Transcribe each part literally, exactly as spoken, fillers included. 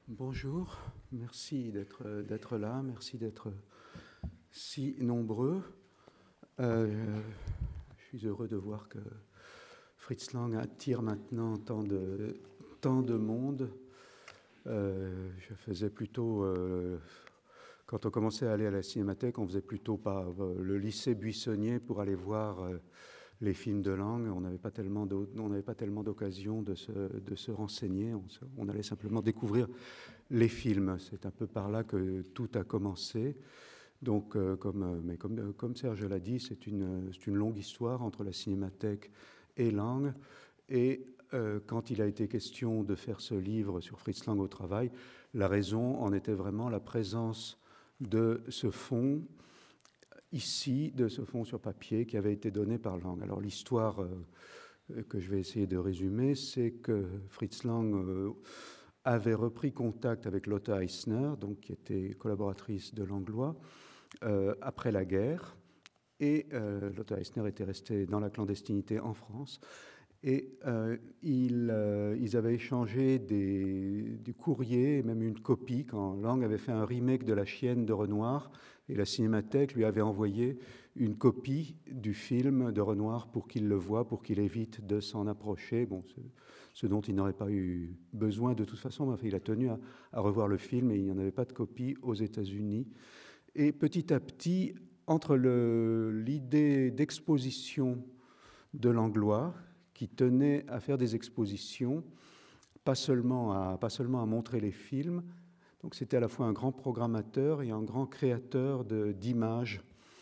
Bonjour, merci d'être d'être là, merci d'être si nombreux. Euh, je suis heureux de voir que Fritz Lang attire maintenant tant de, tant de monde. Euh, je faisais plutôt, euh, quand on commençait à aller à la Cinémathèque, on faisait plutôt par euh, le lycée Buissonnier pour aller voir euh, les films de Lang. On n'avait pas tellement on n'avait pas tellement d'occasion de se, de se renseigner. On, se, on allait simplement découvrir les films. C'est un peu par là que tout a commencé. Donc, euh, comme, euh, mais comme, euh, comme Serge l'a dit, c'est une, c'est une longue histoire entre la Cinémathèque et Lang. Et euh, quand il a été question de faire ce livre sur Fritz Lang au travail, la raison en était vraiment la présence de ce fonds ici, de ce fonds sur papier qui avait été donné par Lang. Alors l'histoire euh, que je vais essayer de résumer, c'est que Fritz Lang euh, avait repris contact avec Lotte Eisner, donc, qui était collaboratrice de Langlois, euh, après la guerre. Et euh, Lotte Eisner était restée dans la clandestinité en France. Et euh, ils, euh, ils avaient échangé des, du courrier, même une copie, quand Lang avait fait un remake de La Chienne de Renoir, et la Cinémathèque lui avait envoyé une copie du film de Renoir pour qu'il le voie, pour qu'il évite de s'en approcher. Bon, ce, ce dont il n'aurait pas eu besoin de toute façon, mais enfin, il a tenu à, à revoir le film, et il n'y en avait pas de copie aux États-Unis. Et petit à petit, entre l'idée d'exposition de Langlois, qui tenait à faire des expositions, pas seulement à, pas seulement à montrer les films. Donc c'était à la fois un grand programmateur et un grand créateur d'images.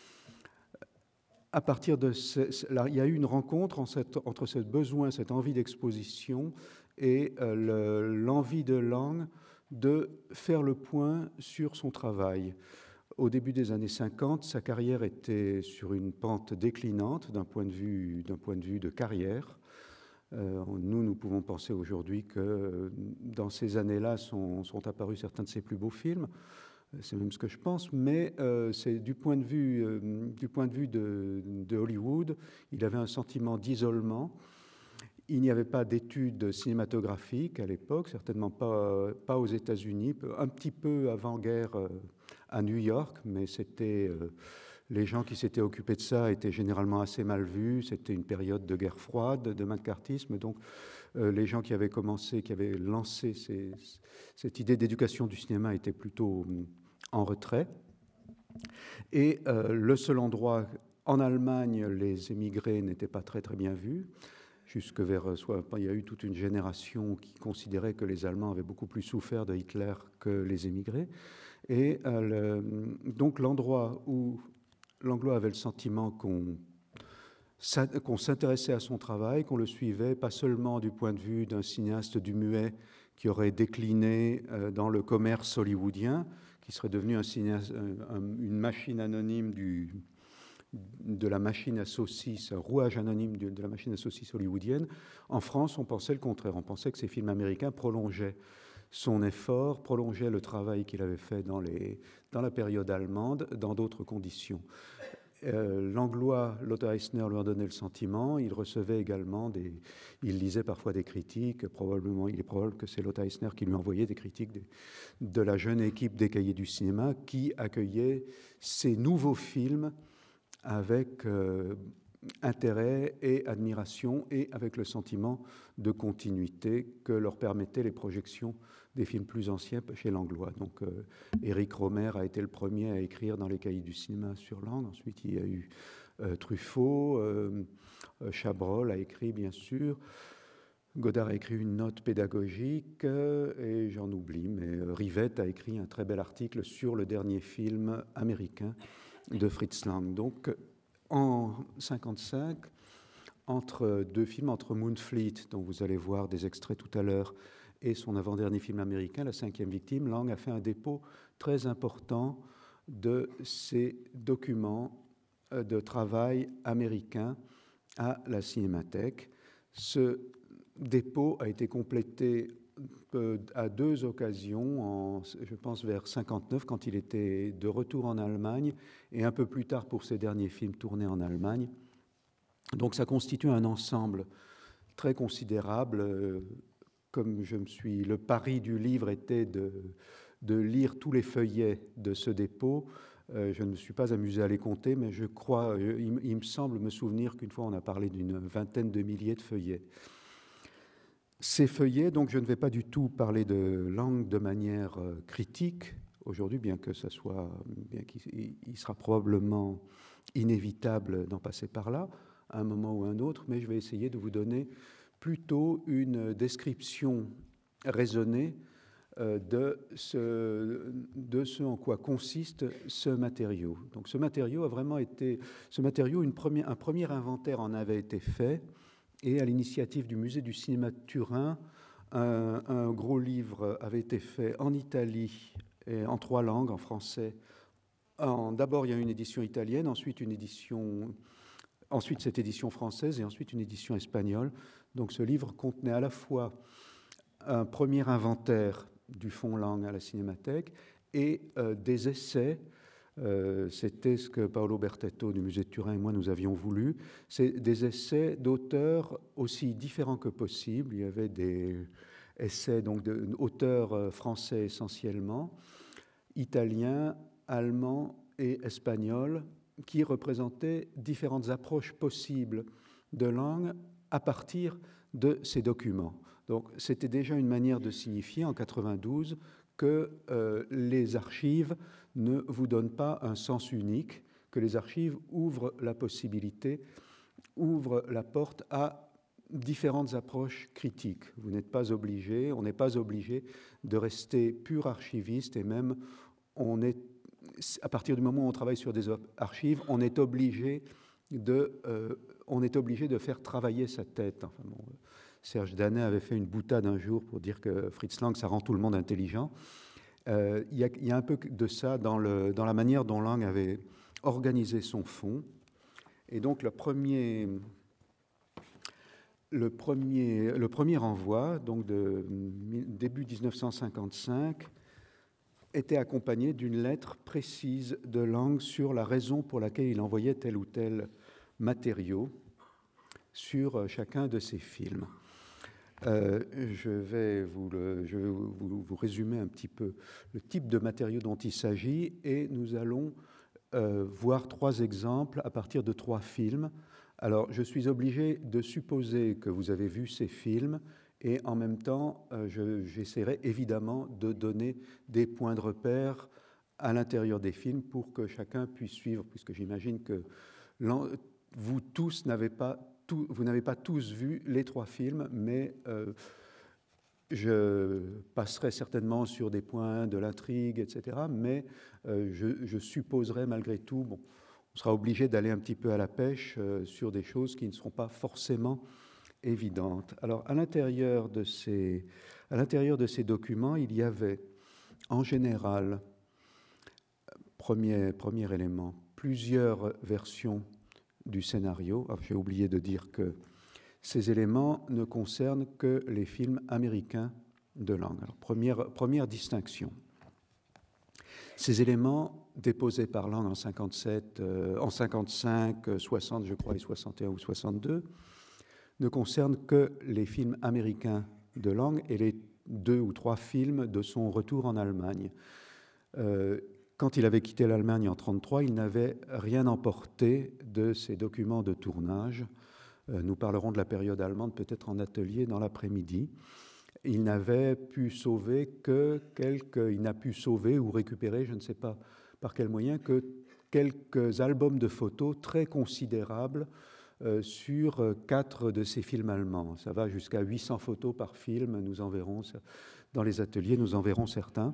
À partir de ce, là, il y a eu une rencontre en cette, entre ce besoin, cette envie d'exposition et euh, l'envie de Lang de faire le point sur son travail. Au début des années cinquante, sa carrière était sur une pente déclinante d'un point de vue, d'un point de vue de carrière. Euh, nous, nous pouvons penser aujourd'hui que dans ces années-là sont, sont apparus certains de ses plus beaux films. C'est même ce que je pense, mais euh, c'est du point de vue, euh, du point de, vue de, de Hollywood, il avait un sentiment d'isolement. Il n'y avait pas d'études cinématographiques à l'époque, certainement pas, pas aux États-Unis, un petit peu avant-guerre euh, à New York, mais c'était... Euh, les gens qui s'étaient occupés de ça étaient généralement assez mal vus. C'était une période de guerre froide, de McCarthyisme. Donc, euh, les gens qui avaient commencé, qui avaient lancé ces, cette idée d'éducation du cinéma étaient plutôt en retrait. Et euh, le seul endroit, en Allemagne, les émigrés n'étaient pas très très bien vus. Jusque vers, soit, il y a eu toute une génération qui considérait que les Allemands avaient beaucoup plus souffert de Hitler que les émigrés. Et euh, le, donc l'endroit où Langlois avait le sentiment qu'on qu'on s'intéressait à son travail, qu'on le suivait, pas seulement du point de vue d'un cinéaste du muet qui aurait décliné euh, dans le commerce hollywoodien, qui serait devenu un cinéaste, un, une machine anonyme du, de la machine à saucisses, un rouage anonyme de, de la machine à saucisses hollywoodienne. En France, on pensait le contraire. On pensait que ces films américains prolongeaient son effort, prolongeait le travail qu'il avait fait dans, les, dans la période allemande, dans d'autres conditions. Euh, Langlois, Lotte Eisner lui en donnait le sentiment. Il recevait également des... Il lisait parfois des critiques. Probablement, il est probable que c'est Lotte Eisner qui lui envoyait des critiques de, de la jeune équipe des Cahiers du cinéma qui accueillait ces nouveaux films avec euh, intérêt et admiration et avec le sentiment de continuité que leur permettaient les projections des films plus anciens chez Langlois. Donc euh, Éric Rohmer a été le premier à écrire dans les Cahiers du cinéma sur Lang. Ensuite, il y a eu euh, Truffaut, euh, Chabrol a écrit, bien sûr. Godard a écrit une note pédagogique, euh, et j'en oublie, mais euh, Rivette a écrit un très bel article sur le dernier film américain de Fritz Lang. Donc, en cinquante-cinq, entre deux films, entre Moonfleet, dont vous allez voir des extraits tout à l'heure, et son avant-dernier film américain, La cinquième victime, Lang a fait un dépôt très important de ses documents de travail américains à la Cinémathèque. Ce dépôt a été complété à deux occasions, en, je pense vers cinquante-neuf, quand il était de retour en Allemagne, et un peu plus tard pour ses derniers films tournés en Allemagne. Donc ça constitue un ensemble très considérable. comme je me suis, le pari du livre était de, de lire tous les feuillets de ce dépôt. Euh, je ne me suis pas amusé à les compter, mais je crois, il, il me semble me souvenir qu'une fois on a parlé d'une vingtaine de milliers de feuillets. Ces feuillets, donc je ne vais pas du tout parler de langue de manière euh, critique aujourd'hui, bien que ça soit, bien qu'il il sera probablement inévitable d'en passer par là à un moment ou un autre, mais je vais essayer de vous donner plutôt une description raisonnée euh, de, ce, de ce en quoi consiste ce matériau. Donc ce matériau a vraiment été, ce matériau, une première, un premier inventaire en avait été fait, et à l'initiative du Musée du cinéma de Turin, un, un gros livre avait été fait en Italie, et en trois langues, en français. En, d'abord, il y a une édition italienne, ensuite une édition, ensuite cette édition française, et ensuite une édition espagnole. Donc ce livre contenait à la fois un premier inventaire du fonds langue à la Cinémathèque et euh, des essais. Euh, c'était ce que Paolo Bertetto du Musée de Turin et moi nous avions voulu. C'est des essais d'auteurs aussi différents que possible. Il y avait des essais donc d'auteurs français essentiellement, italiens, allemands et espagnols, qui représentaient différentes approches possibles de langue à partir de ces documents. Donc c'était déjà une manière de signifier en quatre-vingt-douze que euh, les archives ne vous donnent pas un sens unique, que les archives ouvrent la possibilité, ouvrent la porte à différentes approches critiques. Vous n'êtes pas obligé, on n'est pas obligé de rester pur archiviste, et même on est, à partir du moment où on travaille sur des archives, on est obligé de, euh, on est obligé de faire travailler sa tête. Enfin, bon, Serge Danet avait fait une boutade un jour pour dire que Fritz Lang, ça rend tout le monde intelligent. Euh, il, y a, il y a un peu de ça dans, le, dans la manière dont Lang avait organisé son fonds. Et donc le premier, le premier, le premier envoi, donc de début dix-neuf cent cinquante-cinq, était accompagné d'une lettre précise de Lang sur la raison pour laquelle il envoyait tel ou tel matériau sur chacun de ses films. Euh, je vais, vous, le, je vais vous, vous, vous résumer un petit peu le type de matériau dont il s'agit, et nous allons euh, voir trois exemples à partir de trois films. Alors, je suis obligé de supposer que vous avez vu ces films, et en même temps, euh, je, j'essaierai évidemment de donner des points de repère à l'intérieur des films pour que chacun puisse suivre, puisque j'imagine que vous tous n'avez pas Tout, vous n'avez pas tous vu les trois films, mais euh, je passerai certainement sur des points de l'intrigue, et cetera. Mais euh, je, je supposerai malgré tout, bon, on sera obligé d'aller un petit peu à la pêche euh, sur des choses qui ne seront pas forcément évidentes. Alors, à l'intérieur de ces, à l'intérieur de ces documents, il y avait en général, premier, premier élément, plusieurs versions du scénario. Alors, j'ai oublié de dire que ces éléments ne concernent que les films américains de Lang. Alors, première, première distinction. Ces éléments déposés par Lang en cinquante-sept, euh, en cinquante-cinq, soixante, je crois, et soixante et un ou soixante-deux, ne concernent que les films américains de Lang et les deux ou trois films de son retour en Allemagne. Euh, Quand il avait quitté l'Allemagne en mille neuf cent trente-trois, il n'avait rien emporté de ses documents de tournage. Euh, nous parlerons de la période allemande peut-être en atelier dans l'après-midi. Il n'avait pu sauver que quelques, il n'a pu sauver ou récupérer, je ne sais pas par quel moyen, que quelques albums de photos très considérables euh, sur quatre de ces films allemands. Ça va jusqu'à huit cents photos par film. Nous en verrons dans les ateliers, nous en verrons certains.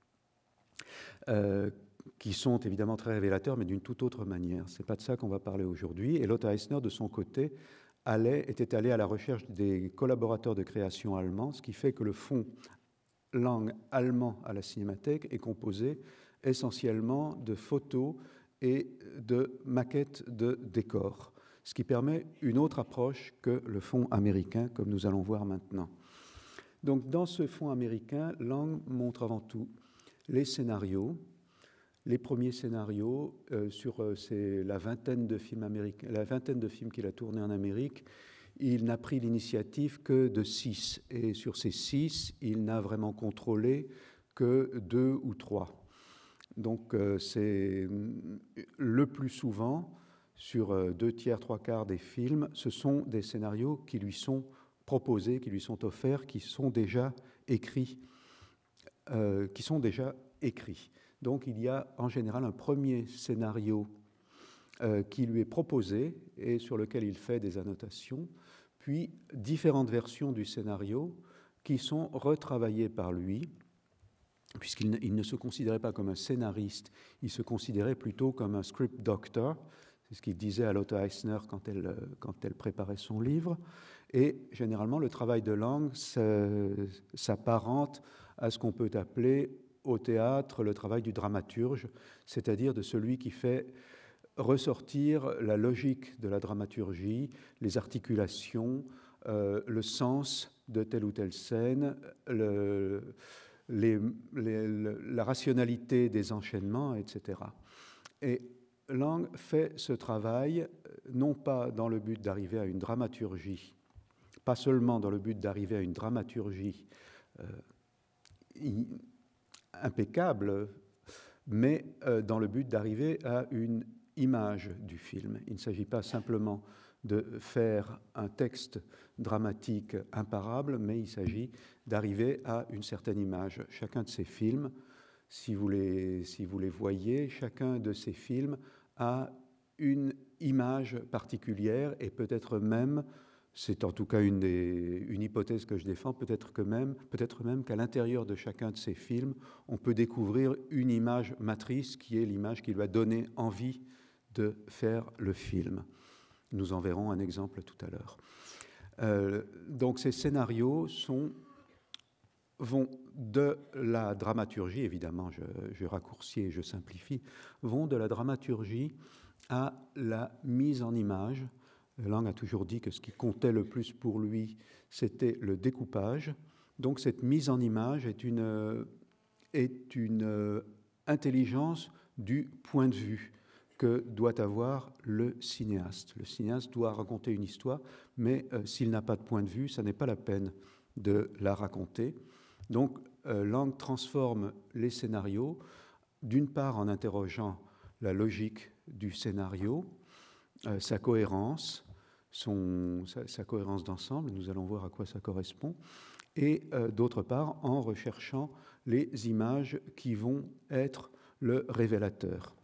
Euh, qui sont évidemment très révélateurs, mais d'une toute autre manière. Ce n'est pas de ça qu'on va parler aujourd'hui. Et Lothar Eisner, de son côté, allait, était allé à la recherche des collaborateurs de création allemands, ce qui fait que le fonds langue allemand à la Cinémathèque est composé essentiellement de photos et de maquettes de décors, ce qui permet une autre approche que le fonds américain, comme nous allons voir maintenant. Donc, dans ce fonds américain, Lang montre avant tout les scénarios, les premiers scénarios euh, sur euh, la vingtaine de films américains, la vingtaine de films qu'il a tournés en Amérique. il n'a pris l'initiative que de six. Et sur ces six, il n'a vraiment contrôlé que deux ou trois. Donc euh, c'est le plus souvent, sur euh, deux tiers, trois quarts des films, ce sont des scénarios qui lui sont proposés, qui lui sont offerts, qui sont déjà écrits, euh, qui sont déjà écrits. Donc il y a en général un premier scénario euh, qui lui est proposé et sur lequel il fait des annotations, puis différentes versions du scénario qui sont retravaillées par lui, puisqu'il ne, il ne se considérait pas comme un scénariste, il se considérait plutôt comme un script doctor. C'est ce qu'il disait à Lotte Eisner quand elle, quand elle préparait son livre. Et généralement, le travail de Lang s'apparente à ce qu'on peut appeler au théâtre le travail du dramaturge, c'est-à-dire de celui qui fait ressortir la logique de la dramaturgie, les articulations, euh, le sens de telle ou telle scène, le, les, les, la rationalité des enchaînements, et cetera. Et Lang fait ce travail non pas dans le but d'arriver à une dramaturgie, pas seulement dans le but d'arriver à une dramaturgie euh, impeccable, mais euh, dans le but d'arriver à une image du film. Il ne s'agit pas simplement de faire un texte dramatique imparable, mais il s'agit d'arriver à une certaine image. Chacun de ces films, si vous les, si vous les voyez, chacun de ces films a une image particulière et peut-être même, c'est en tout cas une, des, une hypothèse que je défends, peut-être que même, peut-être même qu'à l'intérieur de chacun de ces films, on peut découvrir une image matrice qui est l'image qui lui a donné envie de faire le film. Nous en verrons un exemple tout à l'heure. Euh, donc ces scénarios sont, vont de la dramaturgie, évidemment, je, je raccourcis et je simplifie, vont de la dramaturgie à la mise en image. Lang a toujours dit que ce qui comptait le plus pour lui, c'était le découpage. Donc cette mise en image est une, est une intelligence du point de vue que doit avoir le cinéaste. Le cinéaste doit raconter une histoire, mais euh, s'il n'a pas de point de vue, ça n'est pas la peine de la raconter. Donc euh, Lang transforme les scénarios, d'une part en interrogeant la logique du scénario, euh, sa cohérence, son, sa, sa cohérence d'ensemble, nous allons voir à quoi ça correspond, et euh, d'autre part en recherchant les images qui vont être le révélateur.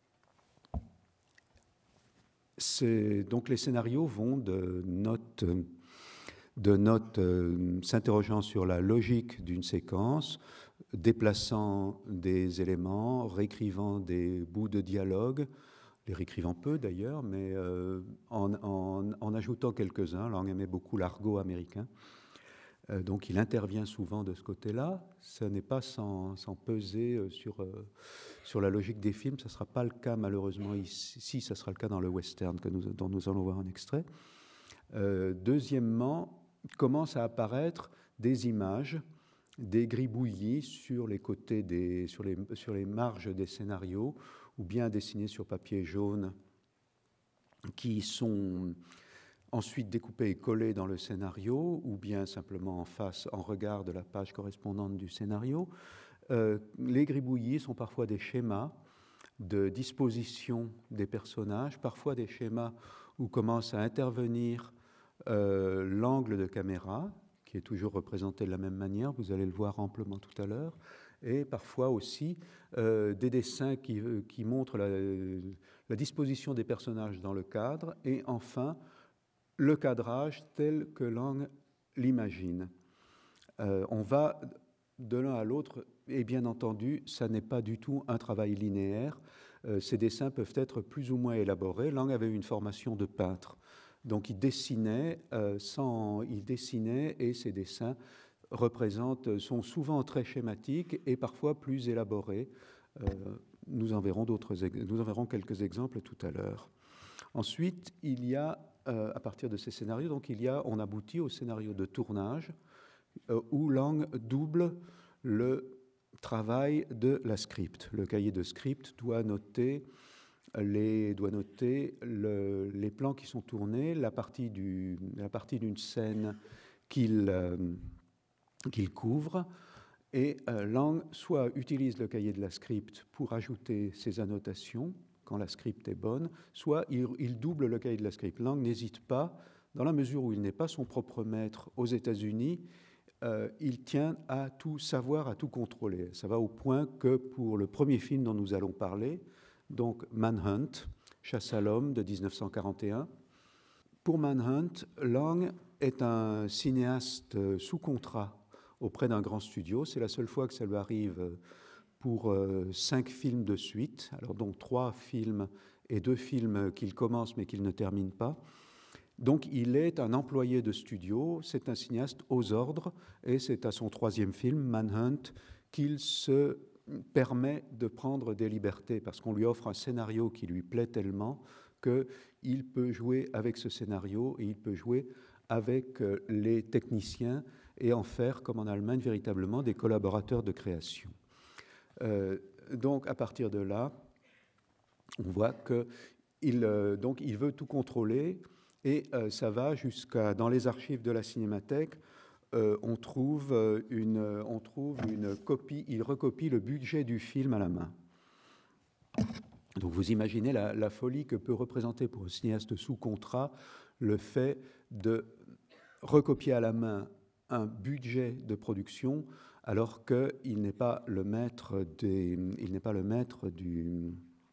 C'est, donc les scénarios vont de notes, de notes euh, s'interrogeant sur la logique d'une séquence, déplaçant des éléments, réécrivant des bouts de dialogue, les réécrivant peu d'ailleurs, mais euh, en, en, en ajoutant quelques-uns. Lang aimait beaucoup l'argot américain, euh, donc il intervient souvent de ce côté-là. Ce n'est pas sans, sans peser sur... Euh, Sur la logique des films, ça ne sera pas le cas malheureusement ici, ça sera le cas dans le western que nous, dont nous allons voir un extrait. Euh, deuxièmement, commencent à apparaître des images, des gribouillis sur les côtés, des, sur, les, sur les marges des scénarios, ou bien dessinés sur papier jaune, qui sont ensuite découpés et collés dans le scénario, ou bien simplement en face, en regard de la page correspondante du scénario. Euh, les gribouillis sont parfois des schémas de disposition des personnages, parfois des schémas où commence à intervenir euh, l'angle de caméra, qui est toujours représenté de la même manière, vous allez le voir amplement tout à l'heure, et parfois aussi euh, des dessins qui, qui montrent la, la disposition des personnages dans le cadre, et enfin le cadrage tel que Lang l'imagine. Euh, on va de l'un à l'autre, et bien entendu, ça n'est pas du tout un travail linéaire. Euh, ces dessins peuvent être plus ou moins élaborés. Lang avait une formation de peintre, donc il dessinait, euh, sans, il dessinait et ses dessins représentent, sont souvent très schématiques et parfois plus élaborés. Euh, nous en verrons d'autres, nous en verrons quelques exemples tout à l'heure. Ensuite, il y a, euh, à partir de ces scénarios, donc il y a, on aboutit au scénario de tournage, où Lang double le travail de la script. Le cahier de script doit noter les, doit noter le, les plans qui sont tournés, la partie, du, la partie d'une scène qu'il euh, qu'il couvre, et euh, Lang soit utilise le cahier de la script pour ajouter ses annotations quand la script est bonne, soit il, il double le cahier de la script. Lang n'hésite pas, dans la mesure où il n'est pas son propre maître aux États-Unis, euh, il tient à tout savoir, à tout contrôler. Ça va au point que pour le premier film dont nous allons parler, donc Manhunt, Chasse à l'homme de dix-neuf cent quarante et un, pour Manhunt, Lang est un cinéaste sous contrat auprès d'un grand studio. C'est la seule fois que ça lui arrive pour euh, cinq films de suite, alors donc trois films et deux films qu'il commence mais qu'il ne termine pas. Donc il est un employé de studio, c'est un cinéaste aux ordres, et c'est à son troisième film, Manhunt, qu'il se permet de prendre des libertés, parce qu'on lui offre un scénario qui lui plaît tellement qu'il peut jouer avec ce scénario et il peut jouer avec les techniciens et en faire, comme en Allemagne, véritablement des collaborateurs de création. Euh, donc, à partir de là, on voit qu'il euh, donc, il veut tout contrôler et euh, ça va jusqu'à, dans les archives de la Cinémathèque, euh, on, trouve une, on trouve une copie, il recopie le budget du film à la main. Donc, vous imaginez la, la folie que peut représenter pour un cinéaste sous contrat le fait de recopier à la main un budget de production alors qu'il n'est pas le maître des, il n'est pas le maître du,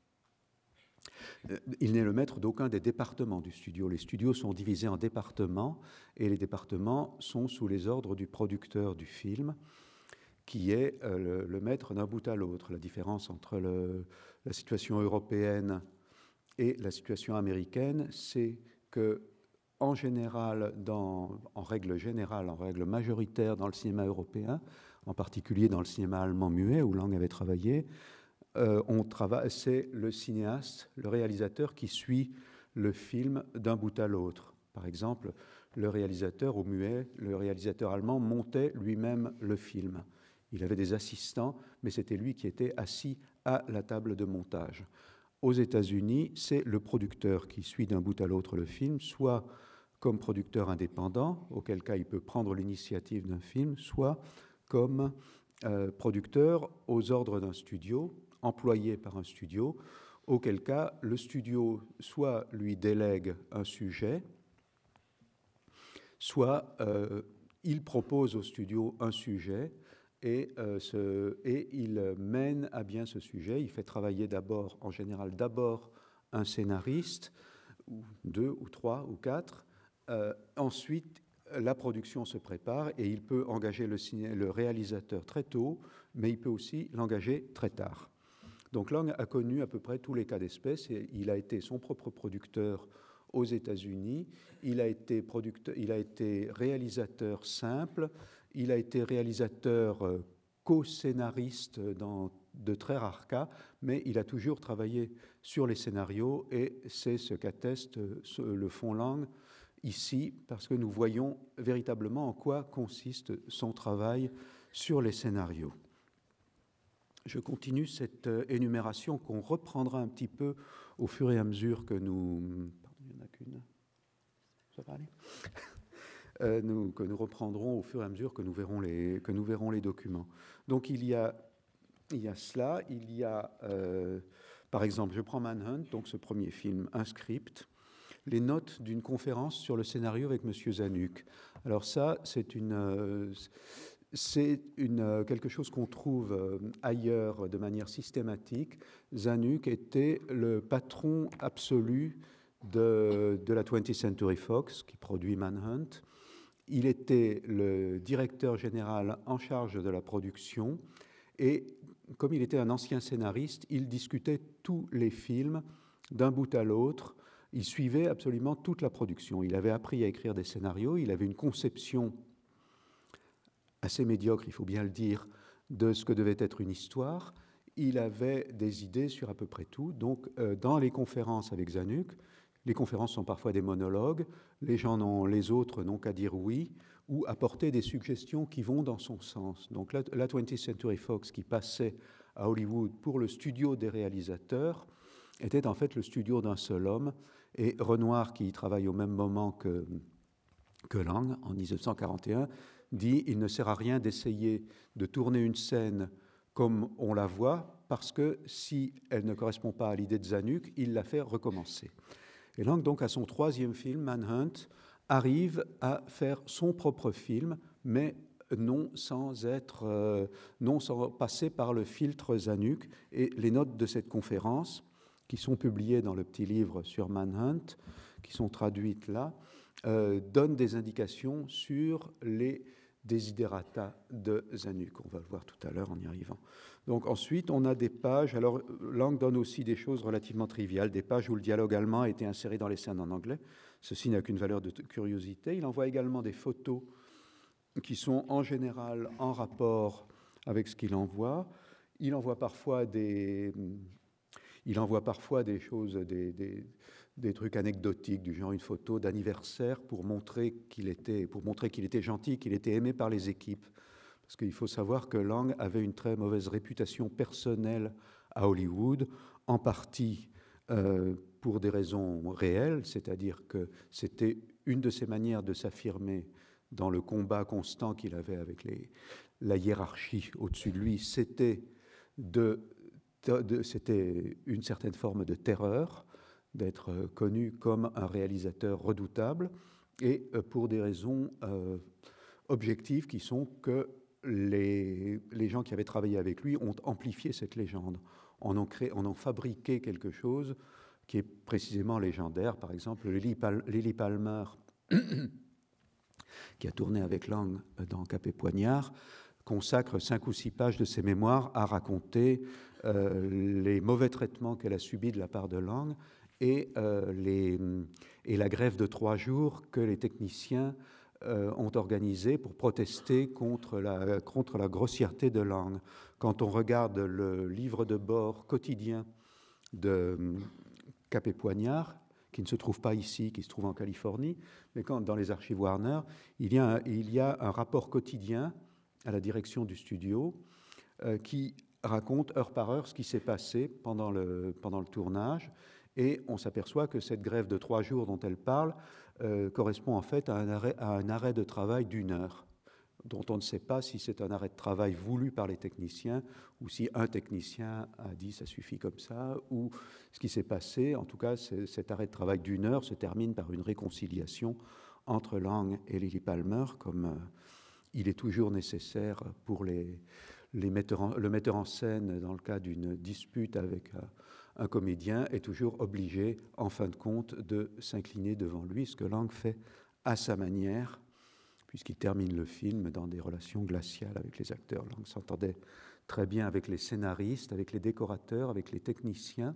il n'est le maître d'aucun des départements du studio. Les studios sont divisés en départements et les départements sont sous les ordres du producteur du film, qui est le, le maître d'un bout à l'autre. La différence entre le, la situation européenne et la situation américaine, c'est que en général, dans, en règle générale, en règle majoritaire dans le cinéma européen, en particulier dans le cinéma allemand muet, où Lang avait travaillé, euh, on travaille, c'est le cinéaste, le réalisateur qui suit le film d'un bout à l'autre. Par exemple, le réalisateur au muet, le réalisateur allemand montait lui-même le film. Il avait des assistants, mais c'était lui qui était assis à la table de montage. Aux États-Unis, c'est le producteur qui suit d'un bout à l'autre le film, soit comme producteur indépendant, auquel cas il peut prendre l'initiative d'un film, soit comme euh, producteur aux ordres d'un studio, employé par un studio, auquel cas le studio soit lui délègue un sujet, soit euh, il propose au studio un sujet et, euh, ce, et il mène à bien ce sujet. Il fait travailler d'abord, en général, d'abord un scénariste, ou deux, ou trois, ou quatre. Euh, ensuite, la production se prépare et il peut engager le, ciné, le réalisateur très tôt, mais il peut aussi l'engager très tard. Donc Lang a connu à peu près tous les cas d'espèce et il a été son propre producteur aux États-Unis, il a été producteur, il a été réalisateur simple, il a été réalisateur euh, co-scénariste dans de très rares cas, mais il a toujours travaillé sur les scénarios et c'est ce qu'atteste le fonds Lang ici, parce que nous voyons véritablement en quoi consiste son travail sur les scénarios. Je continue cette énumération qu'on reprendra un petit peu au fur et à mesure que nous... Pardon, il n'y en a qu'une. Ça va aller euh, nous, que nous reprendrons au fur et à mesure que nous verrons les, que nous verrons les documents. Donc il y a, il y a cela, il y a, euh, par exemple, je prends Manhunt, donc ce premier film, un script, les notes d'une conférence sur le scénario avec M. Zanuck. Alors ça, c'est une... Euh, C'est une, quelque chose qu'on trouve ailleurs de manière systématique. Zanuck était le patron absolu de, de la twentieth Century Fox, qui produit Manhunt. Il était le directeur général en charge de la production et comme il était un ancien scénariste, il discutait tous les films d'un bout à l'autre. Il suivait absolument toute la production. Il avait appris à écrire des scénarios, il avait une conception assez médiocre, il faut bien le dire, de ce que devait être une histoire. Il avait des idées sur à peu près tout. Donc, euh, dans les conférences avec Zanuck, les conférences sont parfois des monologues, les gens n'ont, les autres n'ont qu'à dire oui ou apporter des suggestions qui vont dans son sens. Donc, la, la twentieth Century Fox, qui passait à Hollywood pour le studio des réalisateurs, était en fait le studio d'un seul homme, et Renoir, qui y travaille au même moment que, que Lang, en dix-neuf cent quarante et un, dit « Il ne sert à rien d'essayer de tourner une scène comme on la voit, parce que si elle ne correspond pas à l'idée de Zanuck, il la fait recommencer. » Et Lang, donc, à son troisième film, Manhunt, arrive à faire son propre film, mais non sans être, euh, non sans passer par le filtre Zanuck. Et les notes de cette conférence, qui sont publiées dans le petit livre sur Manhunt, qui sont traduites là, euh, donnent des indications sur les desiderata de Zanuck. On va le voir tout à l'heure en y arrivant. Donc ensuite, on a des pages, alors Lang donne aussi des choses relativement triviales, des pages où le dialogue allemand a été inséré dans les scènes en anglais. Ceci n'a qu'une valeur de curiosité. Il envoie également des photos qui sont en général en rapport avec ce qu'il envoie. Il envoie parfois des, il envoie parfois des choses, des, des, des trucs anecdotiques, du genre une photo d'anniversaire pour montrer qu'il était, pour montrer qu'il était gentil, qu'il était aimé par les équipes. Parce qu'il faut savoir que Lang avait une très mauvaise réputation personnelle à Hollywood, en partie euh, pour des raisons réelles, c'est-à-dire que c'était une de ses manières de s'affirmer dans le combat constant qu'il avait avec les, la hiérarchie au-dessus de lui, c'était, de, de, c'était une certaine forme de terreur, d'être connu comme un réalisateur redoutable, et pour des raisons euh, objectives qui sont que Les, les gens qui avaient travaillé avec lui ont amplifié cette légende, en ont, créé, en ont fabriqué quelque chose qui est précisément légendaire. Par exemple, Lily, Pal- Lily Palmer, qui a tourné avec Lang dans Cap et Poignard, consacre cinq ou six pages de ses mémoires à raconter euh, les mauvais traitements qu'elle a subis de la part de Lang et, euh, les, et la grève de trois jours que les techniciens Euh, ont organisé pour protester contre la, contre la grossièreté de Lang. Quand on regarde le livre de bord quotidien de Cap et Poignard, qui ne se trouve pas ici, qui se trouve en Californie, mais quand, dans les archives Warner, il y a un, il y a un rapport quotidien à la direction du studio euh, qui raconte heure par heure ce qui s'est passé pendant le, pendant le tournage, et on s'aperçoit que cette grève de trois jours dont elle parle Euh, correspond en fait à un, arrêt, à un arrêt de travail d'une heure, dont on ne sait pas si c'est un arrêt de travail voulu par les techniciens ou si un technicien a dit ça suffit comme ça, ou ce qui s'est passé. En tout cas, cet arrêt de travail d'une heure se termine par une réconciliation entre Lang et Lily Palmer, comme euh, il est toujours nécessaire pour les, les metteurs en, le metteur en scène, dans le cas d'une dispute avec euh, un comédien, est toujours obligé, en fin de compte, de s'incliner devant lui, ce que Lang fait à sa manière, puisqu'il termine le film dans des relations glaciales avec les acteurs. Lang s'entendait très bien avec les scénaristes, avec les décorateurs, avec les techniciens.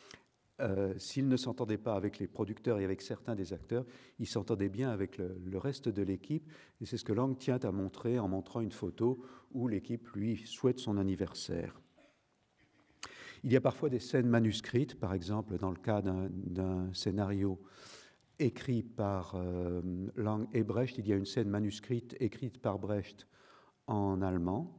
Euh, s'il ne s'entendait pas avec les producteurs et avec certains des acteurs, il s'entendait bien avec le, le reste de l'équipe, et c'est ce que Lang tient à montrer en montrant une photo où l'équipe lui souhaite son anniversaire. Il y a parfois des scènes manuscrites, par exemple dans le cas d'un, d'un scénario écrit par euh, Lang et Brecht, il y a une scène manuscrite écrite par Brecht en allemand.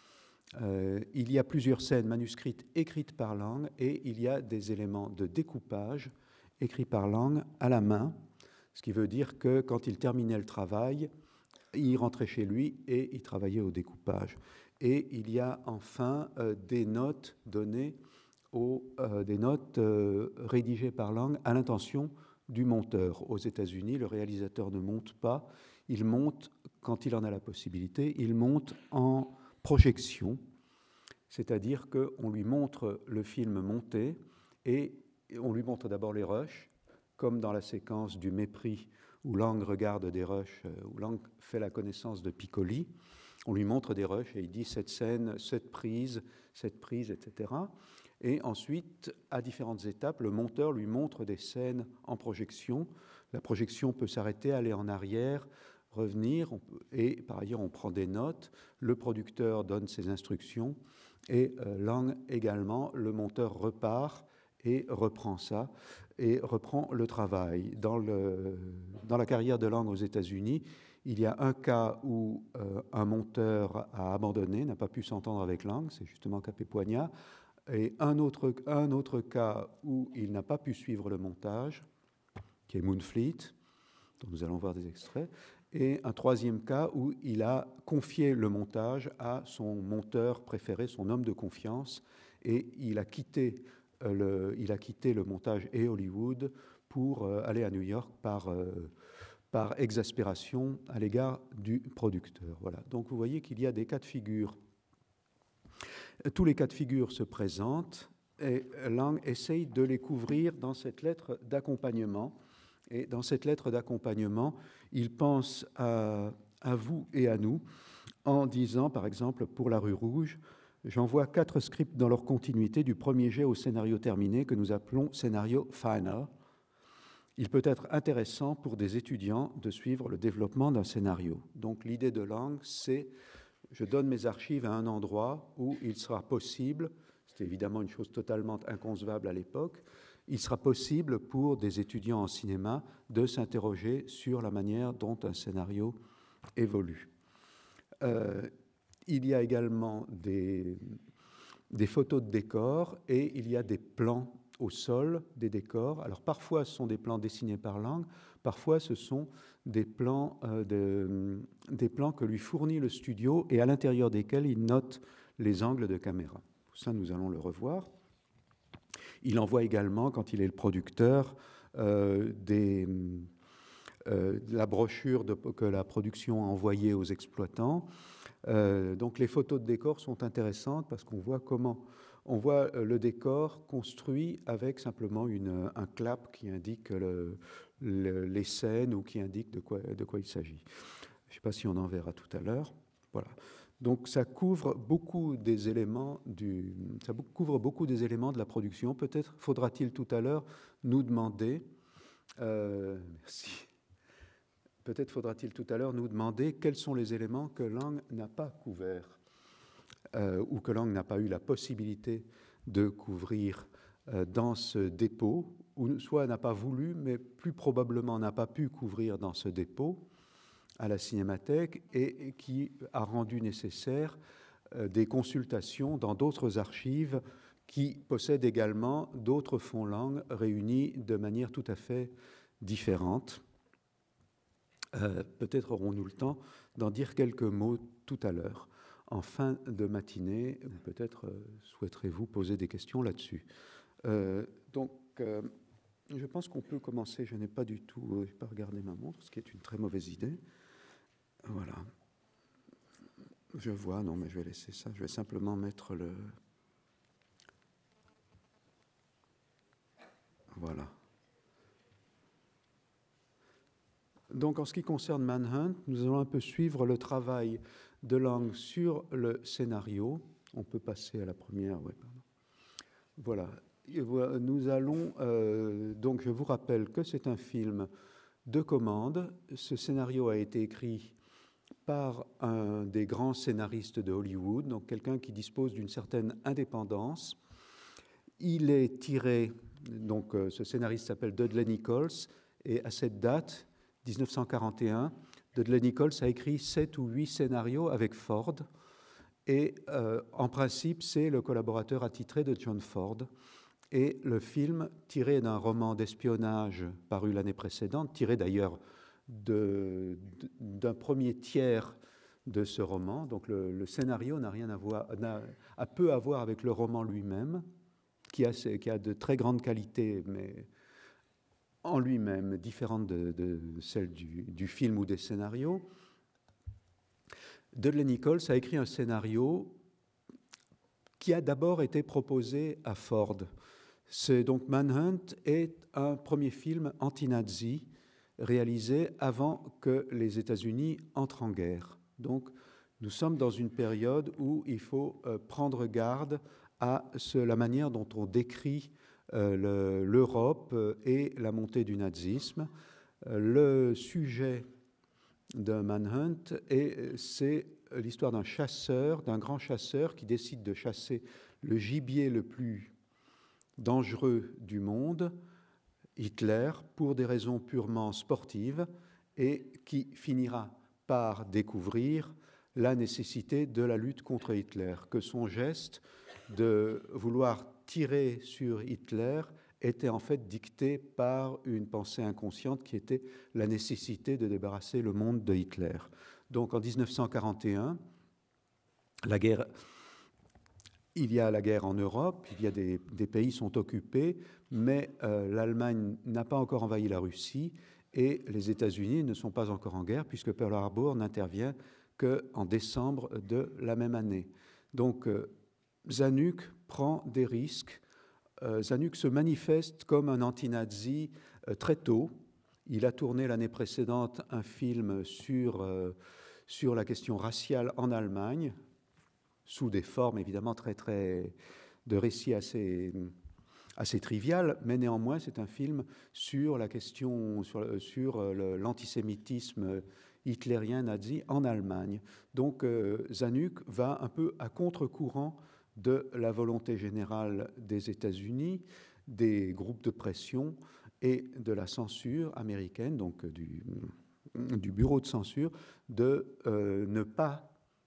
Euh, il y a plusieurs scènes manuscrites écrites par Lang, et il y a des éléments de découpage écrits par Lang à la main, ce qui veut dire que quand il terminait le travail, il rentrait chez lui et il travaillait au découpage. Et il y a enfin euh, des notes données Aux, euh, des notes euh, rédigées par Lang à l'intention du monteur. Aux États-Unis, le réalisateur ne monte pas, il monte quand il en a la possibilité, il monte en projection, c'est-à-dire qu'on lui montre le film monté et on lui montre d'abord les rushs, comme dans la séquence du mépris où Lang regarde des rushs, où Lang fait la connaissance de Piccoli. On lui montre des rushs et il dit cette scène, cette prise, cette prise, et cetera. Et ensuite, à différentes étapes, le monteur lui montre des scènes en projection. La projection peut s'arrêter, aller en arrière, revenir, on peut, et par ailleurs, on prend des notes. Le producteur donne ses instructions, et euh, Lang également, le monteur repart et reprend ça, et reprend le travail. Dans, le, dans la carrière de Lang aux États-Unis, il y a un cas où euh, un monteur a abandonné, n'a pas pu s'entendre avec Lang, c'est justement Cap et Poignard. et un autre, un autre cas où il n'a pas pu suivre le montage, qui est Moonfleet, dont nous allons voir des extraits, et un troisième cas où il a confié le montage à son monteur préféré, son homme de confiance, et il a quitté, euh, le, il a quitté le montage et Hollywood pour euh, aller à New York par, euh, par exaspération à l'égard du producteur. Voilà. Donc vous voyez qu'il y a des cas de figure. Tous les cas de figure se présentent et Lang essaye de les couvrir dans cette lettre d'accompagnement. Et dans cette lettre d'accompagnement, il pense à, à vous et à nous en disant, par exemple, pour La Rue Rouge, j'envoie quatre scripts dans leur continuité du premier jet au scénario terminé que nous appelons scénario final. Il peut être intéressant pour des étudiants de suivre le développement d'un scénario. Donc l'idée de Lang, c'est je donne mes archives à un endroit où il sera possible, c'est évidemment une chose totalement inconcevable à l'époque, il sera possible pour des étudiants en cinéma de s'interroger sur la manière dont un scénario évolue. Euh, il y a également des, des photos de décors et il y a des plans au sol des décors. Alors parfois ce sont des plans dessinés par Lang, parfois ce sont des plans, euh, de, des plans que lui fournit le studio et à l'intérieur desquels il note les angles de caméra. Ça, nous allons le revoir. Il envoie également, quand il est le producteur, euh, des, euh, la brochure de, que la production a envoyée aux exploitants. Euh, donc les photos de décor sont intéressantes parce qu'on voit comment on voit le décor construit avec simplement une, un clap qui indique le, le, les scènes ou qui indique de quoi, de quoi il s'agit. Je ne sais pas si on en verra tout à l'heure. Voilà. Donc ça couvre beaucoup des éléments du, ça couvre beaucoup des éléments de la production. Peut-être faudra-t-il tout à l'heure nous demander, euh, merci. Peut-être faudra-t-il tout à l'heure nous demander quels sont les éléments que Lang n'a pas couverts euh, ou que Lang n'a pas eu la possibilité de couvrir euh, dans ce dépôt, ou soit n'a pas voulu, mais plus probablement n'a pas pu couvrir dans ce dépôt à la Cinémathèque et, et qui a rendu nécessaire euh, des consultations dans d'autres archives qui possèdent également d'autres fonds Lang réunis de manière tout à fait différente. Euh, peut-être aurons-nous le temps d'en dire quelques mots tout à l'heure, en fin de matinée, ou peut-être euh, souhaiterez-vous poser des questions là-dessus. Euh, donc, euh, je pense qu'on peut commencer. Je n'ai pas du tout, euh, je n'ai pas regardé ma montre, ce qui est une très mauvaise idée. Voilà. Je vois, non, mais je vais laisser ça. Je vais simplement mettre le... Voilà. Donc, en ce qui concerne Manhunt, nous allons un peu suivre le travail de Lang sur le scénario. On peut passer à la première. Ouais, pardon. Voilà. Nous allons, euh, donc je vous rappelle que c'est un film de commande. Ce scénario a été écrit par un des grands scénaristes de Hollywood, donc quelqu'un qui dispose d'une certaine indépendance. Il est tiré, donc euh, ce scénariste s'appelle Dudley Nichols, et à cette date, dix-neuf cent quarante et un, Dudley Nichols a écrit sept ou huit scénarios avec Ford, et euh, en principe, c'est le collaborateur attitré de John Ford. Et le film, tiré d'un roman d'espionnage paru l'année précédente, tiré d'ailleurs de, de, d'un premier tiers de ce roman, donc le, le scénario n'a rien à voir, n'a, a peu à voir avec le roman lui-même, qui a, qui a de très grandes qualités, mais en lui-même différentes de, de celles du, du film ou des scénarios. Dudley Nichols a écrit un scénario qui a d'abord été proposé à Ford. C'est donc Manhunt est un premier film anti-nazi réalisé avant que les États-Unis entrent en guerre. Donc, nous sommes dans une période où il faut euh, prendre garde à ce, la manière dont on décrit euh, le, l'Europe et la montée du nazisme. Euh, le sujet de Manhunt, et c'est l'histoire d'un chasseur, d'un grand chasseur qui décide de chasser le gibier le plus dangereux du monde, Hitler, pour des raisons purement sportives, et qui finira par découvrir la nécessité de la lutte contre Hitler, que son geste de vouloir tirer sur Hitler était en fait dictée par une pensée inconsciente qui était la nécessité de débarrasser le monde de Hitler. Donc en dix-neuf cent quarante et un, la guerre, il y a la guerre en Europe, il y a des, des pays sont occupés, mais euh, l'Allemagne n'a pas encore envahi la Russie et les États-Unis ne sont pas encore en guerre puisque Pearl Harbor n'intervient qu'en décembre de la même année. Donc euh, Zanuck prend des risques. Euh, Zanuck se manifeste comme un anti-nazi euh, très tôt. Il a tourné l'année précédente un film sur, euh, sur la question raciale en Allemagne, sous des formes évidemment très, très de récits assez, assez triviales, mais néanmoins c'est un film sur la question, sur, sur l'antisémitisme hitlérien nazi en Allemagne. Donc euh, Zanuck va un peu à contre-courant de la volonté générale des États-Unis, des groupes de pression et de la censure américaine, donc du, du bureau de censure, de euh, ne pas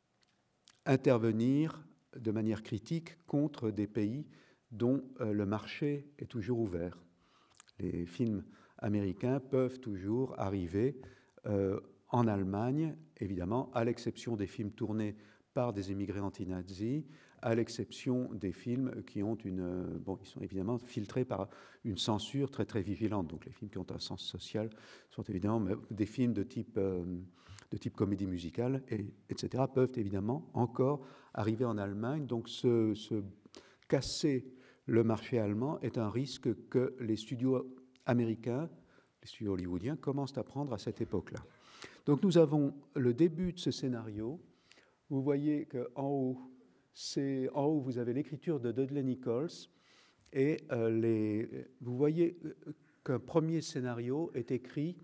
intervenir de manière critique contre des pays dont euh, le marché est toujours ouvert. Les films américains peuvent toujours arriver euh, en Allemagne, évidemment, à l'exception des films tournés par des immigrés anti-nazis, à l'exception des films qui ont une... Bon, ils sont évidemment filtrés par une censure très, très vigilante. Donc les films qui ont un sens social sont évidemment des films de type... Euh, de type comédie musicale, et, etc., peuvent évidemment encore arriver en Allemagne. Donc se, se casser le marché allemand est un risque que les studios américains, les studios hollywoodiens, commencent à prendre à cette époque-là. Donc nous avons le début de ce scénario. Vous voyez qu'en haut, c'est, en haut, vous avez l'écriture de Dudley Nichols, et euh, les, vous voyez qu'un premier scénario est écrit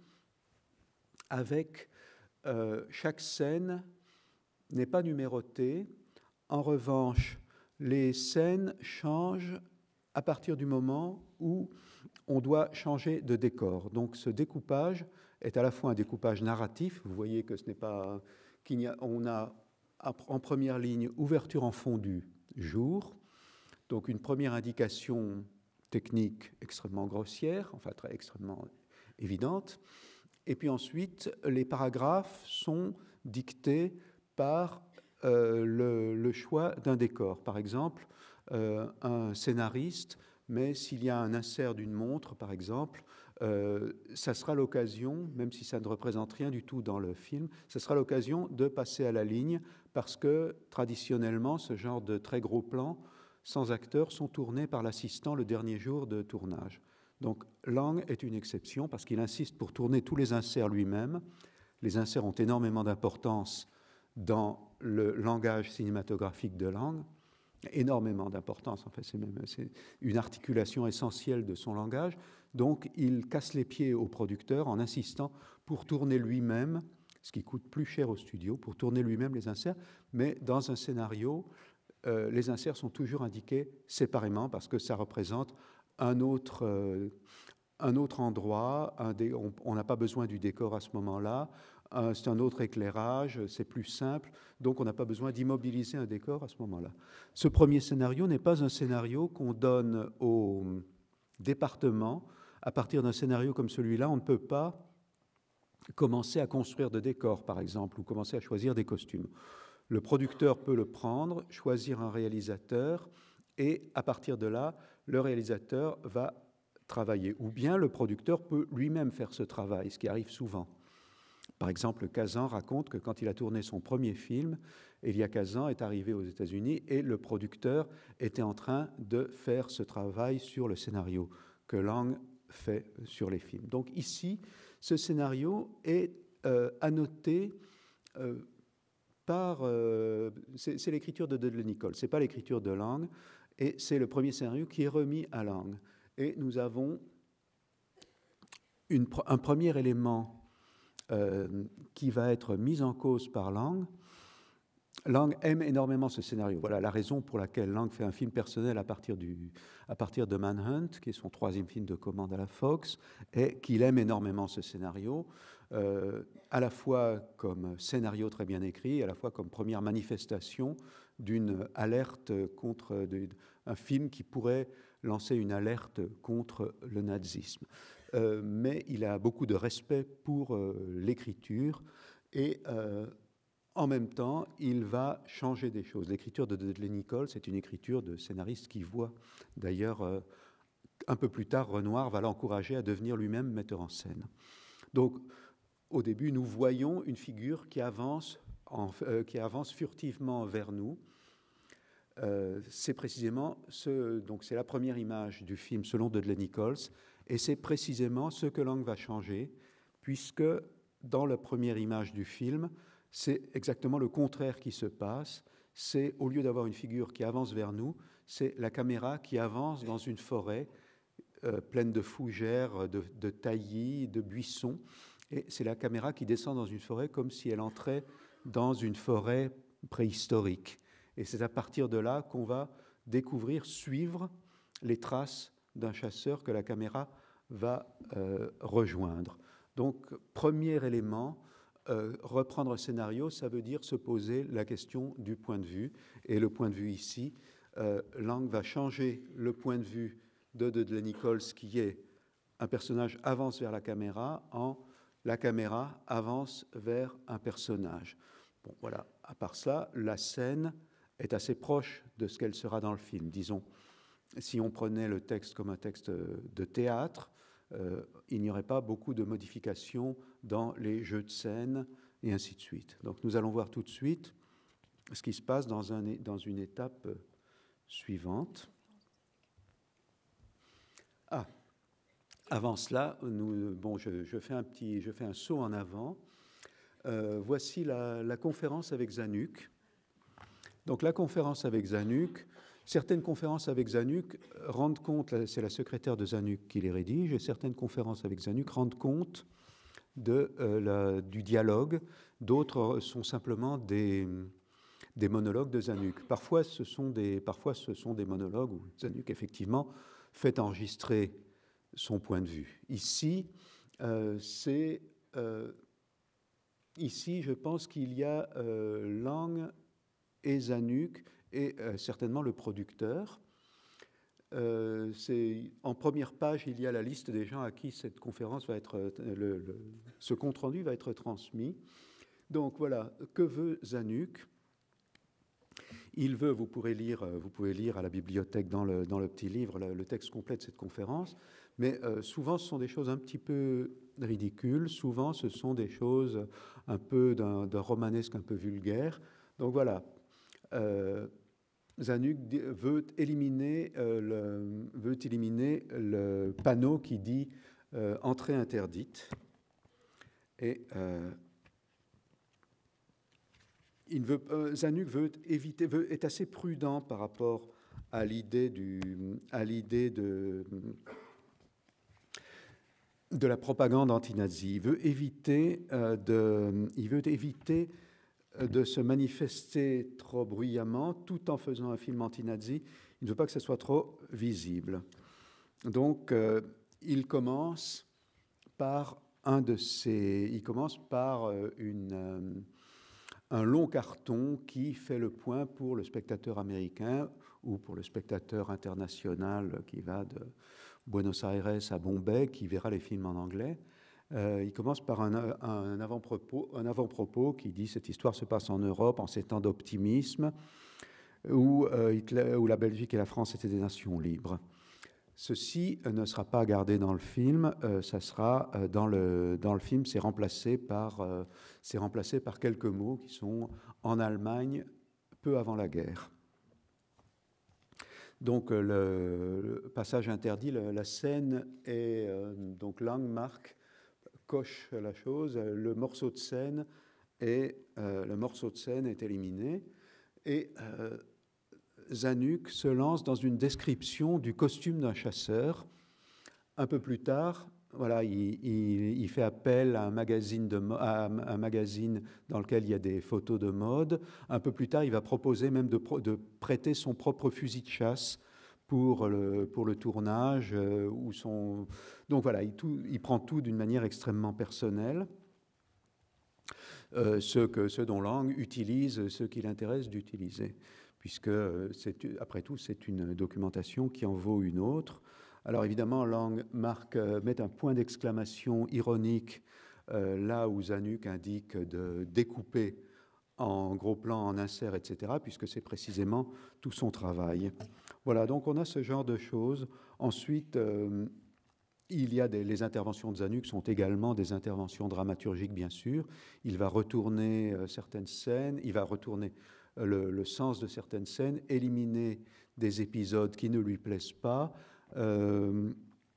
avec... Euh, chaque scène n'est pas numérotée. En revanche, les scènes changent à partir du moment où on doit changer de décor. Donc ce découpage est à la fois un découpage narratif. Vous voyez que ce n'est pas qu'il y a, on a en première ligne ouverture en fondu jour, donc une première indication technique extrêmement grossière, enfin très extrêmement évidente. Et puis ensuite, les paragraphes sont dictés par euh, le, le choix d'un décor. Par exemple, euh, un scénariste, mais s'il y a un insert d'une montre, par exemple, euh, ça sera l'occasion, même si ça ne représente rien du tout dans le film, ça sera l'occasion de passer à la ligne, parce que traditionnellement, ce genre de très gros plans sans acteurs sont tournés par l'assistant le dernier jour de tournage. Donc Lang est une exception parce qu'il insiste pour tourner tous les inserts lui-même. Les inserts ont énormément d'importance dans le langage cinématographique de Lang, énormément d'importance, en fait, c'est même c'est une articulation essentielle de son langage. Donc il casse les pieds au producteur en insistant pour tourner lui-même, ce qui coûte plus cher au studio, pour tourner lui-même les inserts, mais dans un scénario, euh, les inserts sont toujours indiqués séparément parce que ça représente Un autre, euh, un autre endroit, un dé, on n'a pas besoin du décor à ce moment-là, euh, c'est un autre éclairage, c'est plus simple, donc on n'a pas besoin d'immobiliser un décor à ce moment-là. Ce premier scénario n'est pas un scénario qu'on donne au département. À partir d'un scénario comme celui-là, on ne peut pas commencer à construire de décors, par exemple, ou commencer à choisir des costumes. Le producteur peut le prendre, choisir un réalisateur, et à partir de là, le réalisateur va travailler. Ou bien le producteur peut lui-même faire ce travail, ce qui arrive souvent. Par exemple, Kazan raconte que quand il a tourné son premier film, Elia Kazan est arrivé aux États-Unis et le producteur était en train de faire ce travail sur le scénario que Lang fait sur les films. Donc ici, ce scénario est euh, annoté euh, par... Euh, c'est, c'est l'écriture de Dudley Nichols, ce n'est pas l'écriture de Lang, et c'est le premier scénario qui est remis à Lang. Et nous avons une, un premier élément euh, qui va être mis en cause par Lang, Lang aime énormément ce scénario. Voilà la raison pour laquelle Lang fait un film personnel à partir, du, à partir de Manhunt, qui est son troisième film de commande à la Fox, et qu'il aime énormément ce scénario, euh, à la fois comme scénario très bien écrit, à la fois comme première manifestation d'une alerte contre de, un film qui pourrait lancer une alerte contre le nazisme. Euh, mais il a beaucoup de respect pour euh, l'écriture et euh, en même temps, il va changer des choses. L'écriture de Dudley Nichols, c'est une écriture de scénariste qui voit. D'ailleurs, euh, un peu plus tard, Renoir va l'encourager à devenir lui-même metteur en scène. Donc, au début, nous voyons une figure qui avance, en, euh, qui avance furtivement vers nous. Euh, c'est précisément ce, donc c'est la première image du film selon Dudley Nichols, et c'est précisément ce que Lang va changer, puisque dans la première image du film, c'est exactement le contraire qui se passe. C'est, au lieu d'avoir une figure qui avance vers nous, c'est la caméra qui avance dans une forêt euh, pleine de fougères, de, de taillis, de buissons. Et c'est la caméra qui descend dans une forêt comme si elle entrait dans une forêt préhistorique. Et c'est à partir de là qu'on va découvrir, suivre les traces d'un chasseur que la caméra va euh, rejoindre. Donc, premier élément, Euh, reprendre un scénario, ça veut dire se poser la question du point de vue. Et le point de vue ici, euh, Lang va changer le point de vue de Dudley Nichols, qui est un personnage avance vers la caméra, en la caméra avance vers un personnage. Bon, voilà. À part ça, la scène est assez proche de ce qu'elle sera dans le film. Disons, si on prenait le texte comme un texte de théâtre, Euh, il n'y aurait pas beaucoup de modifications dans les jeux de scène et ainsi de suite. Donc nous allons voir tout de suite ce qui se passe dans, un, dans une étape suivante. Ah, avant cela, nous, bon, je, je, fais un petit, je fais un saut en avant. Euh, voici la, la conférence avec Zanuck. Donc la conférence avec Zanuck, certaines conférences avec Zanuck rendent compte, c'est la secrétaire de Zanuck qui les rédige, et certaines conférences avec Zanuck rendent compte de, euh, la, du dialogue, d'autres sont simplement des, des monologues de Zanuck. Parfois ce, sont des, parfois, ce sont des monologues où Zanuck, effectivement, fait enregistrer son point de vue. Ici, euh, c'est... Euh, ici, je pense qu'il y a euh, Lang et Zanuck, et euh, certainement le producteur. Euh, c'est, en première page, il y a la liste des gens à qui cette conférence va être, le, le, ce compte-rendu va être transmis. Donc voilà, que veut Zanuck ? Il veut, vous pourrez lire, vous pouvez lire à la bibliothèque dans le, dans le petit livre le, le texte complet de cette conférence, mais euh, souvent ce sont des choses un petit peu ridicules, souvent ce sont des choses un peu d'un, d'un romanesque un peu vulgaire. Donc voilà. Euh, Zanuck veut éliminer, euh, le, veut éliminer le panneau qui dit euh, « entrée interdite ». Et euh, il veut, euh, Zanuck veut éviter, veut, est assez prudent par rapport à l'idée, du, à l'idée de, de la propagande anti-nazie. Il veut éviter, euh, de, il veut éviter de se manifester trop bruyamment tout en faisant un film anti-nazi. Il ne veut pas que ce soit trop visible. Donc, euh, il commence par un de ces... Il commence par euh, une, euh, un long carton qui fait le point pour le spectateur américain ou pour le spectateur international qui va de Buenos Aires à Bombay, qui verra les films en anglais. Euh, il commence par un, un, avant-propos, un avant-propos qui dit « Cette histoire se passe en Europe en ces temps d'optimisme où, euh, Hitler, où la Belgique et la France étaient des nations libres ». Ceci euh, ne sera pas gardé dans le film, euh, ça sera euh, dans, le, dans le film, c'est remplacé, par, euh, c'est remplacé par quelques mots qui sont « en Allemagne, peu avant la guerre ». Donc le, le passage interdit, le, la scène est, euh, donc Lang marque, coche la chose, le morceau de scène est, euh, le morceau de scène est éliminé et euh, Zanuck se lance dans une description du costume d'un chasseur. Un peu plus tard, voilà, il, il, il fait appel à un, magazine de, à un magazine dans lequel il y a des photos de mode. Un peu plus tard, il va proposer même de, de prêter son propre fusil de chasse pour le, pour le tournage. Euh, ou son... Donc voilà, il, tout, il prend tout d'une manière extrêmement personnelle. Euh, ce, que, ce dont Lang utilise, ce qui l'intéresse d'utiliser, puisque, après tout, c'est une documentation qui en vaut une autre. Alors évidemment, Lang marque, met un point d'exclamation ironique euh, là où Zanuck indique de découper en gros plan, en insert, et cetera, puisque c'est précisément tout son travail. Voilà, donc on a ce genre de choses. Ensuite, euh, il y a des, les interventions de Zanuck sont également des interventions dramaturgiques, bien sûr. Il va retourner euh, certaines scènes, il va retourner euh, le, le sens de certaines scènes, éliminer des épisodes qui ne lui plaisent pas. Euh,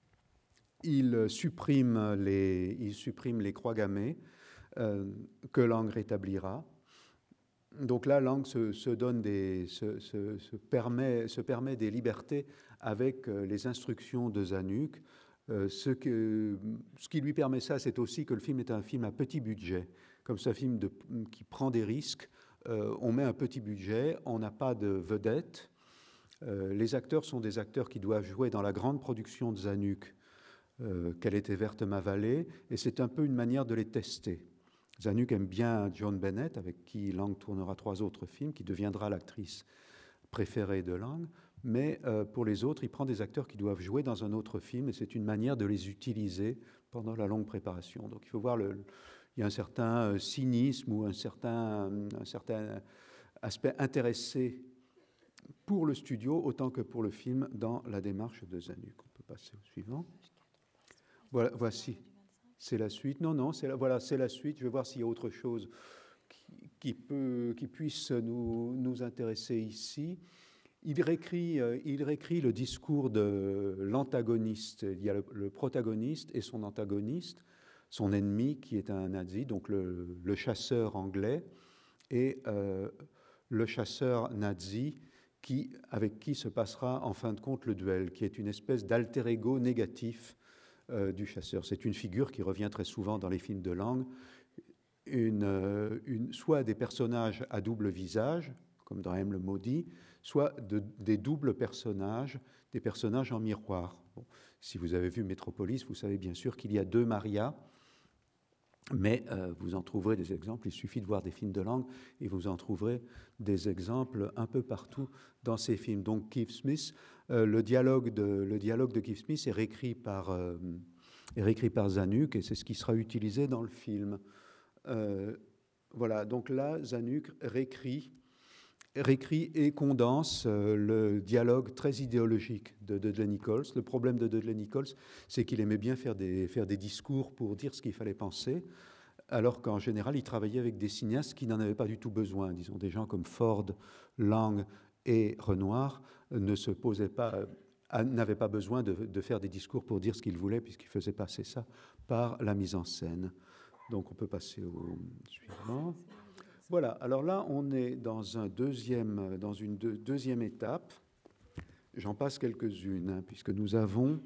il, supprime les, il supprime les croix gammées euh, que Lang rétablira. Donc là, Lang se, se, donne des, se, se, se, permet, se permet des libertés avec euh, les instructions de Zanuck. Euh, ce, que, ce qui lui permet ça, c'est aussi que le film est un film à petit budget. Comme c'est un film de, qui prend des risques, euh, on met un petit budget, on n'a pas de vedette. Euh, les acteurs sont des acteurs qui doivent jouer dans la grande production de Zanuck, euh, Qu'elle était verte ma vallée, et c'est un peu une manière de les tester. Zanuck aime bien Joan Bennett, avec qui Lang tournera trois autres films, qui deviendra l'actrice préférée de Lang. Mais euh, pour les autres, il prend des acteurs qui doivent jouer dans un autre film, et c'est une manière de les utiliser pendant la longue préparation. Donc il faut voir, le, il y a un certain cynisme ou un certain, un certain aspect intéressé pour le studio autant que pour le film dans la démarche de Zanuck. On peut passer au suivant. Voilà, voici. C'est la suite. Non, non, c'est la, voilà, c'est la suite. Je vais voir s'il y a autre chose qui, qui, peut, qui puisse nous, nous intéresser ici. Il réécrit, il réécrit le discours de l'antagoniste. Il y a le, le protagoniste et son antagoniste, son ennemi qui est un nazi, donc le, le chasseur anglais, et euh, le chasseur nazi qui, avec qui se passera en fin de compte le duel, qui est une espèce d'alter ego négatif euh, du chasseur. C'est une figure qui revient très souvent dans les films de Lang, une, une, soit des personnages à double visage, comme dans M le maudit, soit de, des doubles personnages, des personnages en miroir. Bon, si vous avez vu Metropolis, vous savez bien sûr qu'il y a deux Marias, mais euh, vous en trouverez des exemples. Il suffit de voir des films de Lang et vous en trouverez des exemples un peu partout dans ces films. Donc Keith Smith, euh, le, dialogue de, le dialogue de Keith Smith est réécrit par, euh, est réécrit par Zanuck et c'est ce qui sera utilisé dans le film. Euh, voilà, donc là, Zanuck réécrit réécrit et condense euh, le dialogue très idéologique de Dudley Nichols. Le problème de Dudley Nichols, c'est qu'il aimait bien faire des, faire des discours pour dire ce qu'il fallait penser, alors qu'en général, il travaillait avec des cinéastes qui n'en avaient pas du tout besoin. Disons, des gens comme Ford, Lang et Renoir ne se posaient pas, euh, n'avaient pas besoin de, de faire des discours pour dire ce qu'ils voulaient, puisqu'ils faisaient passer ça par la mise en scène. Donc, on peut passer au suivant. Voilà, alors là, on est dans, un deuxième, dans une deux, deuxième étape. J'en passe quelques-unes, hein, puisque nous avons...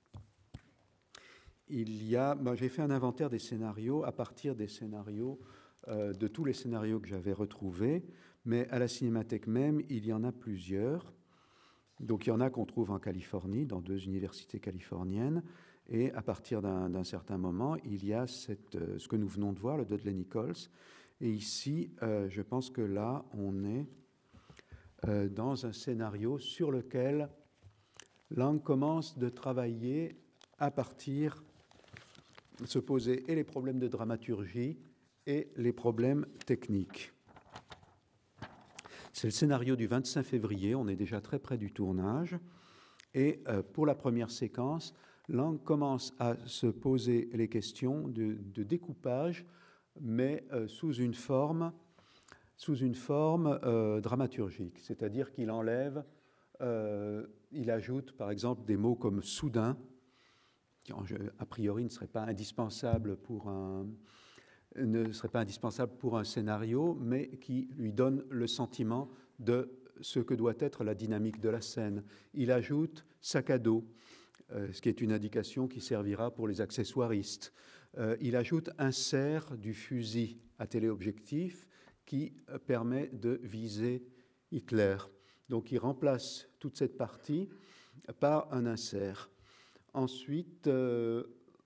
Il y a... Ben, j'ai fait un inventaire des scénarios à partir des scénarios, euh, de tous les scénarios que j'avais retrouvés, mais à la Cinémathèque même, il y en a plusieurs. Donc il y en a qu'on trouve en Californie, dans deux universités californiennes, et à partir d'un, d'un certain moment, il y a cette, euh, ce que nous venons de voir, le Dudley Nichols. Et ici, euh, je pense que là, on est euh, dans un scénario sur lequel Lang commence de travailler à partir, de se poser et les problèmes de dramaturgie et les problèmes techniques. C'est le scénario du vingt-cinq février, on est déjà très près du tournage. Et euh, pour la première séquence, Lang commence à se poser les questions de, de découpage, mais euh, sous une forme, sous une forme euh, dramaturgique, c'est-à-dire qu'il enlève, euh, il ajoute par exemple des mots comme soudain, qui a priori ne seraient pas indispensables pour un, ne serait pas indispensable pour un scénario, mais qui lui donne le sentiment de ce que doit être la dynamique de la scène. Il ajoute sac à dos. euh, ce qui est une indication qui servira pour les accessoiristes. Euh, il ajoute un serre du fusil à téléobjectif qui euh, permet de viser Hitler. Donc il remplace toute cette partie par un insert. Ensuite, euh,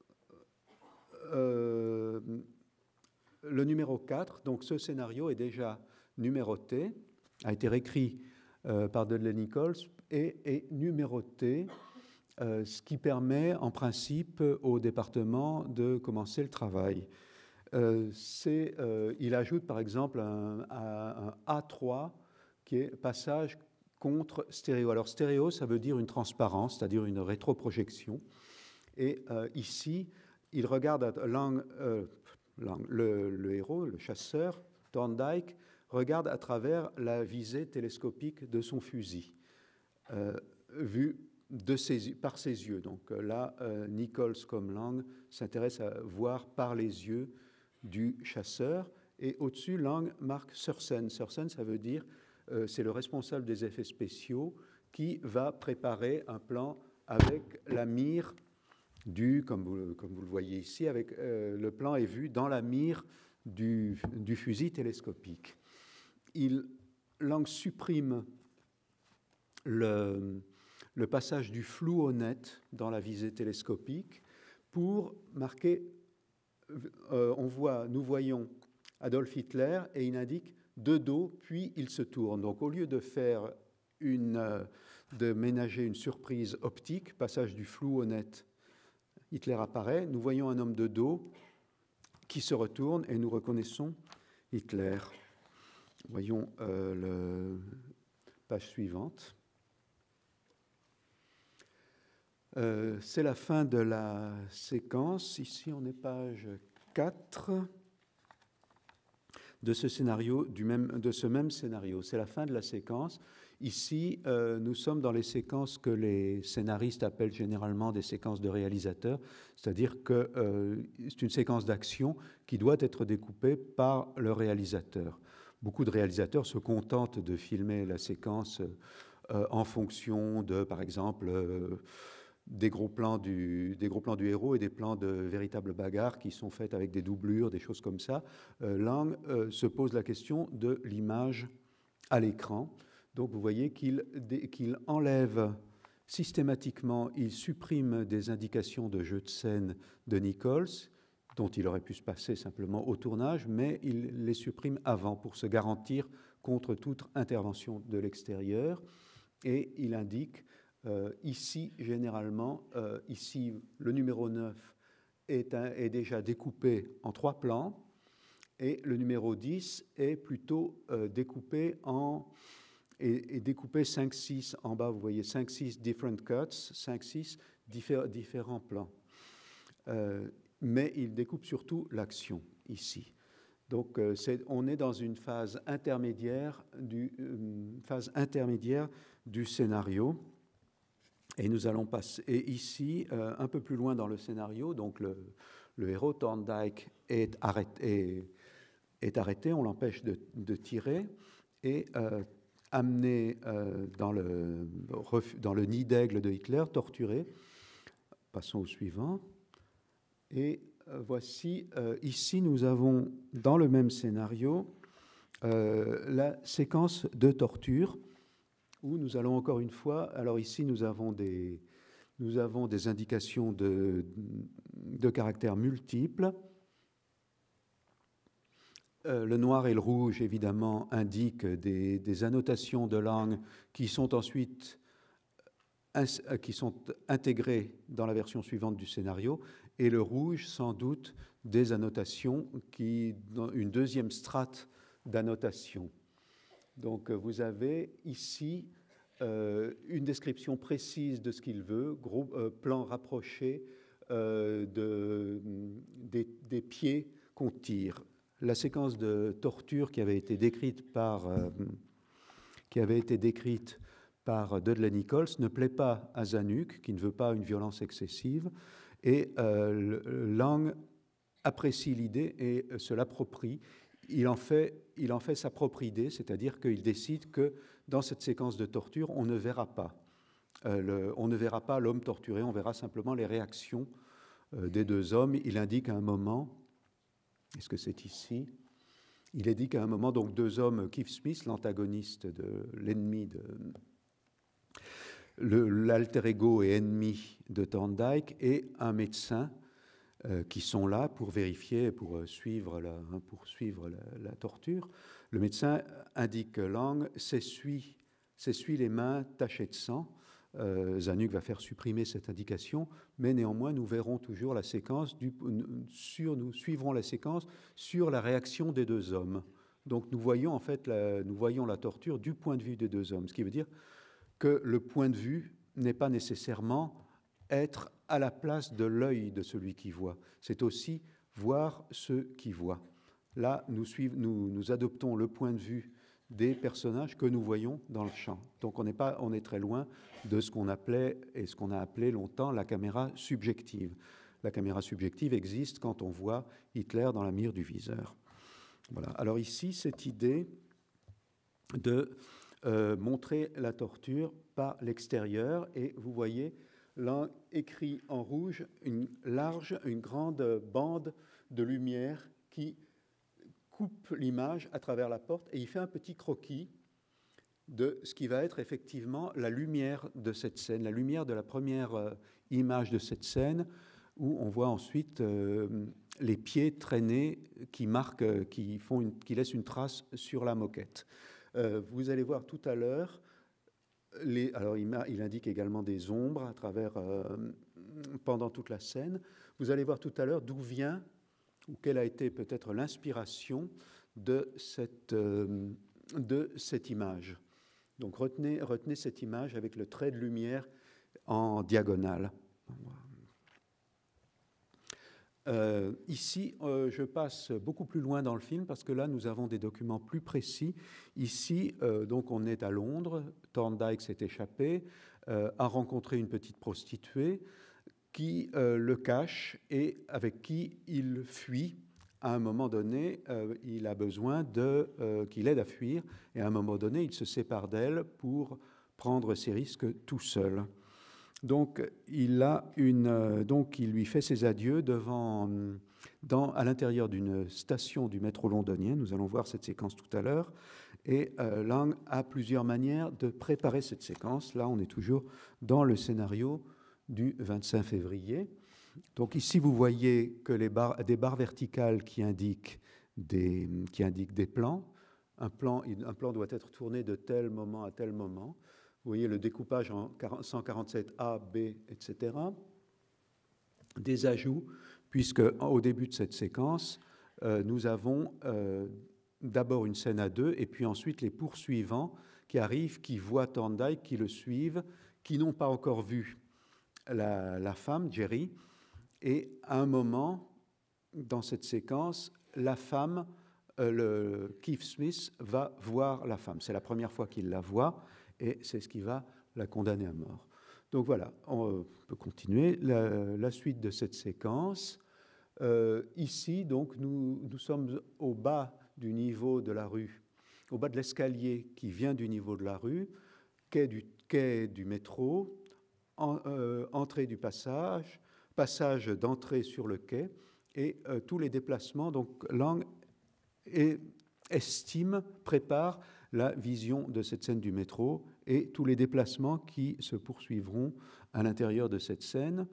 euh, le numéro quatre, donc ce scénario est déjà numéroté, a été réécrit euh, par Dudley Nichols et est numéroté, euh, ce qui permet en principe au département de commencer le travail. Euh, c'est, euh, il ajoute par exemple un, un A trois qui est passage contre stéréo. Alors stéréo, ça veut dire une transparence, c'est-à-dire une rétroprojection. Et euh, ici, il regarde à Lang, euh, Lang, le, le héros, le chasseur, Thorndike, regarde à travers la visée télescopique de son fusil, euh, vu de ses, par ses yeux. Donc là, euh, Nichols comme Lang s'intéresse à voir par les yeux du chasseur. Et au-dessus, Lang marque Sørsen. Sørsen, ça veut dire, euh, c'est le responsable des effets spéciaux qui va préparer un plan avec la mire du, comme vous, comme vous le voyez ici, avec, euh, le plan est vu dans la mire du, du fusil télescopique. Il, Lang supprime le, le passage du flou au net dans la visée télescopique pour marquer, euh, on voit, nous voyons Adolf Hitler et il indique de dos, puis il se tourne. Donc au lieu de faire une, euh, de ménager une surprise optique, passage du flou au net, Hitler apparaît, nous voyons un homme de dos qui se retourne et nous reconnaissons Hitler. Voyons euh, la page suivante. Euh, c'est la fin de la séquence. Ici, on est page quatre de ce scénario, du même, de ce même scénario. C'est la fin de la séquence. Ici, euh, nous sommes dans les séquences que les scénaristes appellent généralement des séquences de réalisateurs, c'est-à-dire que euh, c'est une séquence d'action qui doit être découpée par le réalisateur. Beaucoup de réalisateurs se contentent de filmer la séquence euh, en fonction de, par exemple, euh, des gros plans du, des gros plans du héros et des plans de véritables bagarres qui sont faites avec des doublures, des choses comme ça. Euh, Lang euh, se pose la question de l'image à l'écran. Donc vous voyez qu'il, qu'il enlève systématiquement, il supprime des indications de jeu de scène de Nichols, dont il aurait pu se passer simplement au tournage, mais il les supprime avant pour se garantir contre toute intervention de l'extérieur. Et il indique euh, ici, généralement, euh, ici, le numéro neuf est, un, est déjà découpé en trois plans, et le numéro dix est plutôt euh, découpé en... et, et découpé cinq six en bas, vous voyez cinq six different cuts, cinq six diffé- différents plans. Euh, mais il découpe surtout l'action ici. Donc euh, c'est, on est dans une phase intermédiaire du, euh, phase intermédiaire du scénario. Et nous allons passer, et ici, euh, un peu plus loin dans le scénario, donc le, le héros Thorndike est arrêté, est, est arrêté on l'empêche de, de tirer, et euh, amené euh, dans, le, dans le nid d'aigle de Hitler, torturé. Passons au suivant. Et euh, voici, euh, ici nous avons, dans le même scénario, euh, la séquence de torture, où nous allons encore une fois, alors ici nous avons des, nous avons des indications de, de caractères multiples. Euh, le noir et le rouge, évidemment, indiquent des, des annotations de langue qui sont ensuite ins, qui sont intégrées dans la version suivante du scénario, et le rouge, sans doute, des annotations, qui, dans une deuxième strate d'annotation. Donc vous avez ici euh, une description précise de ce qu'il veut, gros euh, plan rapproché euh, de, des, des pieds qu'on tire. La séquence de torture qui avait été décrite par, euh, qui avait été décrite par Dudley Nichols ne plaît pas à Zanuck, qui ne veut pas une violence excessive, et euh, Lang apprécie l'idée et se l'approprie. Il en fait, il en fait sa propre idée, c'est-à-dire qu'il décide que dans cette séquence de torture, on ne verra pas euh, le, on ne verra pas l'homme torturé, on verra simplement les réactions euh, des deux hommes. Il indique à un moment, est-ce que c'est ici? Il indique à un moment, donc deux hommes, Keith Smith, l'antagoniste de l'ennemi de l'alter ego et ennemi de Thorndike, et un médecin euh, qui sont là pour vérifier, pour suivre la, hein, pour suivre la, la torture. Le médecin indique Lang s'essuie, s'essuie les mains tachées de sang. Euh, Zanuck va faire supprimer cette indication, mais néanmoins nous verrons toujours la séquence, du, sur, nous suivrons la séquence sur la réaction des deux hommes. Donc nous voyons en fait la, nous voyons la torture du point de vue des deux hommes, ce qui veut dire que le point de vue n'est pas nécessairement être à la place de l'œil de celui qui voit. C'est aussi voir ceux qui voient. Là, nous, suivons, nous, nous adoptons le point de vue des personnages que nous voyons dans le champ. Donc on n'est pas, on est très loin de ce qu'on appelait et ce qu'on a appelé longtemps la caméra subjective. La caméra subjective existe quand on voit Hitler dans la mire du viseur. Voilà. Alors ici, cette idée de Euh, montrer la torture par l'extérieur, et vous voyez là écrit en rouge une large, une grande bande de lumière qui coupe l'image à travers la porte, et il fait un petit croquis de ce qui va être effectivement la lumière de cette scène, la lumière de la première euh, image de cette scène, où on voit ensuite euh, les pieds traînés qui marquent, qui, font une, qui laissent une trace sur la moquette. Euh, vous allez voir tout à l'heure, les, alors il, il indique également des ombres à travers, euh, pendant toute la scène. Vous allez voir tout à l'heure d'où vient, ou quelle a été peut-être l'inspiration de cette, euh, de cette image. Donc retenez, retenez cette image avec le trait de lumière en diagonale. Euh, ici, euh, je passe beaucoup plus loin dans le film parce que là, nous avons des documents plus précis. Ici, euh, donc, on est à Londres. Thorndike s'est échappé, euh, a rencontré une petite prostituée qui euh, le cache et avec qui il fuit. À un moment donné, euh, il a besoin de, euh, qu'il aide à fuir, et à un moment donné, il se sépare d'elle pour prendre ses risques tout seul. Donc il, a une, donc, il lui fait ses adieux devant, dans, à l'intérieur d'une station du métro londonien. Nous allons voir cette séquence tout à l'heure. Et euh, Lang a plusieurs manières de préparer cette séquence. Là, on est toujours dans le scénario du vingt-cinq février. Donc ici, vous voyez que les barres, des barres verticales qui indiquent des, qui indiquent des plans. Un plan, un plan doit être tourné de tel moment à tel moment. Vous voyez le découpage en cent quarante-sept A, B, et cetera. Des ajouts, puisque au début de cette séquence, euh, nous avons euh, d'abord une scène à deux, et puis ensuite les poursuivants qui arrivent, qui voient Thorndike, qui le suivent, qui n'ont pas encore vu la, la femme, Jerry. Et à un moment, dans cette séquence, la femme, euh, le, Keith Smith, va voir la femme. C'est la première fois qu'il la voit. Et c'est ce qui va la condamner à mort. Donc voilà, on peut continuer la, la suite de cette séquence. Euh, ici, donc, nous, nous sommes au bas du niveau de la rue, au bas de l'escalier qui vient du niveau de la rue, quai du, quai du métro, en, euh, entrée du passage, passage d'entrée sur le quai, et euh, tous les déplacements. Donc Lang et, estime, prépare la vision de cette scène du métro et tous les déplacements qui se poursuivront à l'intérieur de cette scène,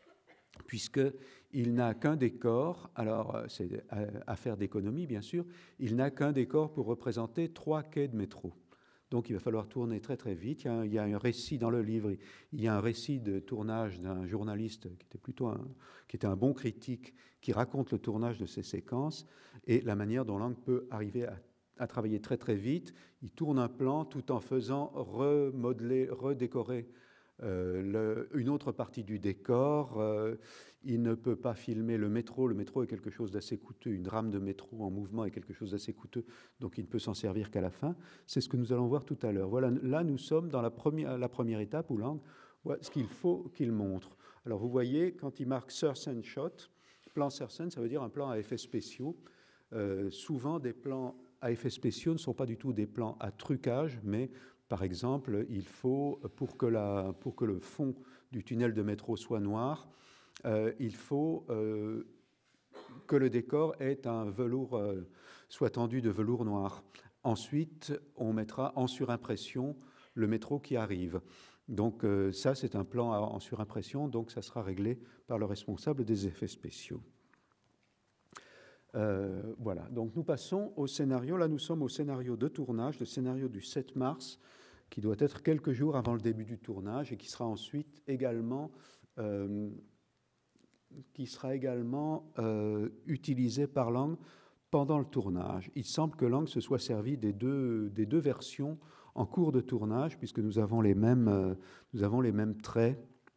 puisqu'il n'a qu'un décor, alors c'est affaire d'économie bien sûr, il n'a qu'un décor pour représenter trois quais de métro. Donc il va falloir tourner très très vite. Il y a un, il y a un récit dans le livre, il y a un récit de tournage d'un journaliste qui était plutôt un, qui était un bon critique, qui raconte le tournage de ces séquences et la manière dont Lang peut arriver à à travailler très très vite. Il tourne un plan tout en faisant remodeler, redécorer euh, le, une autre partie du décor. Euh, il ne peut pas filmer le métro. Le métro est quelque chose d'assez coûteux. Une rame de métro en mouvement est quelque chose d'assez coûteux, donc il ne peut s'en servir qu'à la fin. C'est ce que nous allons voir tout à l'heure. Voilà, là nous sommes dans la première, la première étape où Lang voit ce qu'il faut qu'il montre. Alors vous voyez, quand il marque Sursen Shot, plan Sursen, ça veut dire un plan à effets spéciaux. Euh, souvent des plans à effets spéciaux ne sont pas du tout des plans à trucage, mais Par exemple, il faut, pour que, la, pour que le fond du tunnel de métro soit noir, euh, il faut euh, que le décor ait un velours, euh, soit tendu de velours noir. Ensuite, on mettra en surimpression le métro qui arrive. Donc euh, ça, c'est un plan en surimpression, donc ça sera réglé par le responsable des effets spéciaux. Euh, voilà, donc nous passons au scénario. Là, nous sommes au scénario de tournage, le scénario du sept mars, qui doit être quelques jours avant le début du tournage et qui sera ensuite également, euh, qui sera également euh, utilisé par Lang pendant le tournage. Il semble que Lang se soit servi des deux, des deux versions en cours de tournage, puisque nous avons les mêmes, euh, nous avons les mêmes traits.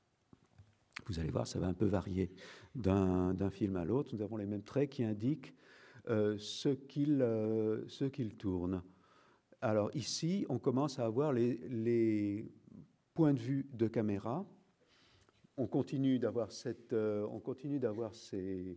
Vous allez voir, ça va un peu varier d'un, d'un film à l'autre. Nous avons les mêmes traits qui indiquent euh, ce qu'il euh, ce qu'il tourne. Alors ici, on commence à avoir les, les points de vue de caméra. On continue d'avoir cette, euh, on continue d'avoir ces,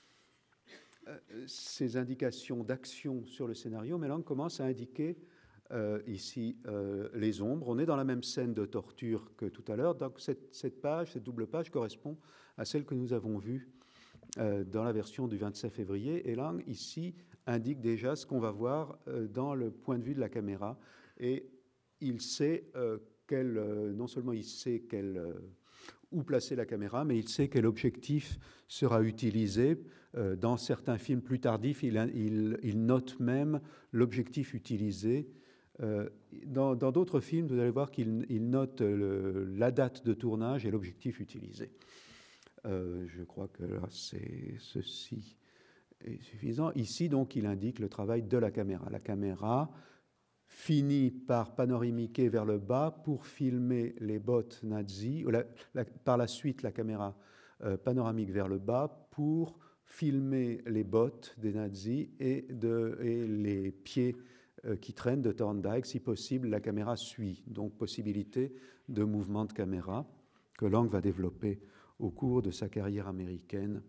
euh, ces indications d'action sur le scénario, mais là on commence à indiquer euh, ici euh, les ombres. On est dans la même scène de torture que tout à l'heure, donc cette, cette page, cette double page correspond à celle que nous avons vue euh, dans la version du vingt-sept février, et Lang ici indique déjà ce qu'on va voir euh, dans le point de vue de la caméra, et il sait euh, quel, euh, non seulement il sait quel, euh, où placer la caméra, mais il sait quel objectif sera utilisé. Euh, dans certains films plus tardifs, il, il, il note même l'objectif utilisé. Euh, dans, dans d'autres films, vous allez voir qu'il il note le, la date de tournage et l'objectif utilisé. Euh, je crois que là, c'est ceci est suffisant. Ici, donc, il indique le travail de la caméra. La caméra finit par panoramiquer vers le bas pour filmer les bottes nazis. La, la, par la suite, la caméra euh, panoramique vers le bas pour filmer les bottes des nazis et, de, et les pieds euh, qui traînent de Thorndike. Si possible, la caméra suit. Donc, possibilité de mouvement de caméra que Lang va développer au cours de sa carrière américaine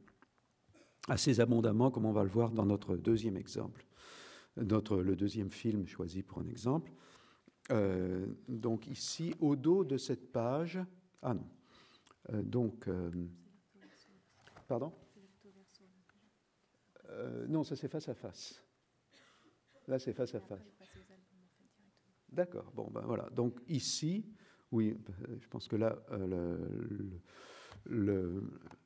assez abondamment, comme on va le voir dans notre deuxième exemple. Notre, le deuxième film choisi pour un exemple. Euh, donc ici, au dos de cette page... Ah non. Euh, donc... Euh, pardon euh, Non, ça c'est face à face. Là, c'est face à face. D'accord. Bon, ben voilà. Donc ici, oui, je pense que là, euh, le,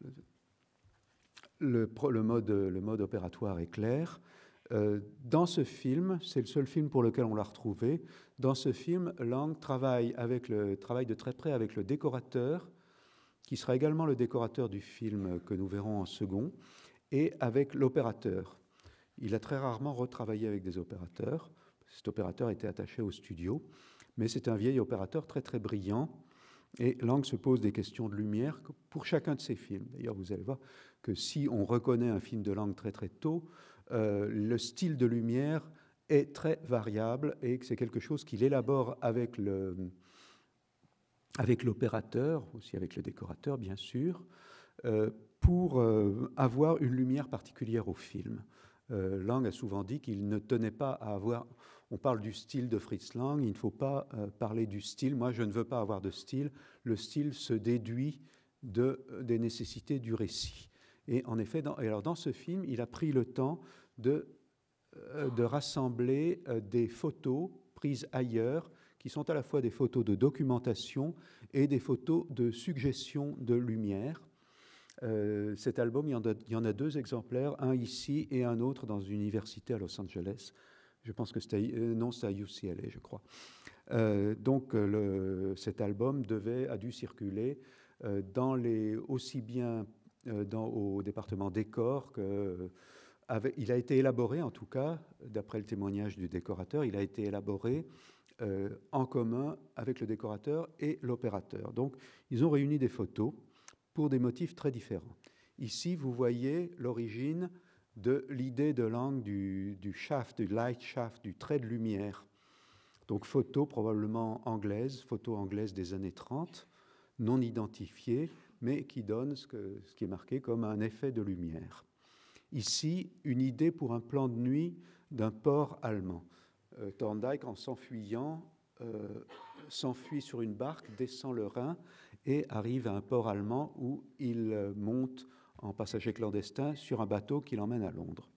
le, le, le, mode, le mode opératoire est clair. Euh, dans ce film, c'est le seul film pour lequel on l'a retrouvé, dans ce film, Lang travaille, avec le, travaille de très près avec le décorateur, qui sera également le décorateur du film que nous verrons en second, et avec l'opérateur. Il a très rarement retravaillé avec des opérateurs. Cet opérateur était attaché au studio, mais c'est un vieil opérateur très très brillant, et Lang se pose des questions de lumière pour chacun de ses films. D'ailleurs, vous allez voir que si on reconnaît un film de Lang très très tôt, Euh, le style de lumière est très variable et que c'est quelque chose qu'il élabore avec, le, avec l'opérateur, aussi avec le décorateur bien sûr, euh, pour euh, avoir une lumière particulière au film. Euh, Lang a souvent dit qu'il ne tenait pas à avoir... On parle du style de Fritz Lang, il ne faut pas euh, parler du style. Moi, je ne veux pas avoir de style. Le style se déduit de, des nécessités du récit. Et en effet, dans, alors dans ce film, il a pris le temps de, euh, de rassembler euh, des photos prises ailleurs, qui sont à la fois des photos de documentation et des photos de suggestion de lumière. Euh, cet album, il y, en a, il y en a deux exemplaires, un ici et un autre dans une université à Los Angeles. Je pense que c'était, euh, non, c'est à U C L A, je crois. Euh, donc, le, cet album devait, a dû circuler euh, dans les, aussi bien Dans, au département décor, que, avec, il a été élaboré, en tout cas, d'après le témoignage du décorateur, il a été élaboré euh, en commun avec le décorateur et l'opérateur. Donc, ils ont réuni des photos pour des motifs très différents. Ici, vous voyez l'origine de l'idée de Lang du, du shaft, du light shaft, du trait de lumière. Donc, photo probablement anglaise, photo anglaise des années trente, non identifiée, mais qui donne ce, que, ce qui est marqué comme un effet de lumière. Ici, une idée pour un plan de nuit d'un port allemand. Euh, Thorndike, en s'enfuyant, euh, s'enfuit sur une barque, descend le Rhin et arrive à un port allemand où il euh, monte en passager clandestin sur un bateau qui l'emmène à Londres.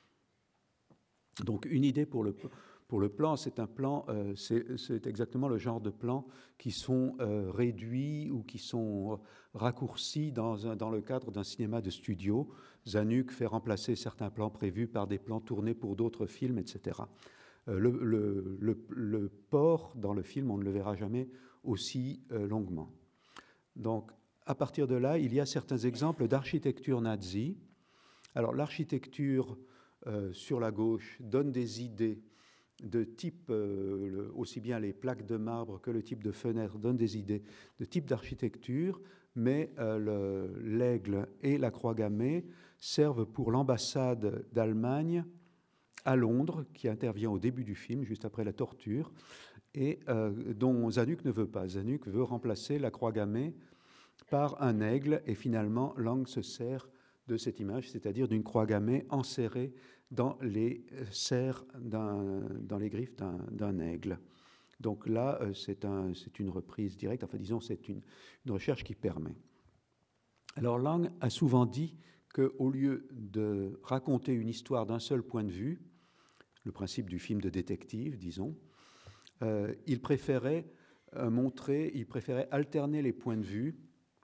Donc une idée pour le, pour le plan, c'est un plan, euh, c'est, c'est exactement le genre de plans qui sont euh, réduits ou qui sont raccourcis dans, un, dans le cadre d'un cinéma de studio. Zanuck fait remplacer certains plans prévus par des plans tournés pour d'autres films, et cetera. Euh, le, le, le, le port dans le film, on ne le verra jamais aussi euh, longuement. Donc à partir de là, il y a certains exemples d'architecture nazie. Alors l'architecture euh, sur la gauche donne des idées de type, euh, le, aussi bien les plaques de marbre que le type de fenêtre donnent des idées de type d'architecture, mais euh, le, l'aigle et la croix gammée servent pour l'ambassade d'Allemagne à Londres, qui intervient au début du film, juste après la torture, et euh, dont Zanuck ne veut pas. Zanuck veut remplacer la croix gammée par un aigle, et finalement, Lang se sert de cette image, c'est-à-dire d'une croix gammée enserrée dans les serres, d'un, dans les griffes d'un, d'un aigle. Donc là, c'est, un, c'est une reprise directe, enfin disons, c'est une, une recherche qui permet. Alors Lang a souvent dit qu'au lieu de raconter une histoire d'un seul point de vue, le principe du film de détective, disons, euh, il préférait euh, montrer, il préférait alterner les points de vue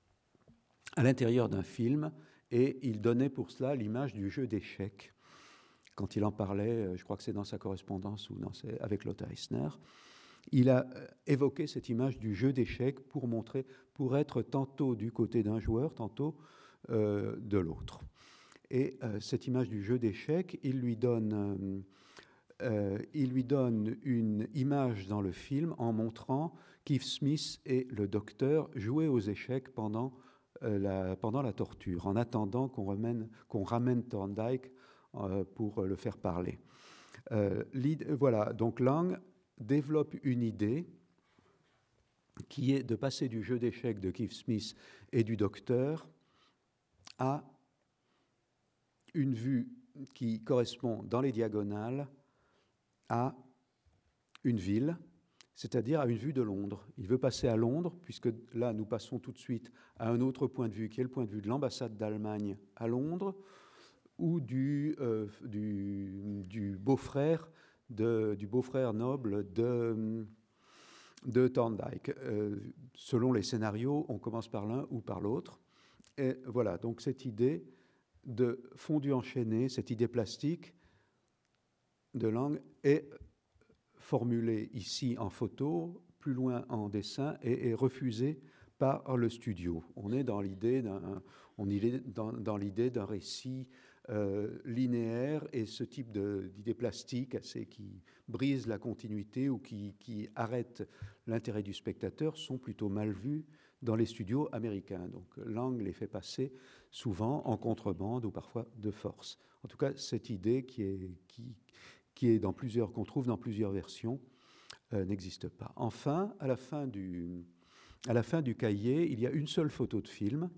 à l'intérieur d'un film, et il donnait pour cela l'image du jeu d'échecs. Quand il en parlait, je crois que c'est dans sa correspondance ou dans ses, avec Lothar Eisner, il a évoqué cette image du jeu d'échecs pour montrer, pour être tantôt du côté d'un joueur, tantôt euh, de l'autre. Et euh, cette image du jeu d'échecs, il lui donne, euh, il lui donne une image dans le film en montrant Keith Smith et le docteur jouer aux échecs pendant La, pendant la torture, en attendant qu'on, remène, qu'on ramène Thorndike euh, pour le faire parler. Euh, voilà, donc Lang développe une idée qui est de passer du jeu d'échecs de Keith Smith et du docteur à une vue qui correspond dans les diagonales à une ville, c'est-à-dire à une vue de Londres. Il veut passer à Londres, puisque là, nous passons tout de suite à un autre point de vue, qui est le point de vue de l'ambassade d'Allemagne à Londres, ou du, euh, du, du beau-frère de, du beau-frère noble de, de Thorndike. Euh, selon les scénarios, on commence par l'un ou par l'autre. Et voilà, donc cette idée de fondu enchaîné, cette idée plastique de Lang est formulée ici en photo, plus loin en dessin, et est refusée par le studio. On est dans l'idée d'un, on est dans, dans l'idée d'un récit euh, linéaire, et ce type de, d'idée plastique assez, qui brise la continuité ou qui, qui arrête l'intérêt du spectateur sont plutôt mal vus dans les studios américains. Donc Lang les fait passer souvent en contrebande ou parfois de force. En tout cas, cette idée qui est, qui, qui est dans plusieurs, qu'on trouve dans plusieurs versions, euh, n'existe pas. Enfin, à la fin du, à la fin du cahier, il y a une seule photo de film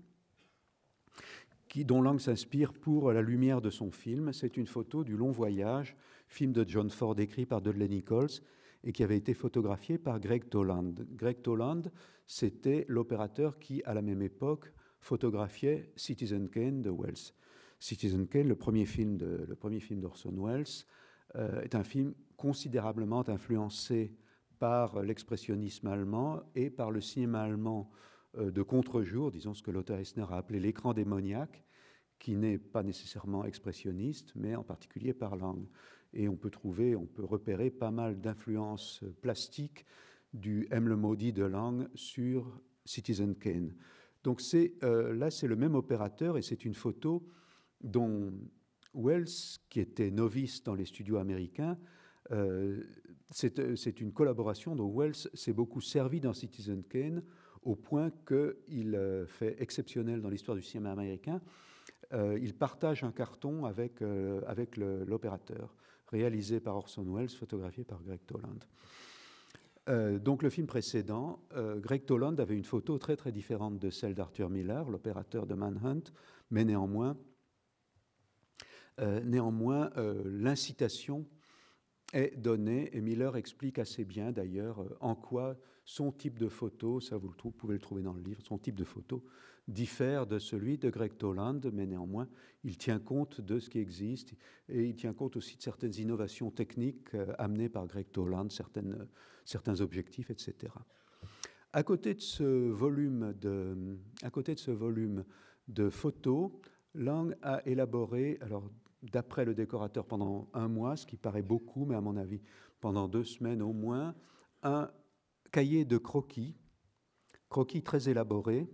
qui, dont Lang s'inspire pour la lumière de son film. C'est une photo du Long Voyage, film de John Ford écrit par Dudley Nichols et qui avait été photographié par Greg Toland. Greg Toland, c'était l'opérateur qui, à la même époque, photographiait Citizen Kane de Wells. Citizen Kane, le premier film, de, le premier film d'Orson Welles, euh, est un film considérablement influencé par l'expressionnisme allemand et par le cinéma allemand euh, de contre-jour, disons ce que Lothar Eisner a appelé l'écran démoniaque, qui n'est pas nécessairement expressionniste, mais en particulier par Lang. Et on peut trouver, on peut repérer pas mal d'influences plastiques du M. le Maudit de Lang sur Citizen Kane. Donc c'est, euh, là, c'est le même opérateur, et c'est une photo dont Welles, qui était novice dans les studios américains, euh, c'est, c'est une collaboration dont Welles s'est beaucoup servi dans Citizen Kane, au point qu'il euh, fait exceptionnel dans l'histoire du cinéma américain. Euh, il partage un carton avec, euh, avec le, l'opérateur, réalisé par Orson Welles, photographié par Greg Toland. Euh, donc le film précédent, euh, Greg Toland avait une photo très très différente de celle d'Arthur Miller, l'opérateur de Manhunt, mais néanmoins, euh, néanmoins euh, l'incitation est donné, et Miller explique assez bien d'ailleurs en quoi son type de photo, ça vous, le, vous pouvez le trouver dans le livre, son type de photo diffère de celui de Greg Toland, mais néanmoins il tient compte de ce qui existe et il tient compte aussi de certaines innovations techniques euh, amenées par Greg Toland, certaines, certains objectifs, et cetera. À côté de ce volume de, à côté de, ce volume de photos, Lang a élaboré, alors d'après le décorateur pendant un mois, ce qui paraît beaucoup, mais à mon avis pendant deux semaines au moins, un cahier de croquis, croquis très élaborés,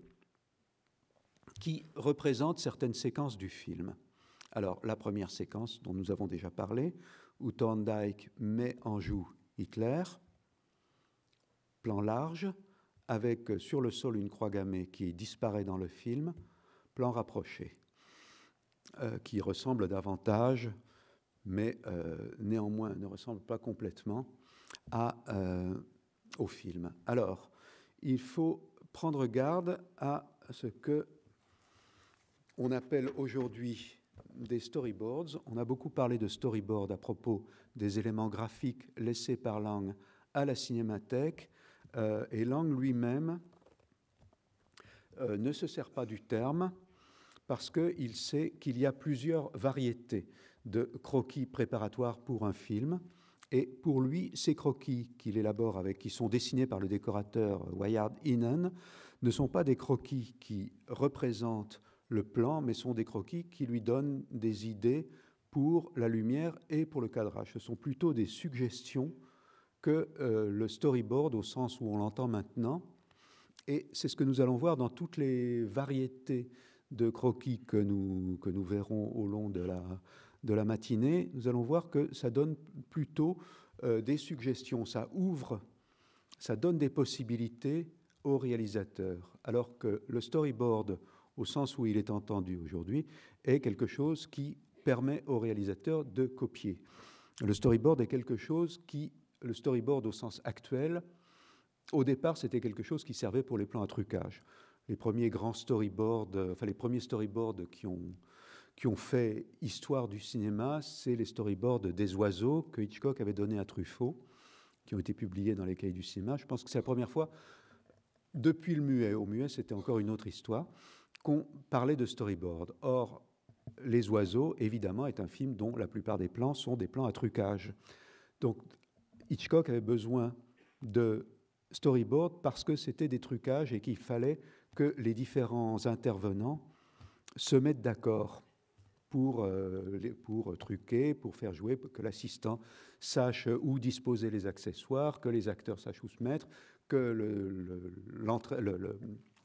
qui représente certaines séquences du film. Alors la première séquence dont nous avons déjà parlé, où Thorndike met en joue Hitler, plan large, avec sur le sol une croix gammée qui disparaît dans le film, plan rapproché. Euh, qui ressemble davantage, mais euh, néanmoins ne ressemble pas complètement à, euh, au film. Alors, il faut prendre garde à ce que on appelle aujourd'hui des storyboards. On a beaucoup parlé de storyboard à propos des éléments graphiques laissés par Lang à la Cinémathèque, euh, et Lang lui-même euh, ne se sert pas du terme, parce qu'il sait qu'il y a plusieurs variétés de croquis préparatoires pour un film. Et pour lui, ces croquis qu'il élabore avec, qui sont dessinés par le décorateur Wyatt Eanon, ne sont pas des croquis qui représentent le plan, mais sont des croquis qui lui donnent des idées pour la lumière et pour le cadrage. Ce sont plutôt des suggestions que euh, le storyboard, au sens où on l'entend maintenant. Et c'est ce que nous allons voir dans toutes les variétés de croquis que nous, que nous verrons au long de la, de la matinée. Nous allons voir que ça donne plutôt euh, des suggestions, ça ouvre, ça donne des possibilités au réalisateur, alors que le storyboard, au sens où il est entendu aujourd'hui, est quelque chose qui permet au réalisateur de copier. Le storyboard est quelque chose qui, le storyboard au sens actuel, au départ, c'était quelque chose qui servait pour les plans à trucage. Les premiers grands storyboards, enfin les premiers storyboards qui ont, qui ont fait histoire du cinéma, c'est les storyboards des oiseaux que Hitchcock avait donnés à Truffaut, qui ont été publiés dans les cahiers du cinéma. Je pense que c'est la première fois, depuis le muet, au muet c'était encore une autre histoire, qu'on parlait de storyboard. Or, Les Oiseaux, évidemment, est un film dont la plupart des plans sont des plans à trucage. Donc, Hitchcock avait besoin de storyboard parce que c'était des trucages et qu'il fallait que les différents intervenants se mettent d'accord pour, euh, pour truquer, pour faire jouer, pour que l'assistant sache où disposer les accessoires, que les acteurs sachent où se mettre, que le, le, le, le,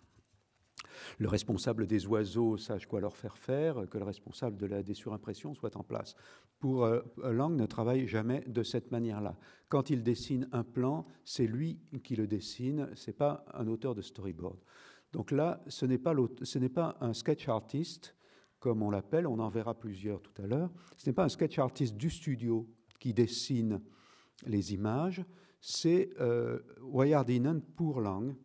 le responsable des oiseaux sache quoi leur faire faire, que le responsable de la, des surimpressions soit en place. Pour euh, Lang ne travaille jamais de cette manière-là. Quand il dessine un plan, c'est lui qui le dessine, ce n'est pas un auteur de storyboard. Donc là, ce n'est pas, ce n'est pas un sketch artist, comme on l'appelle, on en verra plusieurs tout à l'heure. Ce n'est pas un sketch artist du studio qui dessine les images, c'est euh, Wyatt Eanon pour Lang.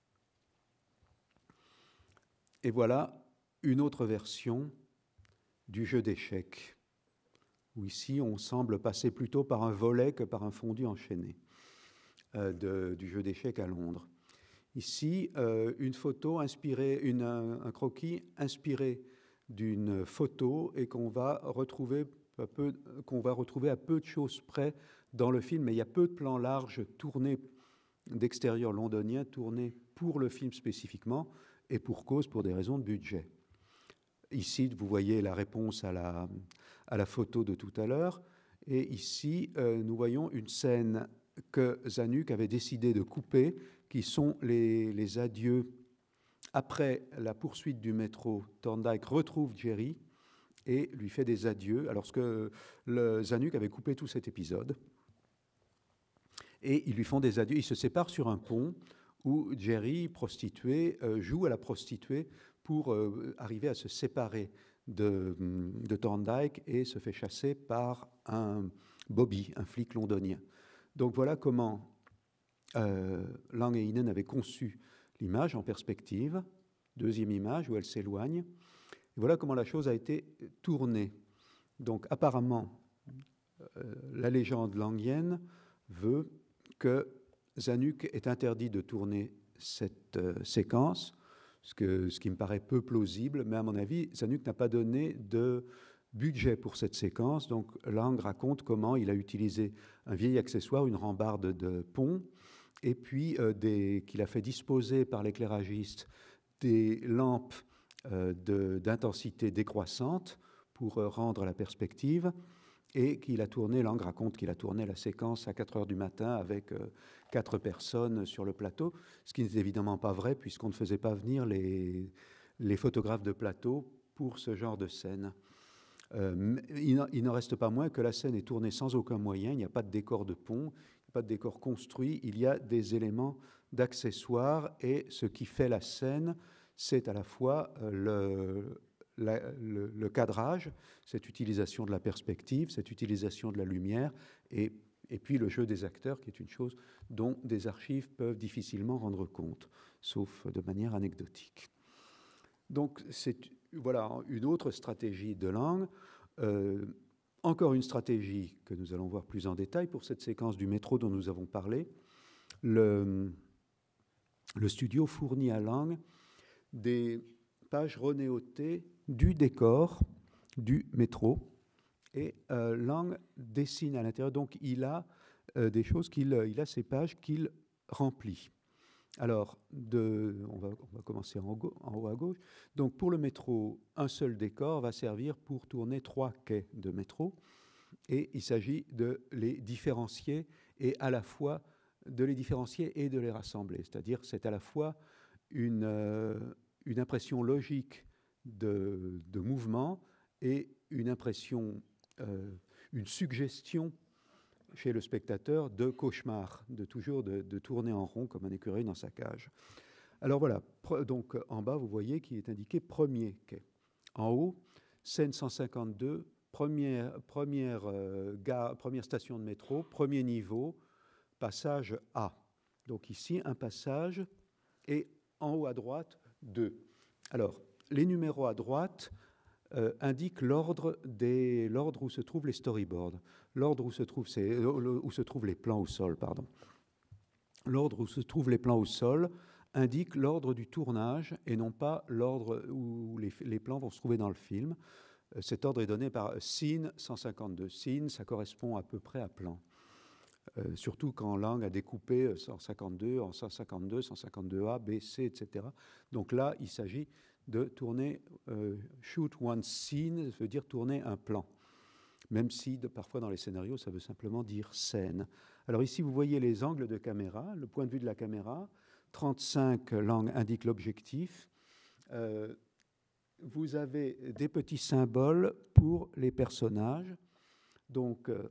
Et voilà une autre version du jeu d'échecs, où ici on semble passer plutôt par un volet que par un fondu enchaîné euh, de, du jeu d'échecs à Londres. Ici, euh, une photo inspirée, une, un, un croquis inspiré d'une photo et qu'on va retrouver à peu, qu'on va retrouver à peu de choses près dans le film. Mais il y a peu de plans larges tournés d'extérieur londonien, tournés pour le film spécifiquement, et pour cause, pour des raisons de budget. Ici, vous voyez la réponse à la, à la photo de tout à l'heure. Et ici, euh, nous voyons une scène que Zanuck avait décidé de couper, qui sont les, les adieux. Après la poursuite du métro, Thorndike retrouve Jerry et lui fait des adieux, alors que le Zanuck avait coupé tout cet épisode. Et ils lui font des adieux. Ils se séparent sur un pont où Jerry, prostituée, euh, joue à la prostituée pour euh, arriver à se séparer de, de Thorndike et se fait chasser par un Bobby, un flic londonien. Donc voilà comment euh, Lang et Eanon avaient conçu l'image en perspective, deuxième image où elle s'éloigne. Et voilà comment la chose a été tournée. Donc apparemment, la légende langienne veut que Zanuck est interdit de tourner cette euh, séquence, ce, que, ce qui me paraît peu plausible, mais à mon avis, Zanuck n'a pas donné de budget pour cette séquence. Donc Lang raconte comment il a utilisé un vieil accessoire, une rambarde de pont, et puis euh, des, qu'il a fait disposer par l'éclairagiste des lampes euh, de, d'intensité décroissante pour euh, rendre la perspective, et qu'il a tourné, Lang raconte qu'il a tourné la séquence à quatre heures du matin avec euh, quatre personnes sur le plateau, ce qui n'est évidemment pas vrai puisqu'on ne faisait pas venir les, les photographes de plateau pour ce genre de scène. Euh, il n'en reste pas moins que la scène est tournée sans aucun moyen, il n'y a pas de décor de pont, pas de décor construit, il y a des éléments d'accessoires, et ce qui fait la scène, c'est à la fois le, la, le, le cadrage, cette utilisation de la perspective, cette utilisation de la lumière, et, et puis le jeu des acteurs, qui est une chose dont des archives peuvent difficilement rendre compte, sauf de manière anecdotique. Donc c'est voilà une autre stratégie de Lang. Euh, encore une stratégie que nous allons voir plus en détail pour cette séquence du métro dont nous avons parlé. Le, le studio fournit à Lang des pages renéotées du décor du métro, et euh, Lang dessine à l'intérieur. Donc il a euh, des choses qu'il il a ces pages qu'il remplit. Alors, de, on, va, on va commencer en, go, en haut à gauche. Donc, pour le métro, un seul décor va servir pour tourner trois quais de métro. Et il s'agit de les différencier et à la fois de les différencier et de les rassembler. C'est-à-dire, c'est à la fois une, euh, une impression logique de, de mouvement et une impression, euh, une suggestion chez le spectateur de cauchemar, de toujours de, de tourner en rond comme un écureuil dans sa cage. Alors voilà, donc en bas, vous voyez qu'il est indiqué premier quai. En haut, scène cent cinquante-deux, première, première, euh, gare, première station de métro, premier niveau, passage A. Donc ici, un passage, et en haut à droite, deux. Alors, les numéros à droite Euh, indique l'ordre des, l'ordre où se trouvent les storyboards, l'ordre où se trouvent, ces, où se trouvent les plans au sol, pardon. L'ordre où se trouvent les plans au sol indique l'ordre du tournage et non pas l'ordre où les, les plans vont se trouver dans le film. Euh, cet ordre est donné par scene cent cinquante-deux. Scene, ça correspond à peu près à plan. Euh, surtout quand Lang a découpé cent cinquante-deux en cent cinquante-deux, cent cinquante-deux A, B, C, et cetera. Donc là, il s'agit de tourner, euh, shoot one scene, ça veut dire tourner un plan, même si de, parfois dans les scénarios, ça veut simplement dire scène. Alors ici, vous voyez les angles de caméra, le point de vue de la caméra, trente-cinq, Lang indique l'objectif. Euh, vous avez des petits symboles pour les personnages, donc, euh,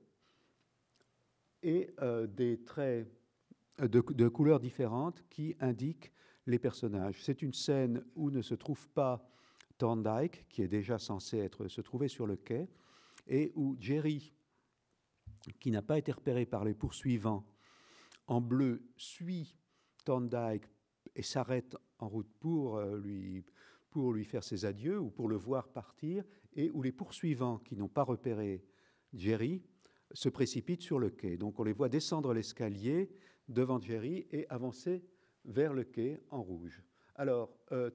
et euh, des traits de, de couleurs différentes qui indiquent les personnages. C'est une scène où ne se trouve pas Thorndyke, qui est déjà censé être, se trouver sur le quai, et où Jerry, qui n'a pas été repéré par les poursuivants, en bleu, suit Thorndyke et s'arrête en route pour lui, pour lui faire ses adieux ou pour le voir partir, et où les poursuivants qui n'ont pas repéré Jerry se précipitent sur le quai. Donc on les voit descendre l'escalier devant Jerry et avancer vers le quai en rouge. Alors, euh,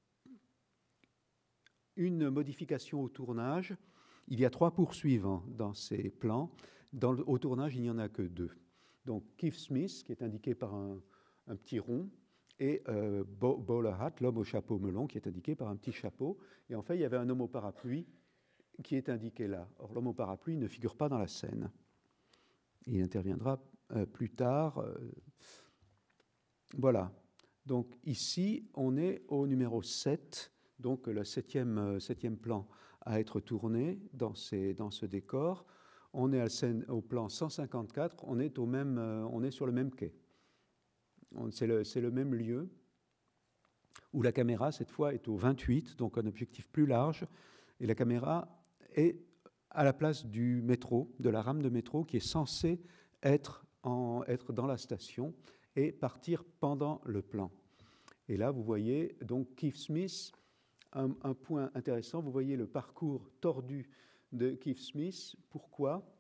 une modification au tournage, il y a trois poursuivants dans ces plans. Dans le, au tournage, il n'y en a que deux. Donc, Keith Smith, qui est indiqué par un, un petit rond, et euh, Bowler Hat, l'homme au chapeau melon, qui est indiqué par un petit chapeau. Et en fait, il y avait un homme au parapluie qui est indiqué là. Or, l'homme au parapluie ne figure pas dans la scène. Il interviendra euh, plus tard. Euh, Voilà. Donc ici, on est au numéro sept, donc le septième, euh, septième plan à être tourné dans, ces, dans ce décor. On est à la scène, au plan cent cinquante-quatre, on est, au même, euh, on est sur le même quai. C'est le, c'est le même lieu où la caméra, cette fois, est au vingt-huit, donc un objectif plus large, et la caméra est à la place du métro, de la rame de métro qui est censée être, en, être dans la station et partir pendant le plan. Et là, vous voyez donc Keith Smith, un, un point intéressant, vous voyez le parcours tordu de Keith Smith. Pourquoi ?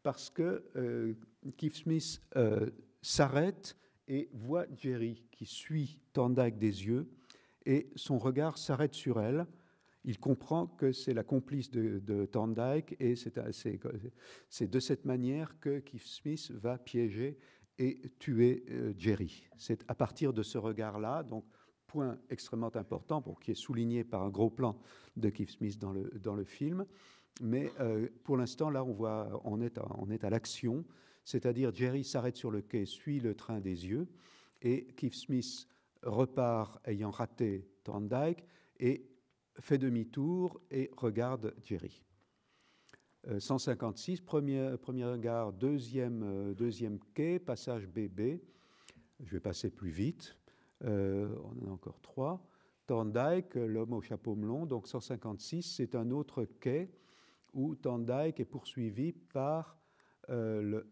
parce que euh, Keith Smith euh, s'arrête et voit Jerry qui suit Thorndike des yeux, et son regard s'arrête sur elle. Il comprend que c'est la complice de, de Thorndike, et c'est, c'est, c'est de cette manière que Keith Smith va piéger et tuer euh, Jerry. C'est à partir de ce regard-là, donc point extrêmement important, bon, qui est souligné par un gros plan de Keith Smith dans le, dans le film, mais euh, pour l'instant, là, on, voit, on, est à, on est à l'action, c'est-à-dire Jerry s'arrête sur le quai, suit le train des yeux, et Keith Smith repart ayant raté Thorndike et fait demi-tour et regarde Jerry. Euh, cent cinquante-six, première, première gare, deuxième, euh, deuxième quai, passage B B. Je vais passer plus vite. Euh, on en a encore trois. Thorndike, l'homme au chapeau melon, donc cent cinquante-six, c'est un autre quai où Thorndike est poursuivi par euh, le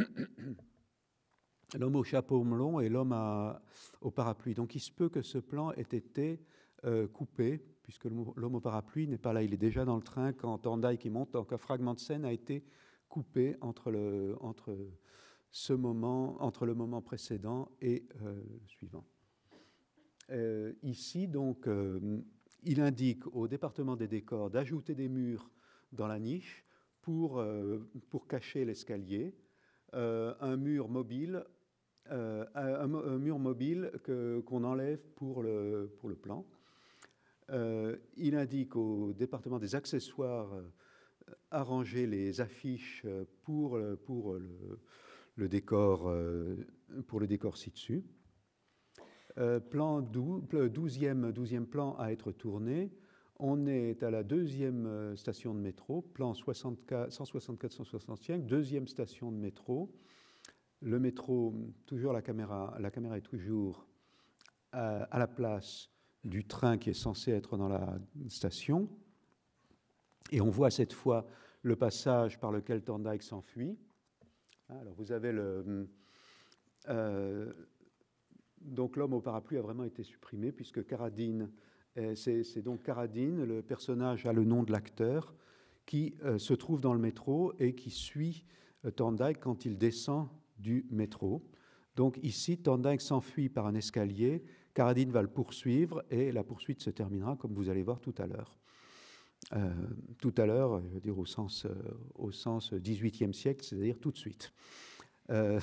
l'homme au chapeau melon et l'homme à, au parapluie. Donc il se peut que ce plan ait été euh, coupé, puisque l'homme au parapluie n'est pas là, il est déjà dans le train quand Thorndike qui monte, donc un fragment de scène a été coupé entre le, entre ce moment, entre le moment précédent et euh, le suivant. Euh, ici, donc, euh, il indique au département des décors d'ajouter des murs dans la niche pour, euh, pour cacher l'escalier, euh, un mur mobile, euh, un, un mur mobile que, qu'on enlève pour le, pour le plan. Euh, il indique au département des accessoires euh, arranger les affiches pour, pour le, le décor, euh, pour le décor ci-dessus. Euh, plan douzième, douzième plan à être tourné. On est à la deuxième station de métro, plan soixante-quatre, cent soixante-quatre cent soixante-cinq, deuxième station de métro. Le métro, toujours la caméra, la caméra est toujours à, à la place du train qui est censé être dans la station. Et on voit cette fois le passage par lequel Thorndike s'enfuit. Alors vous avez le... Euh, donc l'homme au parapluie a vraiment été supprimé puisque Carradine, c'est, c'est donc Carradine, le personnage a le nom de l'acteur, qui euh, se trouve dans le métro et qui suit euh, Thorndike quand il descend du métro. Donc ici, Thorndike s'enfuit par un escalier, Carradine va le poursuivre et la poursuite se terminera comme vous allez voir tout à l'heure. Euh, tout à l'heure, je veux dire au sens, euh, au sens dix-huitième siècle, c'est-à-dire tout de suite. Euh,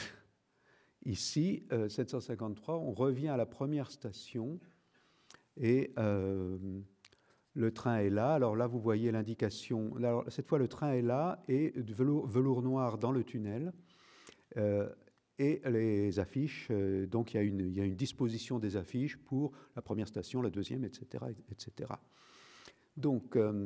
ici, euh, sept cent cinquante-trois, on revient à la première station et euh, le train est là. Alors là, vous voyez l'indication. Alors, cette fois, le train est là et de velours, velours noir dans le tunnel. Euh, et les affiches, euh, donc il y, a une, il y a une disposition des affiches pour la première station, la deuxième, et cetera, et cetera. Donc, euh,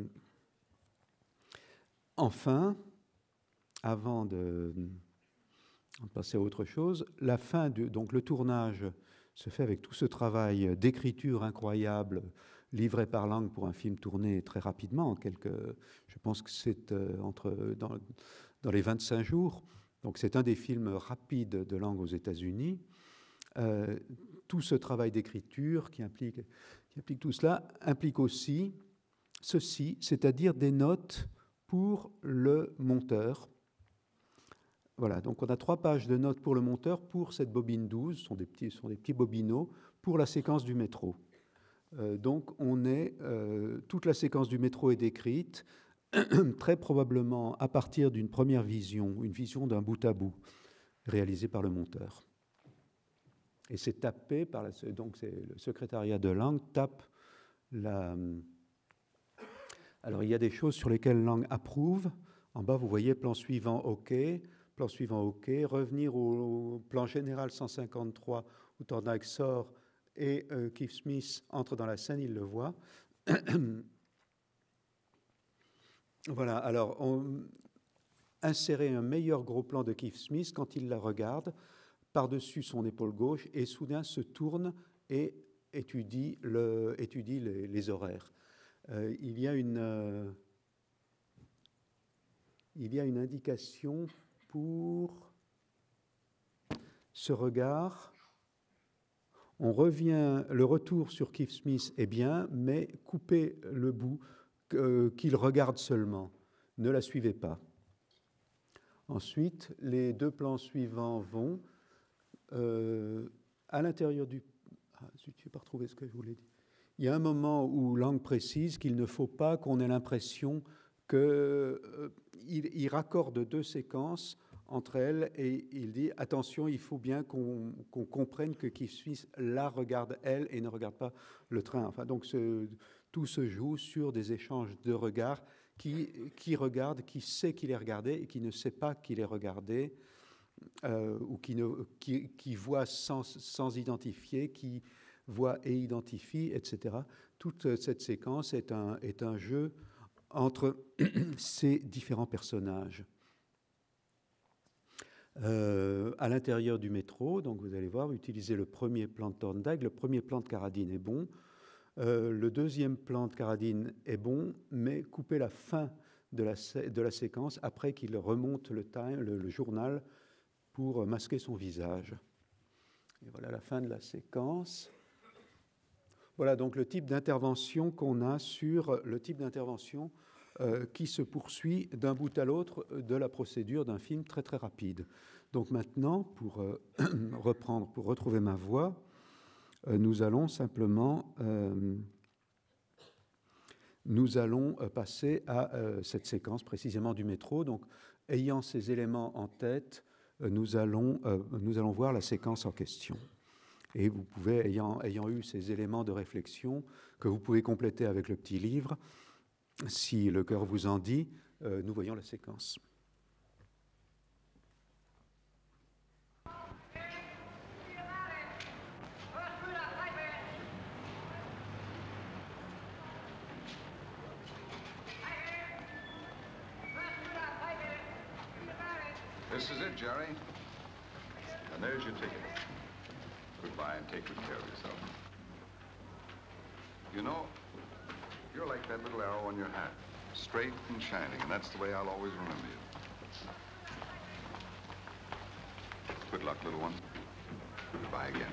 enfin, avant de, de passer à autre chose, la fin du, donc le tournage se fait avec tout ce travail d'écriture incroyable livré par Lang pour un film tourné très rapidement, en quelques, je pense que c'est euh, entre, dans, dans les vingt-cinq jours. Donc c'est un des films rapides de Lang aux États-Unis. Euh, tout ce travail d'écriture qui implique, qui implique tout cela implique aussi ceci, c'est-à-dire des notes pour le monteur. Voilà, donc on a trois pages de notes pour le monteur pour cette bobine douze, ce sont des petits, ce sont des petits bobineaux, pour la séquence du métro. Euh, donc on est, euh, toute la séquence du métro est décrite, très probablement à partir d'une première vision, une vision d'un bout à bout, réalisée par le monteur. Et c'est tapé par la, donc c'est le secrétariat de Lang tape la... Alors il y a des choses sur lesquelles Lang approuve. En bas, vous voyez plan suivant OK, plan suivant OK, revenir au plan général cent cinquante-trois où Thorndike sort et euh, Keith Smith entre dans la scène, il le voit. Voilà, alors on insérer un meilleur gros plan de Keith Smith quand il la regarde par-dessus son épaule gauche et soudain se tourne et étudie, le, étudie les, les horaires. Euh, il y a une... Euh, il y a une indication pour ce regard. On revient, le retour sur Keith Smith est bien, mais coupez le bout euh, qu'il regarde seulement. Ne la suivez pas. Ensuite, les deux plans suivants vont euh, à l'intérieur du... Ah, je n'ai pas retrouvé ce que je voulais dire. Il y a un moment où Lang précise qu'il ne faut pas qu'on ait l'impression qu'il euh, il raccorde deux séquences entre elles et il dit « Attention, il faut bien qu'on qu'on comprenne que qui suisse la regarde elle et ne regarde pas le train. » Enfin, donc ce, tout se joue sur des échanges de regards. Qui, qui regarde, qui sait qu'il est regardé et qui ne sait pas qu'il est regardé, euh, ou qui, ne, qui, qui voit sans, sans identifier, qui voit et identifie, et cetera. Toute cette séquence est un, est un jeu entre ces différents personnages. Euh, à l'intérieur du métro, donc vous allez voir, utiliser le premier plan de Thorndike, le premier plan de Carradine est bon. Euh, le deuxième plan de Carradine est bon, mais couper la fin de la, de la séquence après qu'il remonte le, time, le, le journal pour masquer son visage. Et voilà la fin de la séquence. Voilà donc le type d'intervention qu'on a sur le type d'intervention euh, qui se poursuit d'un bout à l'autre de la procédure d'un film très très rapide. Donc maintenant, pour euh, reprendre, pour retrouver ma voix, nous allons simplement euh, nous allons passer à euh, cette séquence précisément du métro. Donc, ayant ces éléments en tête, euh, nous, allons, euh, nous allons voir la séquence en question. Et vous pouvez, ayant, ayant eu ces éléments de réflexion que vous pouvez compléter avec le petit livre, si le cœur vous en dit, euh, nous voyons la séquence. This is it, Jerry. And there's your ticket. Goodbye and take good care of yourself. You know, you're like that little arrow on your hat. Straight and shining, and that's the way I'll always remember you. Good luck, little one. Goodbye again.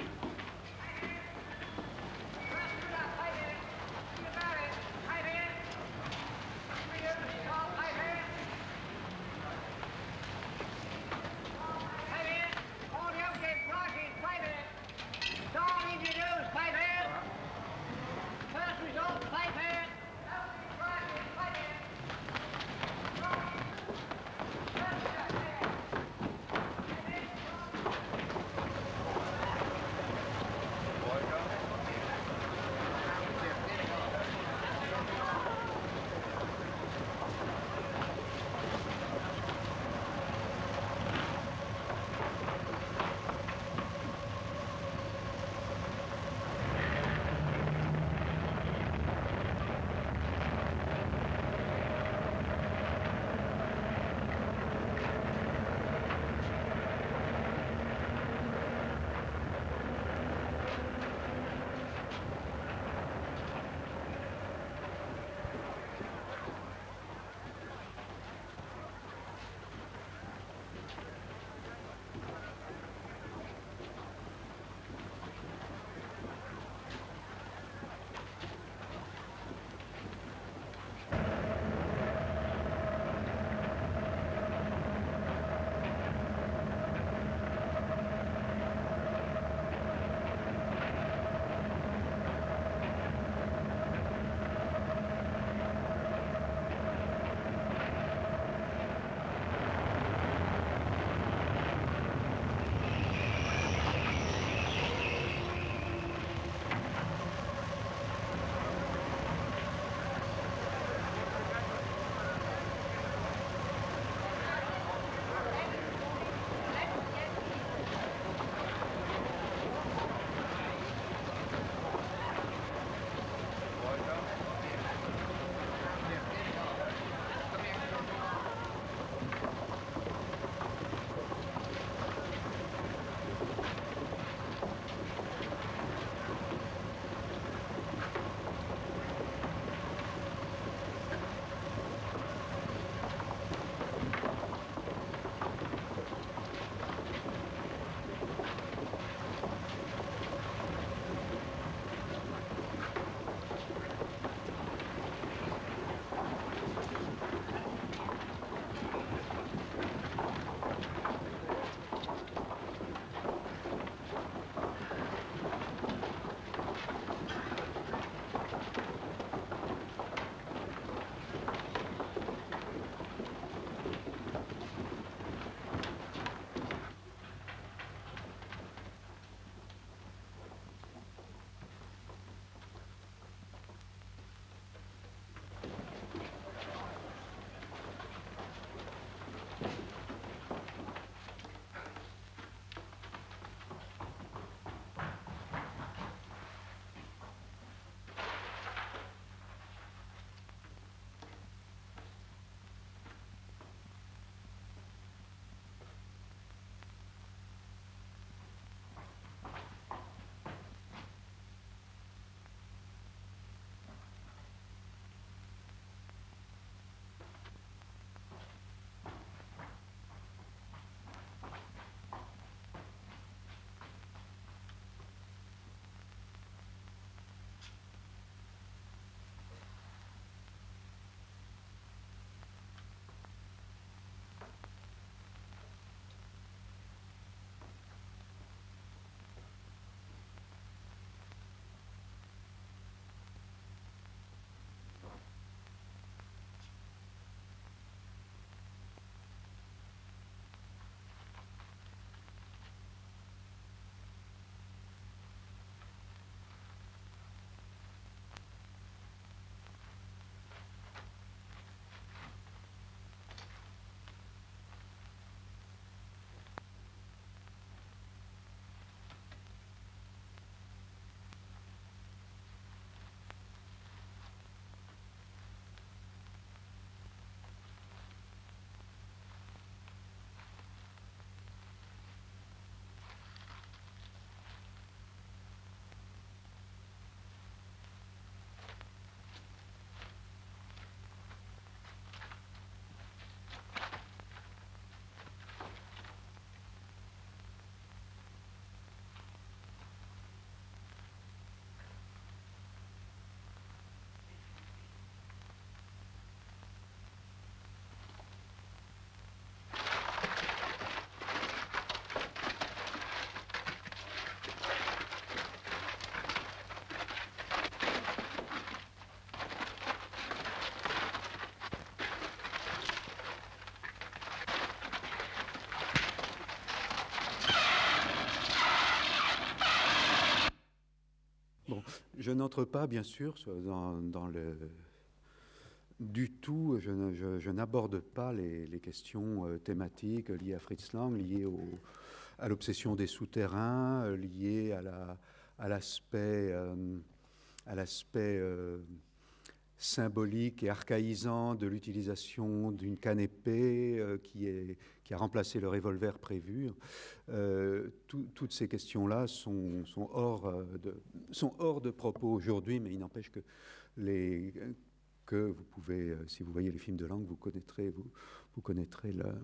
je n'entre pas, bien sûr, dans, dans le... Du tout, je, ne, je, je n'aborde pas les, les questions euh, thématiques liées à Fritz Lang, liées au, à l'obsession des souterrains, euh, liées à, la, à l'aspect, euh, à l'aspect euh, symbolique et archaïsant de l'utilisation d'une canne épée euh, qui, est, qui a remplacé le revolver prévu. Euh, tout, toutes ces questions-là sont, sont, hors, de, sont hors de propos aujourd'hui, mais il n'empêche que les... que vous pouvez, si vous voyez les films de Lang, vous connaîtrez, vous, vous connaîtrez le,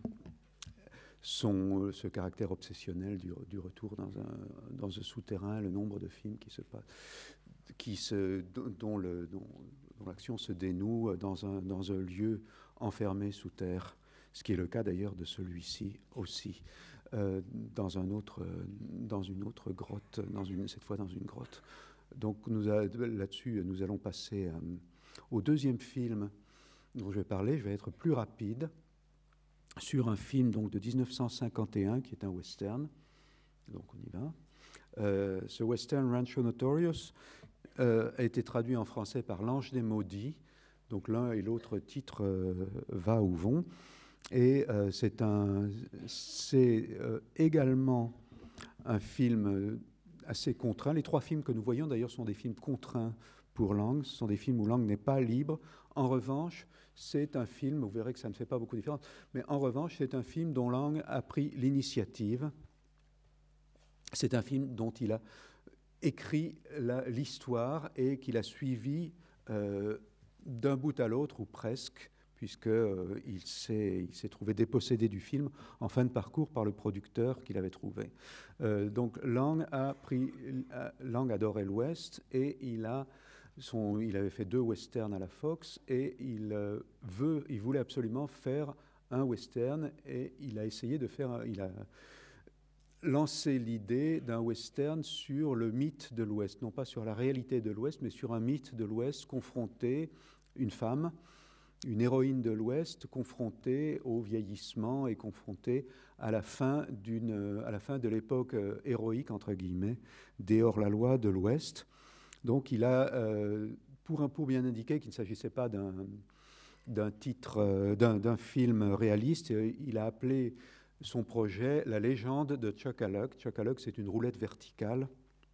son, ce caractère obsessionnel du, du retour dans un, dans un souterrain, le nombre de films qui se passent, qui se, dont, le, dont, dont l'action se dénoue dans un, dans un lieu enfermé sous terre, ce qui est le cas d'ailleurs de celui-ci aussi, euh, dans, un autre, dans une autre grotte, dans une, cette fois dans une grotte. Donc nous a, là-dessus, nous allons passer... Euh, au deuxième film dont je vais parler. Je vais être plus rapide sur un film donc, de dix-neuf cent cinquante et un qui est un western. Donc on y va. Euh, ce western, Rancho Notorious, euh, a été traduit en français par L'Ange des Maudits. Donc l'un et l'autre titre euh, va ou vont. Et euh, c'est, un, c'est euh, également un film assez contraint. Les trois films que nous voyons d'ailleurs sont des films contraints pour Lang. Ce sont des films où Lang n'est pas libre. En revanche, c'est un film, vous verrez que ça ne fait pas beaucoup de différence, mais en revanche, c'est un film dont Lang a pris l'initiative. C'est un film dont il a écrit la, l'histoire et qu'il a suivi euh, d'un bout à l'autre, ou presque, puisqu'il euh, s'est, il s'est trouvé dépossédé du film en fin de parcours par le producteur qu'il avait trouvé. Euh, donc Lang a pris, Lang adorait l'Ouest et il a Son, il avait fait deux westerns à la Fox et il, euh, veut, il voulait absolument faire un western et il a essayé de faire, il a lancé l'idée d'un western sur le mythe de l'Ouest, non pas sur la réalité de l'Ouest, mais sur un mythe de l'Ouest confronté, une femme, une héroïne de l'Ouest confrontée au vieillissement et confrontée à la fin, d'une, à la fin de l'époque héroïque, entre guillemets, des hors-la-loi de l'Ouest. Donc il a, euh, pour un pour bien indiquer qu'il ne s'agissait pas d'un, d'un titre, euh, d'un, d'un film réaliste, il a appelé son projet La légende de Chuck-a-Luck. Chuck-a-Luck, c'est une roulette verticale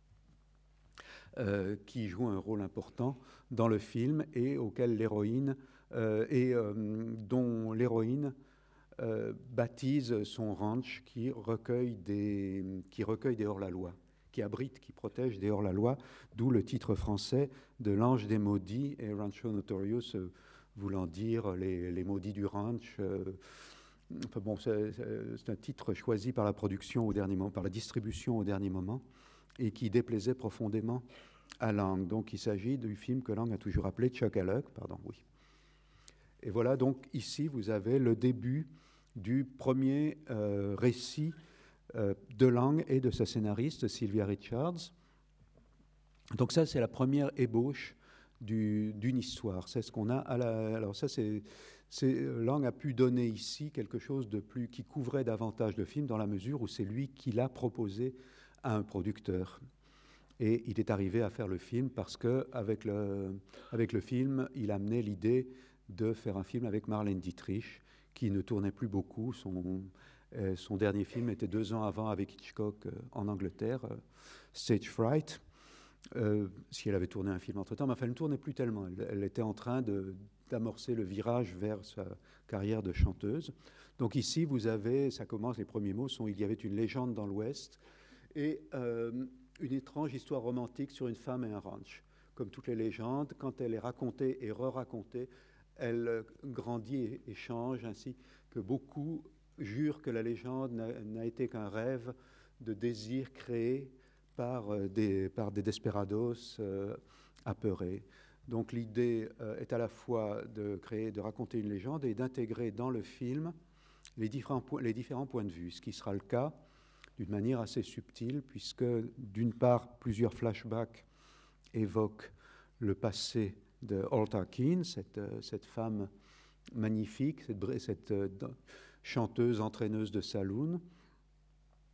euh, qui joue un rôle important dans le film et auquel l'héroïne, euh, et euh, dont l'héroïne euh, baptise son ranch qui recueille des, qui recueille des hors-la-loi, qui abrite, qui protège des hors-la-loi, d'où le titre français de L'Ange des Maudits et Rancho Notorious, euh, voulant dire les, les maudits du ranch. Euh, enfin bon, c'est, c'est un titre choisi par la production au dernier moment, par la distribution au dernier moment, et qui déplaisait profondément à Lang. Donc il s'agit du film que Lang a toujours appelé Chuck-a-Luck, pardon, oui. Et voilà, donc ici vous avez le début du premier euh, récit Euh, de Lang et de sa scénariste Sylvia Richards. Donc ça, c'est la première ébauche du, d'une histoire. C'est ce qu'on a à la... Alors ça, c'est, c'est... Lang a pu donner ici quelque chose de plus... qui couvrait davantage le film dans la mesure où c'est lui qui l'a proposé à un producteur. Et il est arrivé à faire le film parce qu'avec le, avec le film, il amenait l'idée de faire un film avec Marlène Dietrich, qui ne tournait plus beaucoup. Son... Euh, son dernier film était deux ans avant avec Hitchcock euh, en Angleterre, euh, Stage Fright, euh, si elle avait tourné un film entre-temps, mais enfin, elle ne tournait plus tellement. Elle, elle était en train de, d'amorcer le virage vers sa carrière de chanteuse. Donc ici, vous avez, ça commence, les premiers mots sont « Il y avait une légende dans l'Ouest » et euh, une étrange histoire romantique sur une femme et un ranch. Comme toutes les légendes, quand elle est racontée et re-racontée, elle grandit et, et change, ainsi que beaucoup jure que la légende n'a, n'a été qu'un rêve de désir créé par euh, des, par des desperados euh, apeurés. Donc l'idée euh, est à la fois de créer, de raconter une légende et d'intégrer dans le film les différents, po- les différents points de vue, ce qui sera le cas d'une manière assez subtile, puisque d'une part, plusieurs flashbacks évoquent le passé de Alta Keane, cette, euh, cette femme magnifique, cette, cette euh, chanteuse, entraîneuse de saloon,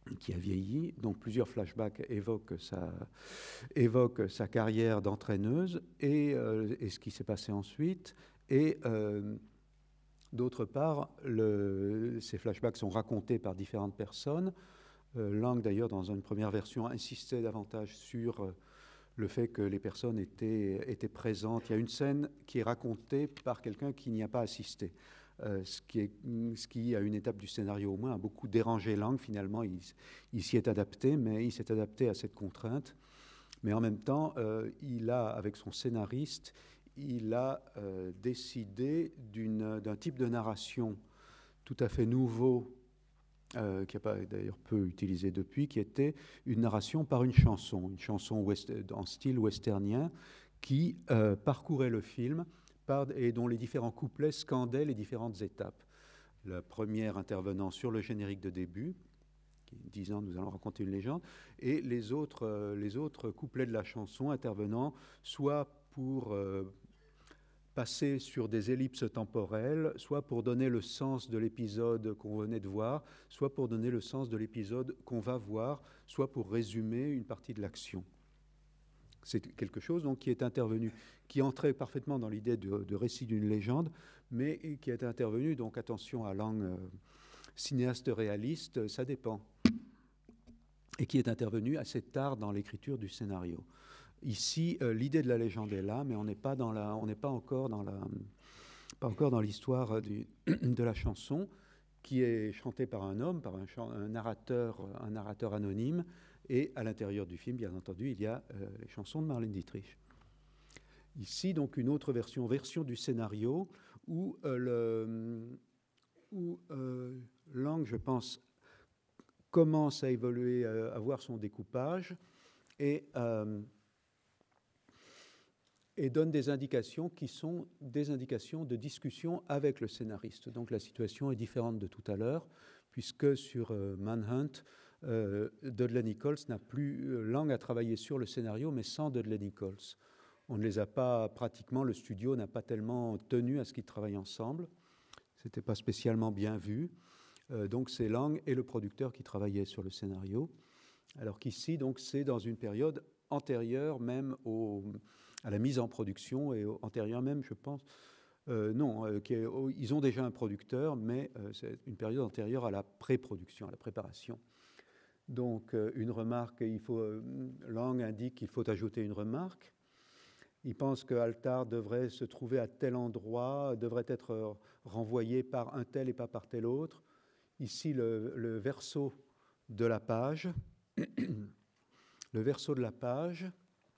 qui a vieilli. Donc plusieurs flashbacks évoquent sa, évoquent sa carrière d'entraîneuse et, euh, et ce qui s'est passé ensuite. Et euh, d'autre part, le, ces flashbacks sont racontés par différentes personnes. Euh, Lang, d'ailleurs, dans une première version, insistait davantage sur euh, le fait que les personnes étaient, étaient présentes. Il y a une scène qui est racontée par quelqu'un qui n'y a pas assisté. Euh, ce, qui est, ce qui, à une étape du scénario au moins, a beaucoup dérangé Lang. Finalement, il, il s'y est adapté, mais il s'est adapté à cette contrainte. Mais en même temps, euh, il a, avec son scénariste, il a euh, décidé d'un type de narration tout à fait nouveau, euh, qui n'a pas d'ailleurs peu utilisé depuis, qui était une narration par une chanson, une chanson west, en style westernien, qui euh, parcourait le film et dont les différents couplets scandaient les différentes étapes. La première intervenant sur le générique de début, disant « Nous allons raconter une légende », et les autres, euh, les autres couplets de la chanson intervenant soit pour euh, passer sur des ellipses temporelles, soit pour donner le sens de l'épisode qu'on venait de voir, soit pour donner le sens de l'épisode qu'on va voir, soit pour résumer une partie de l'action. C'est quelque chose donc, qui est intervenu, qui entrait parfaitement dans l'idée de, de récit d'une légende, mais qui est intervenu, donc attention à Lang, euh, cinéaste réaliste, ça dépend, et qui est intervenu assez tard dans l'écriture du scénario. Ici, euh, l'idée de la légende est là, mais on n'est pas dans la, on n'est pas encore dans la, pas encore dans l'histoire de la chanson, qui est chantée par un homme, par un, un narrateur, un narrateur anonyme. Et à l'intérieur du film, bien entendu, il y a euh, les chansons de Marlène Dietrich. Ici, donc, une autre version, version du scénario, où, euh, le, où euh, Lang, je pense, commence à évoluer, euh, à voir son découpage, et, euh, et donne des indications qui sont des indications de discussion avec le scénariste. Donc la situation est différente de tout à l'heure, puisque sur euh, Manhunt, Euh, Dudley Nichols n'a plus euh, Lang à travailler sur le scénario, mais sans Dudley Nichols. On ne les a pas, pratiquement, le studio n'a pas tellement tenu à ce qu'ils travaillent ensemble. Ce n'était pas spécialement bien vu. Euh, donc c'est Lang et le producteur qui travaillaient sur le scénario. Alors qu'ici, donc, c'est dans une période antérieure même au, à la mise en production et au, antérieure même, je pense. Euh, non, euh, qui est, oh, ils ont déjà un producteur, mais euh, c'est une période antérieure à la pré-production, à la préparation. Donc, euh, une remarque, il faut, euh, Lang indique qu'il faut ajouter une remarque. Il pense que Altar devrait se trouver à tel endroit, devrait être euh, renvoyé par un tel et pas par tel autre. Ici, le, le verso de la page, le verso de la page,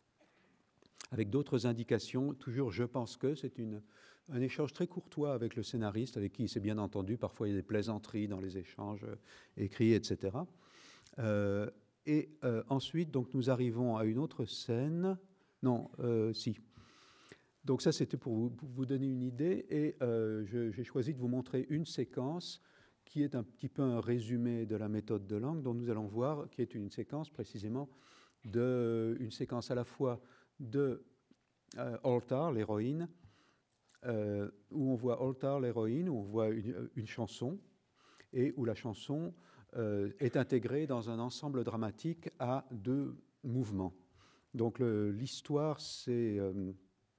avec d'autres indications, toujours je pense que, c'est une, un échange très courtois avec le scénariste, avec qui il s'est bien entendu, parfois il y a des plaisanteries dans les échanges euh, écrits, et cetera. Euh, et euh, ensuite, donc, nous arrivons à une autre scène. Non, euh, si. Donc ça, c'était pour vous, pour vous donner une idée. Et euh, j'ai choisi de vous montrer une séquence qui est un petit peu un résumé de la méthode de Lang, dont nous allons voir, qui est une séquence précisément, de, une séquence à la fois de euh, Altar, l'héroïne, euh, où on voit Altar, l'héroïne, où on voit une, une chanson, et où la chanson Euh, est intégré dans un ensemble dramatique à deux mouvements. Donc l'histoire, c'est euh,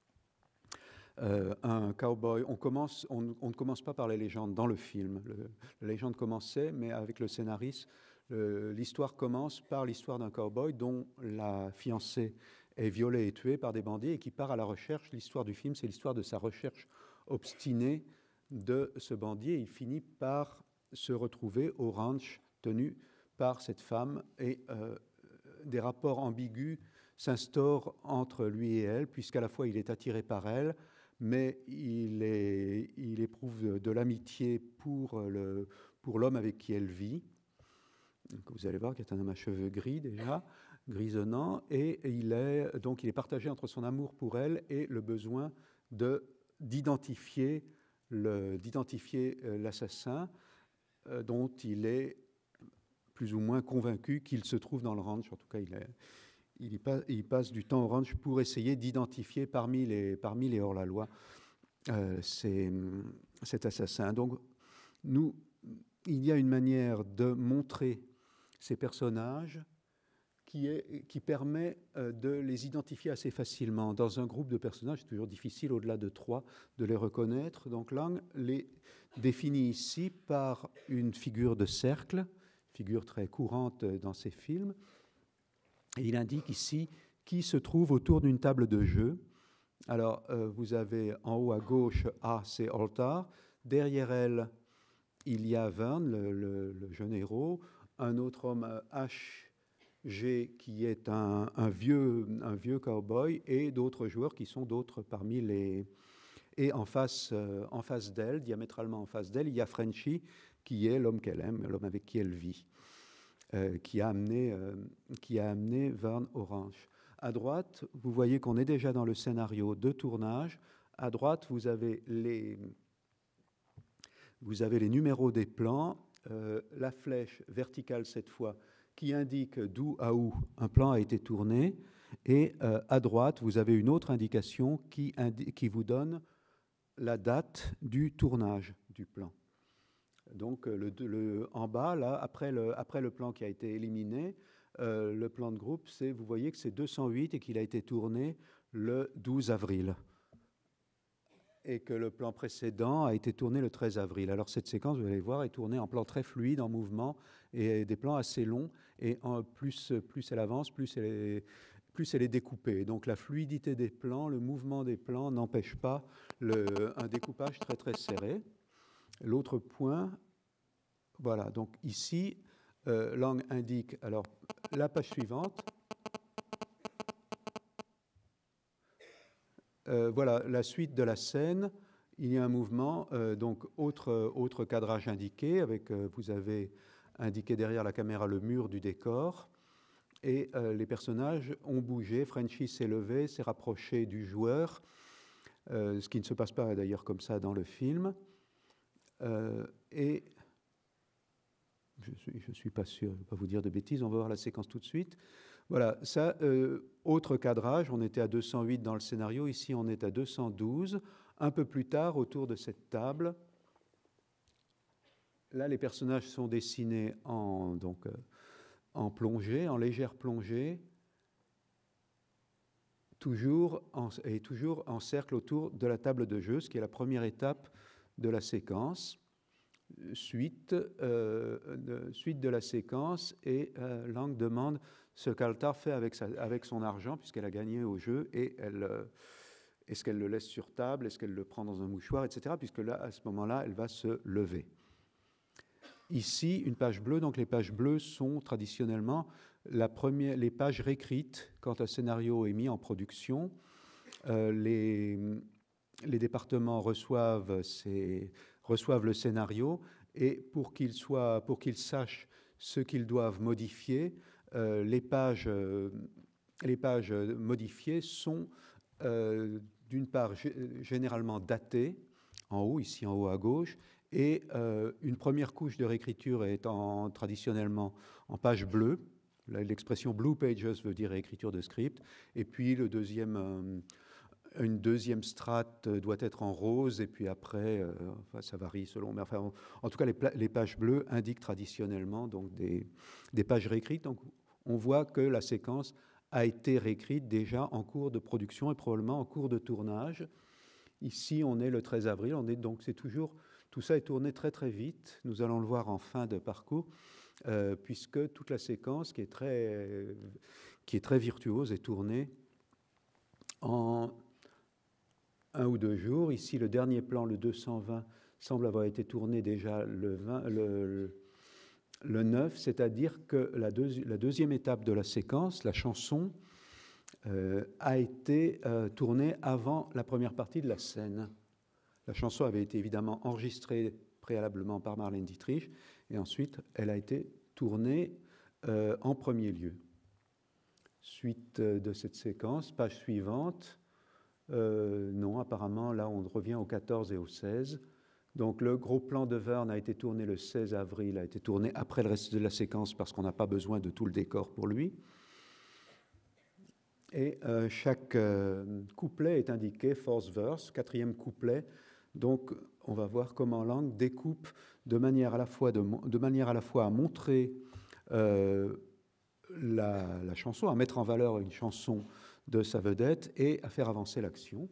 euh, un cowboy. On, commence, on, on ne commence pas par les légendes dans le film. Le, la légende commençait, mais avec le scénariste, l'histoire commence par l'histoire d'un cowboy dont la fiancée est violée et tuée par des bandits et qui part à la recherche. L'histoire du film, c'est l'histoire de sa recherche obstinée de ce bandit. Et il finit par se retrouver au ranch tenu par cette femme et euh, des rapports ambigus s'instaurent entre lui et elle, puisqu'à la fois il est attiré par elle, mais il, est, il éprouve de, de l'amitié pour le, pour l'homme avec qui elle vit. Donc vous allez voir qu'il est un homme à cheveux gris déjà, grisonnant, et il est, donc il est partagé entre son amour pour elle et le besoin de, d'identifier le, d'identifier l'assassin, dont il est plus ou moins convaincu qu'il se trouve dans le ranch. En tout cas, il, est, il, y passe, il passe du temps au ranch pour essayer d'identifier parmi les, parmi les hors-la-loi euh, cet assassin. Donc, nous, il y a une manière de montrer ces personnages qui, est, qui permet euh, de les identifier assez facilement. Dans un groupe de personnages, c'est toujours difficile, au-delà de trois, de les reconnaître. Donc Lang les définit ici par une figure de cercle, figure très courante dans ses films. Et il indique ici qui se trouve autour d'une table de jeu. Alors, euh, vous avez en haut à gauche, A, c'est Altar. Derrière elle, il y a Vern, le, le, le jeune héros. Un autre homme, H, G, qui est un, un, vieux, un vieux cowboy, et d'autres joueurs qui sont d'autres parmi les... Et en face, euh, en face d'elle, diamétralement en face d'elle, il y a Frenchy, qui est l'homme qu'elle aime, l'homme avec qui elle vit, euh, qui, a amené, euh, qui a amené Vern Orange. À droite, vous voyez qu'on est déjà dans le scénario de tournage. À droite, vous avez les, vous avez les numéros des plans, euh, la flèche verticale cette fois, qui indique d'où à où un plan a été tourné. Et euh, à droite, vous avez une autre indication qui, indi- qui vous donne la date du tournage du plan. Donc, le, le, en bas, là, après le, après le plan qui a été éliminé, euh, le plan de groupe, c'est, vous voyez que c'est deux cent huit et qu'il a été tourné le douze avril. Et que le plan précédent a été tourné le treize avril. Alors cette séquence, vous allez voir, est tournée en plan très fluide, en mouvement, et des plans assez longs, et en plus, plus elle avance, plus elle, est, plus elle est découpée. Donc la fluidité des plans, le mouvement des plans n'empêche pas le, un découpage très très serré. L'autre point, voilà, donc ici, euh, Lang indique, alors la page suivante, Euh, voilà la suite de la scène. Il y a un mouvement, euh, donc autre, autre cadrage indiqué, avec, euh, vous avez indiqué derrière la caméra le mur du décor, et euh, les personnages ont bougé. Frenchy s'est levé, s'est rapproché du joueur, euh, ce qui ne se passe pas d'ailleurs comme ça dans le film. Euh, et je suis, je suis pas sûr, je ne vais pas vous dire de bêtises, on va voir la séquence tout de suite. Voilà, ça, euh, autre cadrage, on était à deux cent huit dans le scénario, ici on est à deux cent douze. Un peu plus tard, autour de cette table, là les personnages sont dessinés en, donc, euh, en plongée, en légère plongée, toujours en, et toujours en cercle autour de la table de jeu, ce qui est la première étape de la séquence. Suite, euh, de, suite de la séquence, et euh, Lang demande ce qu'Altar fait avec, sa, avec son argent, puisqu'elle a gagné au jeu, et elle, euh, est-ce qu'elle le laisse sur table, est-ce qu'elle le prend dans un mouchoir, et cetera, puisque là, à ce moment-là, elle va se lever. Ici, une page bleue, donc les pages bleues sont traditionnellement la première, les pages réécrites quand un scénario est mis en production. Euh, les, les départements reçoivent, ces, reçoivent le scénario, et pour qu'ils soient, pour qu'ils sachent ce qu'ils doivent modifier, euh, les, pages, euh, les pages modifiées sont euh, d'une part g- généralement datées, en haut, ici en haut à gauche, et euh, une première couche de réécriture est en, traditionnellement en page bleue. L'expression blue pages veut dire réécriture de script, et puis le deuxième... Euh, Une deuxième strate doit être en rose, et puis après, euh, enfin, ça varie selon... Mais enfin, en, en tout cas, les, les pages bleues indiquent traditionnellement donc des, des pages réécrites. Donc, on voit que la séquence a été réécrite déjà en cours de production et probablement en cours de tournage. Ici, on est le treize avril. On est, donc, c'est toujours... Tout ça est tourné très, très vite. Nous allons le voir en fin de parcours, euh, puisque toute la séquence, qui est très, qui est très virtuose, est tournée en un ou deux jours. Ici, le dernier plan, le deux cent vingt, semble avoir été tourné déjà le, vingt, le, le neuf, c'est-à-dire que la, deux, la deuxième étape de la séquence, la chanson, euh, a été euh, tournée avant la première partie de la scène. La chanson avait été évidemment enregistrée préalablement par Marlène Dietrich, et ensuite elle a été tournée euh, en premier lieu. Suite de cette séquence, page suivante. Euh, non, apparemment, là, on revient au quatorze et au seize. Donc, le gros plan de Vern a été tourné le seize avril, a été tourné après le reste de la séquence parce qu'on n'a pas besoin de tout le décor pour lui. Et euh, chaque euh, couplet est indiqué, fourth verse, quatrième couplet. Donc, on va voir comment Lang découpe de manière à la fois, de, de manière à, la fois à montrer euh, la, la chanson, à mettre en valeur une chanson de sa vedette et à faire avancer l'action.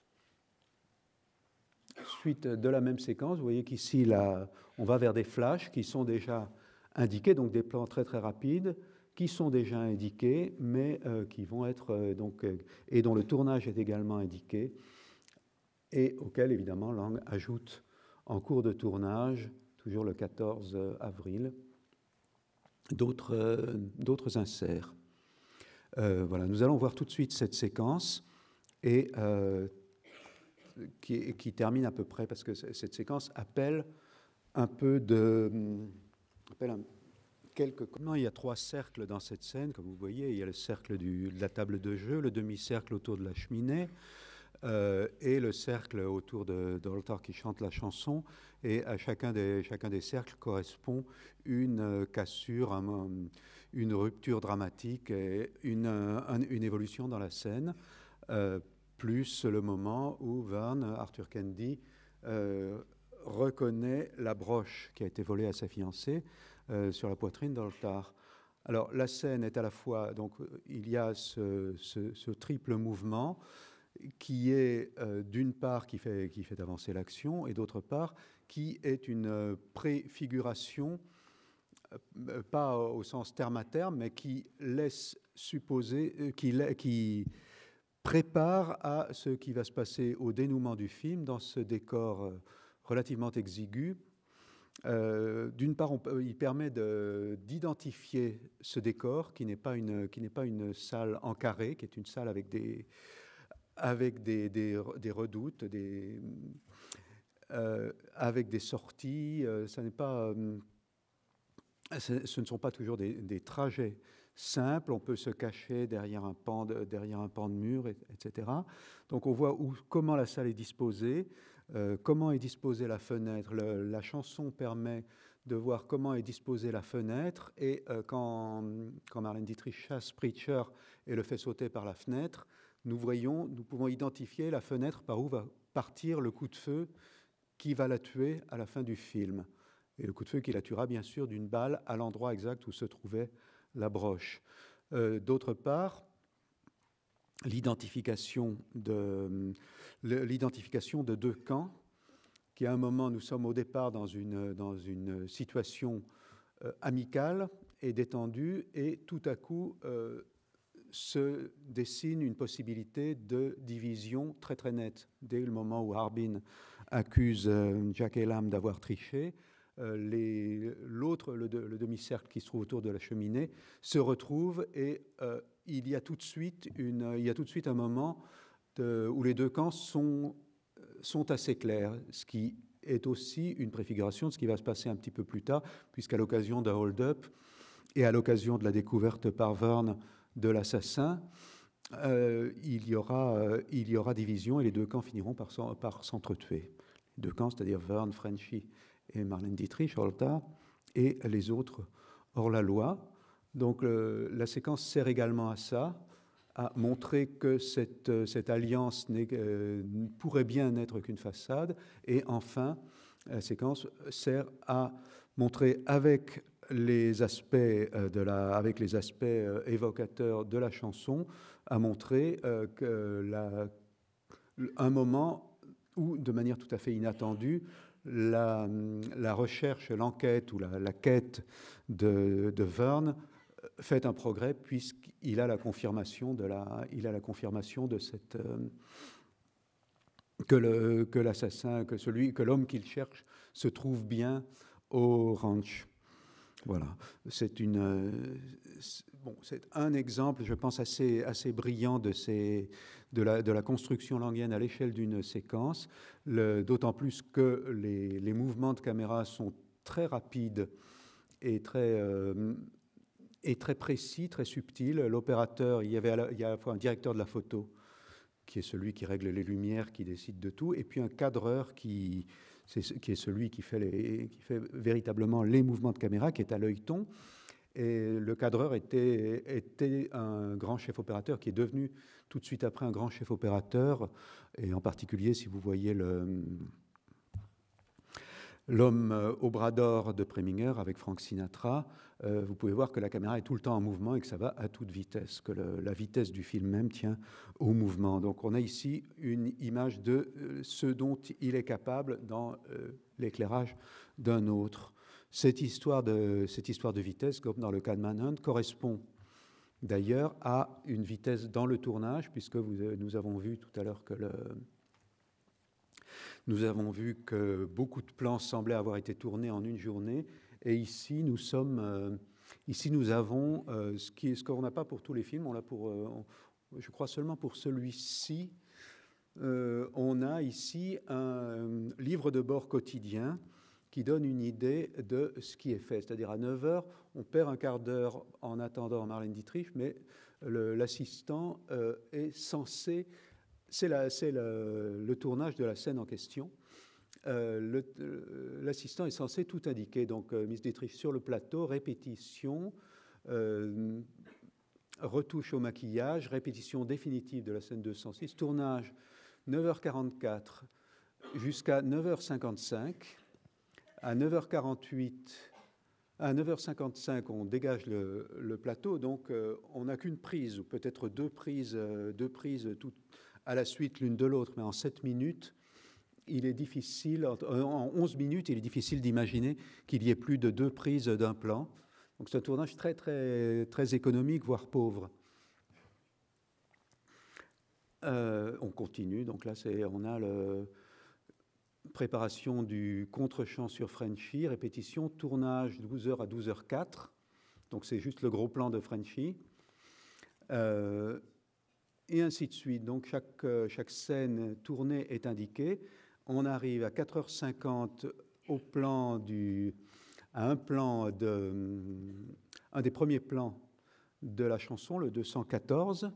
Suite de la même séquence, vous voyez qu'ici, là, on va vers des flashs qui sont déjà indiqués, donc des plans très très rapides, qui sont déjà indiqués, mais euh, qui vont être, euh, donc, euh, et dont le tournage est également indiqué, et auquel, évidemment, Lang ajoute en cours de tournage, toujours le quatorze avril, d'autres, euh, d'autres inserts. Euh, voilà, nous allons voir tout de suite cette séquence, et euh, qui, qui termine à peu près, parce que cette séquence appelle un peu de... appelle un, quelques... Non, il y a trois cercles dans cette scène, comme vous voyez. Il y a le cercle du, de la table de jeu, le demi-cercle autour de la cheminée, euh, et le cercle autour de, de l'altar qui chante la chanson. Et à chacun des, chacun des cercles correspond une cassure, un, une rupture dramatique et une, un, une évolution dans la scène. Euh, plus le moment où Verne, Arthur Kennedy, euh, reconnaît la broche qui a été volée à sa fiancée euh, sur la poitrine d'Oltar. Alors la scène est à la fois, donc il y a ce, ce, ce triple mouvement qui est euh, d'une part qui fait, qui fait avancer l'action et d'autre part qui est une préfiguration, euh, pas au sens terme à terme, mais qui laisse supposer, euh, qui, qui prépare à ce qui va se passer au dénouement du film dans ce décor relativement exigu. Euh, d'une part, on peut, il permet de, d'identifier ce décor qui n'est pas une, qui n'est pas une salle en carré, qui est une salle avec des, avec des, des, des redoutes, des, euh, avec des sorties. Euh, ça n'est pas, euh, ce ne sont pas toujours des, des trajets simple, on peut se cacher derrière un pan de, derrière un pan de mur, et cetera. Donc on voit où, comment la salle est disposée, euh, comment est disposée la fenêtre. Le, la chanson permet de voir comment est disposée la fenêtre, et euh, quand, quand Marlène Dietrich chasse Preacher et le fait sauter par la fenêtre, nous voyons, nous pouvons identifier la fenêtre par où va partir le coup de feu qui va la tuer à la fin du film. Et le coup de feu qui la tuera, bien sûr, d'une balle à l'endroit exact où se trouvait la broche. Euh, d'autre part, l'identification de, l'identification de deux camps, qui à un moment, nous sommes au départ dans une, dans une situation euh, amicale et détendue, et tout à coup euh, se dessine une possibilité de division très très nette. Dès le moment où Harbin accuse euh, Jack Elam d'avoir triché, Les, l'autre, le, le demi-cercle qui se trouve autour de la cheminée, se retrouve, et euh, il y a tout de suite une, il y a tout de suite un moment de, où les deux camps sont, sont assez clairs, ce qui est aussi une préfiguration de ce qui va se passer un petit peu plus tard, puisqu'à l'occasion d'un hold-up et à l'occasion de la découverte par Verne de l'assassin, euh, il y aura, euh, il y aura division, et les deux camps finiront par, par s'entretuer. Les deux camps, c'est-à-dire Verne, Frenchy et Marlène Dietrich, Olta, et les autres hors la loi. Donc le, la séquence sert également à ça, à montrer que cette, cette alliance euh, pourrait bien n'être qu'une façade. Et enfin, la séquence sert à montrer avec les aspects, euh, de la, avec les aspects euh, évocateurs de la chanson, à montrer euh, que la, un moment où, de manière tout à fait inattendue, La, la recherche, l'enquête ou la, la quête de, de Verne fait un progrès, puisqu'il a la confirmation de la, il a la confirmation de cette euh, que, le, que l'assassin, que celui, que l'homme qu'il cherche se trouve bien au ranch. Voilà, c'est une, euh, c'est, bon, c'est un exemple, je pense, assez, assez brillant de, ces, de, la, de la construction langienne à l'échelle d'une séquence, le, d'autant plus que les, les mouvements de caméra sont très rapides et très, euh, et très précis, très subtils. L'opérateur, il y avait à la, il y a à la fois un directeur de la photo, qui est celui qui règle les lumières, qui décide de tout, et puis un cadreur qui... C'est, qui est celui qui fait, les, qui fait véritablement les mouvements de caméra, qui est à l'œilleton. Et le cadreur était, était un grand chef opérateur qui est devenu tout de suite après un grand chef opérateur. Et en particulier, si vous voyez le, L'homme au bras d'or de Preminger avec Frank Sinatra, euh, vous pouvez voir que la caméra est tout le temps en mouvement et que ça va à toute vitesse, que le, la vitesse du film même tient au mouvement. Donc on a ici une image de euh, ce dont il est capable dans euh, l'éclairage d'un autre. Cette histoire, de, cette histoire de vitesse, comme dans le cas de Manhunt, correspond d'ailleurs à une vitesse dans le tournage, puisque vous, nous avons vu tout à l'heure que le... Nous avons vu que beaucoup de plans semblaient avoir été tournés en une journée, et ici nous sommes, euh, ici nous avons euh, ce qui, ce qu'on n'a pas pour tous les films, on l'a pour, euh, on, je crois seulement pour celui-ci, euh, on a ici un livre de bord quotidien qui donne une idée de ce qui est fait. C'est-à-dire à neuf heures, on perd un quart d'heure en attendant Marlène Dietrich, mais le, l'assistant euh, est censé... C'est, la, c'est le, le tournage de la scène en question. Euh, le, euh, l'assistant est censé tout indiquer. Donc, euh, Miss Dietrich sur le plateau, répétition, euh, retouche au maquillage, répétition définitive de la scène deux cent six, tournage neuf heures quarante-quatre jusqu'à neuf heures cinquante-cinq. À neuf heures quarante-huit, à neuf heures cinquante-cinq, on dégage le, le plateau. Donc, euh, on n'a qu'une prise, ou peut-être deux prises, euh, deux prises toutes à la suite l'une de l'autre, mais en sept minutes, il est difficile, en onze minutes, il est difficile d'imaginer qu'il y ait plus de deux prises d'un plan. Donc c'est un tournage très, très, très économique, voire pauvre. Euh, on continue, donc là, c'est, on a la préparation du contre-champ sur Frenchy, répétition, tournage douze heures à douze heures quatre, donc c'est juste le gros plan de Frenchy. Euh, Et ainsi de suite. Donc, chaque, chaque scène tournée est indiquée. On arrive à quatre heures cinquante au plan du, à un plan de, un des premiers plans de la chanson, le deux cent quatorze,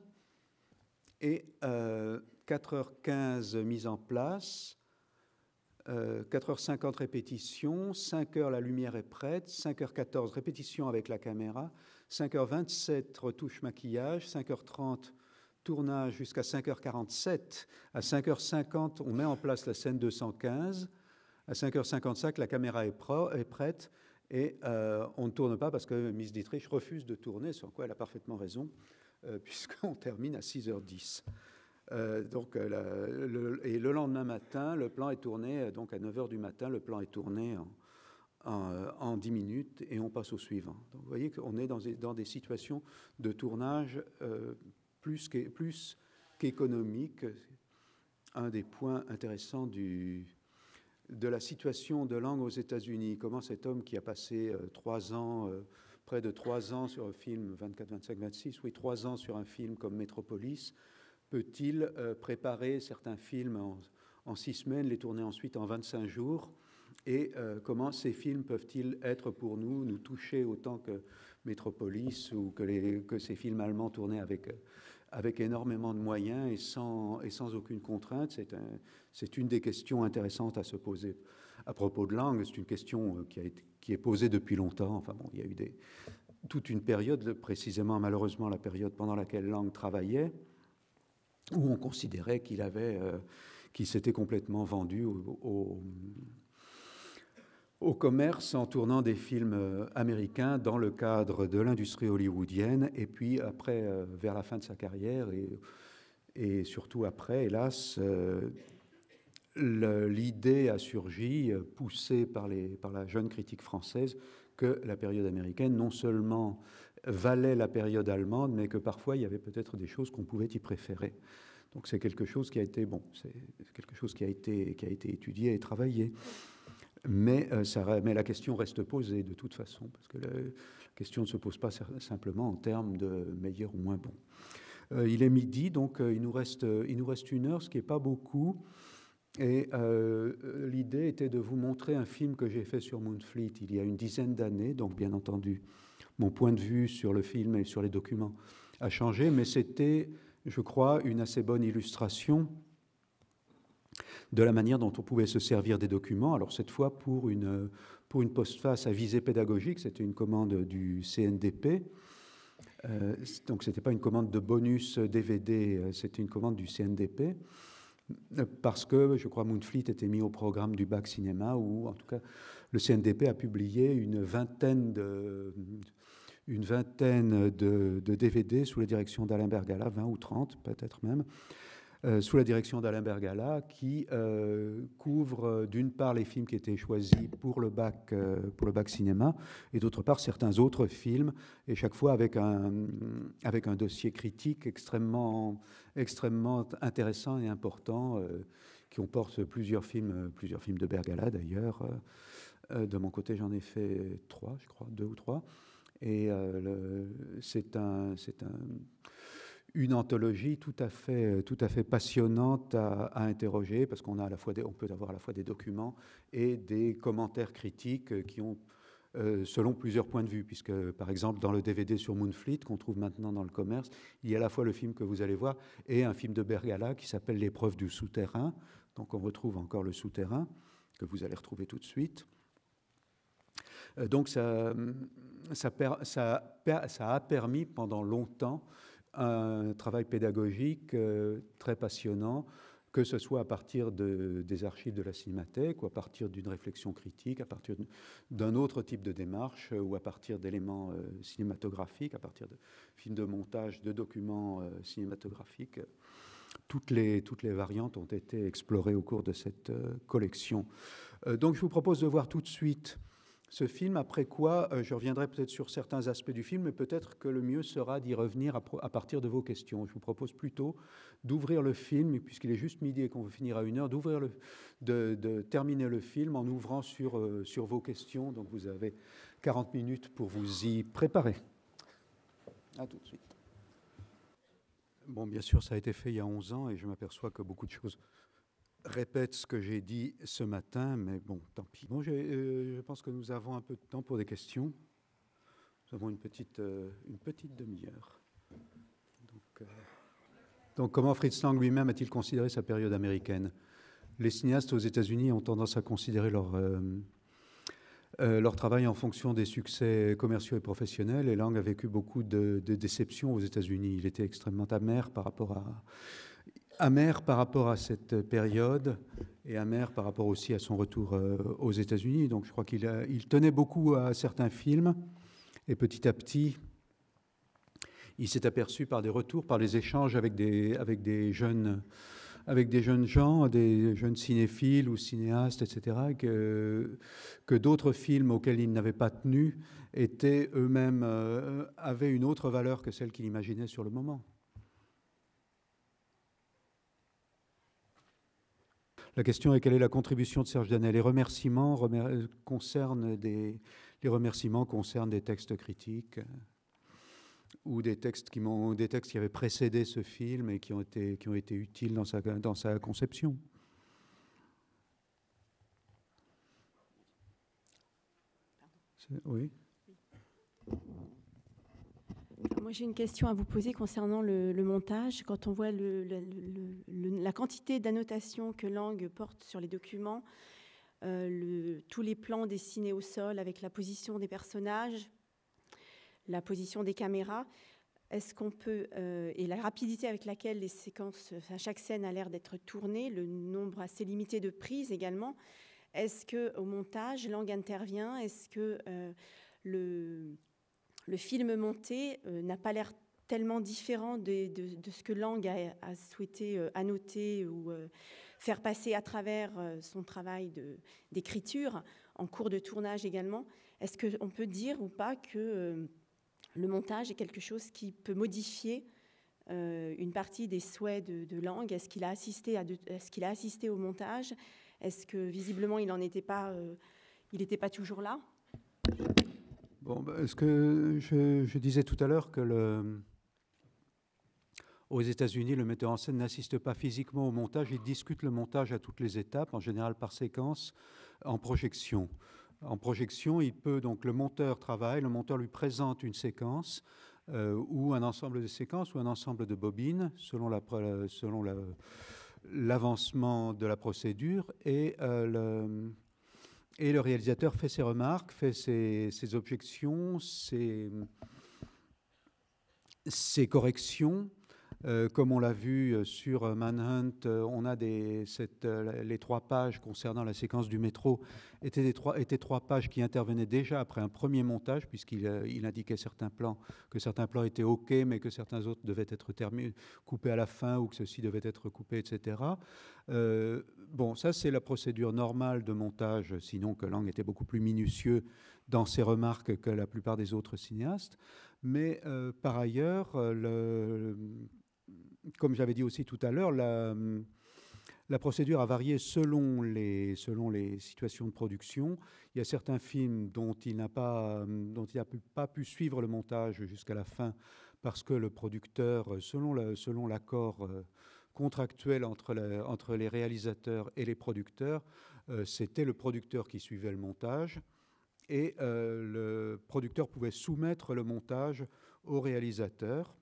et euh, quatre heures quinze mise en place, euh, quatre heures cinquante répétition, cinq heures la lumière est prête, cinq heures quatorze répétition avec la caméra, cinq heures vingt-sept retouche maquillage, cinq heures trente tournage jusqu'à cinq heures quarante-sept. À cinq heures cinquante, on met en place la scène deux cent quinze. À cinq heures cinquante-cinq, la caméra est, pro, est prête et euh, on ne tourne pas parce que Miss Dietrich refuse de tourner, sur quoi elle a parfaitement raison, euh, puisqu'on termine à six heures dix. Euh, donc, euh, la, le, et le lendemain matin, le plan est tourné, donc à neuf heures du matin, le plan est tourné en, en, en dix minutes et on passe au suivant. Donc, vous voyez qu'on est dans des, dans des situations de tournage euh, plus, qu'é, plus qu'économique. Un des points intéressants du, de la situation de langue aux États-Unis. Comment cet homme qui a passé euh, trois ans, euh, près de trois ans sur un film, vingt-quatre, vingt-cinq, vingt-six, oui, trois ans sur un film comme Metropolis, peut-il euh, préparer certains films en, en six semaines, les tourner ensuite en vingt-cinq jours, et euh, comment ces films peuvent-ils être pour nous, nous toucher autant que Metropolis ou que, les, que ces films allemands tournés avec, avec énormément de moyens et sans, et sans aucune contrainte. C'est, un, c'est une des questions intéressantes à se poser. À propos de langue, c'est une question qui, a été, qui est posée depuis longtemps. Enfin bon, il y a eu des, toute une période, précisément malheureusement la période pendant laquelle Lang travaillait, où on considérait qu'il avait, euh, qu'il s'était complètement vendu au, au, au commerce en tournant des films américains dans le cadre de l'industrie hollywoodienne, et puis après, euh, vers la fin de sa carrière, et, et surtout après, hélas, euh, le, l'idée a surgi, poussée par, les, par la jeune critique française, que la période américaine non seulement valait la période allemande, mais que parfois il y avait peut-être des choses qu'on pouvait y préférer. Donc c'est quelque chose qui a été, bon, c'est quelque chose qui a été, qui a été étudié et travaillé. Mais, euh, ça, mais la question reste posée de toute façon, parce que la, la question ne se pose pas simplement en termes de meilleur ou moins bon. Euh, il est midi, donc euh, il, nous reste, il nous reste une heure, ce qui n'est pas beaucoup. Et euh, l'idée était de vous montrer un film que j'ai fait sur Moonfleet il y a une dizaine d'années, donc bien entendu, mon point de vue sur le film et sur les documents a changé, mais c'était, je crois, une assez bonne illustration de la manière dont on pouvait se servir des documents. Alors cette fois pour une, pour une postface à visée pédagogique, c'était une commande du C N D P, euh, donc ce n'était pas une commande de bonus D V D, c'était une commande du C N D P. parce que, je crois, Moonfleet était mis au programme du bac cinéma, où, en tout cas, le C N D P a publié une vingtaine de, une vingtaine de, de D V D sous la direction d'Alain Bergala, vingt ou trente peut-être même, Euh, sous la direction d'Alain Bergala, qui euh, couvre euh, d'une part les films qui étaient choisis pour le bac, euh, pour le bac cinéma, et d'autre part certains autres films, et chaque fois avec un, avec un dossier critique extrêmement, extrêmement intéressant et important, euh, qui comporte plusieurs films, plusieurs films de Bergala d'ailleurs. Euh, de mon côté, j'en ai fait trois, je crois, deux ou trois, et euh, c'est un, c'est un une anthologie tout à fait, tout à fait passionnante à, à interroger, parce qu'on a à la fois des, on peut avoir à la fois des documents et des commentaires critiques qui ont, euh, selon plusieurs points de vue, puisque par exemple dans le D V D sur Moonfleet qu'on trouve maintenant dans le commerce, il y a à la fois le film que vous allez voir et un film de Bergala qui s'appelle L'épreuve du souterrain. Donc on retrouve encore le souterrain que vous allez retrouver tout de suite. Euh, donc ça, ça, per, ça, ça a permis pendant longtemps un travail pédagogique euh, très passionnant, que ce soit à partir de, des archives de la Cinémathèque, ou à partir d'une réflexion critique, à partir d'un autre type de démarche, euh, ou à partir d'éléments euh, cinématographiques, à partir de films de montage, de documents euh, cinématographiques. Toutes les, toutes les variantes ont été explorées au cours de cette euh, collection. Euh, donc je vous propose de voir tout de suite ce film, après quoi euh, je reviendrai peut-être sur certains aspects du film, mais peut-être que le mieux sera d'y revenir à, à partir de vos questions. Je vous propose plutôt d'ouvrir le film, puisqu'il est juste midi et qu'on veut finir à une heure, d'ouvrir le, de, de terminer le film en ouvrant sur, euh, sur vos questions. Donc vous avez quarante minutes pour vous y préparer. À tout de suite. Bon, bien sûr, ça a été fait il y a onze ans et je m'aperçois que beaucoup de choses répète ce que j'ai dit ce matin, mais bon, tant pis. Bon, euh, je pense que nous avons un peu de temps pour des questions. Nous avons une petite, euh, une petite demi-heure. Donc, euh, donc, comment Fritz Lang lui-même a-t-il considéré sa période américaine? Les cinéastes aux États-Unis ont tendance à considérer leur, euh, euh, leur travail en fonction des succès commerciaux et professionnels, et Lang a vécu beaucoup de, de déceptions aux États-Unis. Il était extrêmement amer par rapport à... amer par rapport à cette période et amer par rapport aussi à son retour euh, aux États-Unis. Donc je crois qu'il a, il tenait beaucoup à certains films et petit à petit, il s'est aperçu par des retours, par les échanges avec des, avec des, jeunes, avec des jeunes gens, des jeunes cinéphiles ou cinéastes, et cetera, que, que d'autres films auxquels il n'avait pas tenu étaient eux-mêmes, euh, avaient une autre valeur que celle qu'il imaginait sur le moment. La question est quelle est la contribution de Serge Danel? Les remerciements remer concernent des, les remerciements concernent des textes critiques euh, ou des textes qui m'ont, des textes qui avaient précédé ce film et qui ont été, qui ont été utiles dans sa, dans sa conception. Oui. Moi, j'ai une question à vous poser concernant le, le montage. Quand on voit le, le, le, la quantité d'annotations que Lang porte sur les documents, euh, le, tous les plans dessinés au sol avec la position des personnages, la position des caméras, est-ce qu'on peut, euh, et la rapidité avec laquelle les séquences, enfin, chaque scène a l'air d'être tournée, le nombre assez limité de prises également, est-ce qu'au montage, Lang intervient? Est-ce que euh, le... Le film monté euh, n'a pas l'air tellement différent de, de, de ce que Lang a, a souhaité euh, annoter ou euh, faire passer à travers euh, son travail de, d'écriture, en cours de tournage également. Est-ce qu'on peut dire ou pas que euh, le montage est quelque chose qui peut modifier euh, une partie des souhaits de, de Lang? Est-ce qu'il a assisté à de, est-ce qu'il a assisté au montage? Est-ce que visiblement il n'en était pas, euh, il n'était pas toujours là? Bon, ce que je, je disais tout à l'heure, que le, aux États-Unis, le metteur en scène n'assiste pas physiquement au montage, il discute le montage à toutes les étapes, en général par séquence, en projection. En projection, il peut donc le monteur travaille, le monteur lui présente une séquence euh, ou un ensemble de séquences ou un ensemble de bobines selon la, selon la, l'avancement de la procédure et euh, le Et le réalisateur fait ses remarques, fait ses, ses objections, ses, ses corrections Euh, comme on l'a vu sur Manhunt, euh, on a des, cette, euh, les trois pages concernant la séquence du métro étaient, des trois, étaient trois pages qui intervenaient déjà après un premier montage, puisqu'il euh, il indiquait certains plans, que certains plans étaient OK, mais que certains autres devaient être terminés, coupés à la fin ou que ceux-ci devaient être coupés, et cetera. Euh, bon, ça c'est la procédure normale de montage, sinon que Lang était beaucoup plus minutieux dans ses remarques que la plupart des autres cinéastes. Mais euh, par ailleurs, le, comme j'avais dit aussi tout à l'heure, la, la procédure a varié selon les, selon les situations de production. Il y a certains films dont il n'a pas, dont il n'a pas pu suivre le montage jusqu'à la fin parce que le producteur, selon, le, selon l'accord contractuel entre, la, entre les réalisateurs et les producteurs, euh, c'était le producteur qui suivait le montage. Et euh, le producteur pouvait soumettre le montage au réalisateur.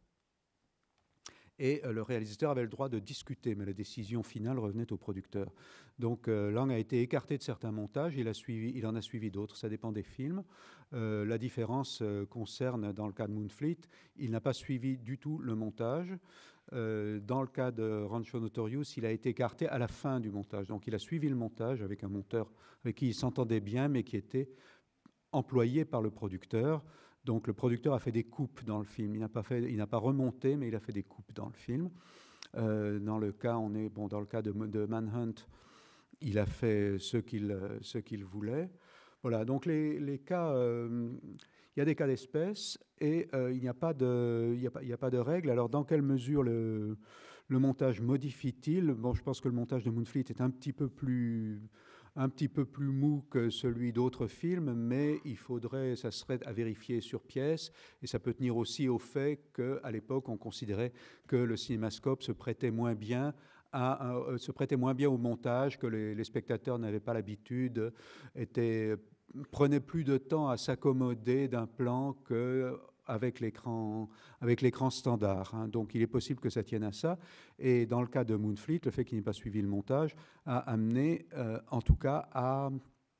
Et euh, le réalisateur avait le droit de discuter, mais la décision finale revenait au producteur. Donc euh, Lang a été écarté de certains montages, il, a suivi, il en a suivi d'autres, ça dépend des films. Euh, la différence euh, concerne, dans le cas de Moonfleet, il n'a pas suivi du tout le montage. Euh, dans le cas de Rancho Notorious, il a été écarté à la fin du montage. Donc il a suivi le montage avec un monteur avec qui il s'entendait bien, mais qui était employé par le producteur. Donc le producteur a fait des coupes dans le film. Il n'a pas fait, il n'a pas remonté, mais il a fait des coupes dans le film. Euh, dans le cas, on est bon. Dans le cas de, de Manhunt, il a fait ce qu'il ce qu'il voulait. Voilà. Donc les, les cas, euh, il y a des cas d'espèce et euh, il n'y a pas de, il y a pas, il y a pas de règle. Alors dans quelle mesure le le montage modifie-t-il? Bon, je pense que le montage de Moonfleet est un petit peu plus un petit peu plus mou que celui d'autres films, mais il faudrait, ça serait à vérifier sur pièce, et ça peut tenir aussi au fait qu'à l'époque, on considérait que le cinémascope se prêtait moins bien à, à, se prêtait moins bien au montage, que les, les spectateurs n'avaient pas l'habitude, étaient, prenaient plus de temps à s'accommoder d'un plan que avec l'écran, avec l'écran standard. Hein. Donc il est possible que ça tienne à ça. Et dans le cas de Moonfleet, le fait qu'il n'ait pas suivi le montage a amené, euh, en tout cas, à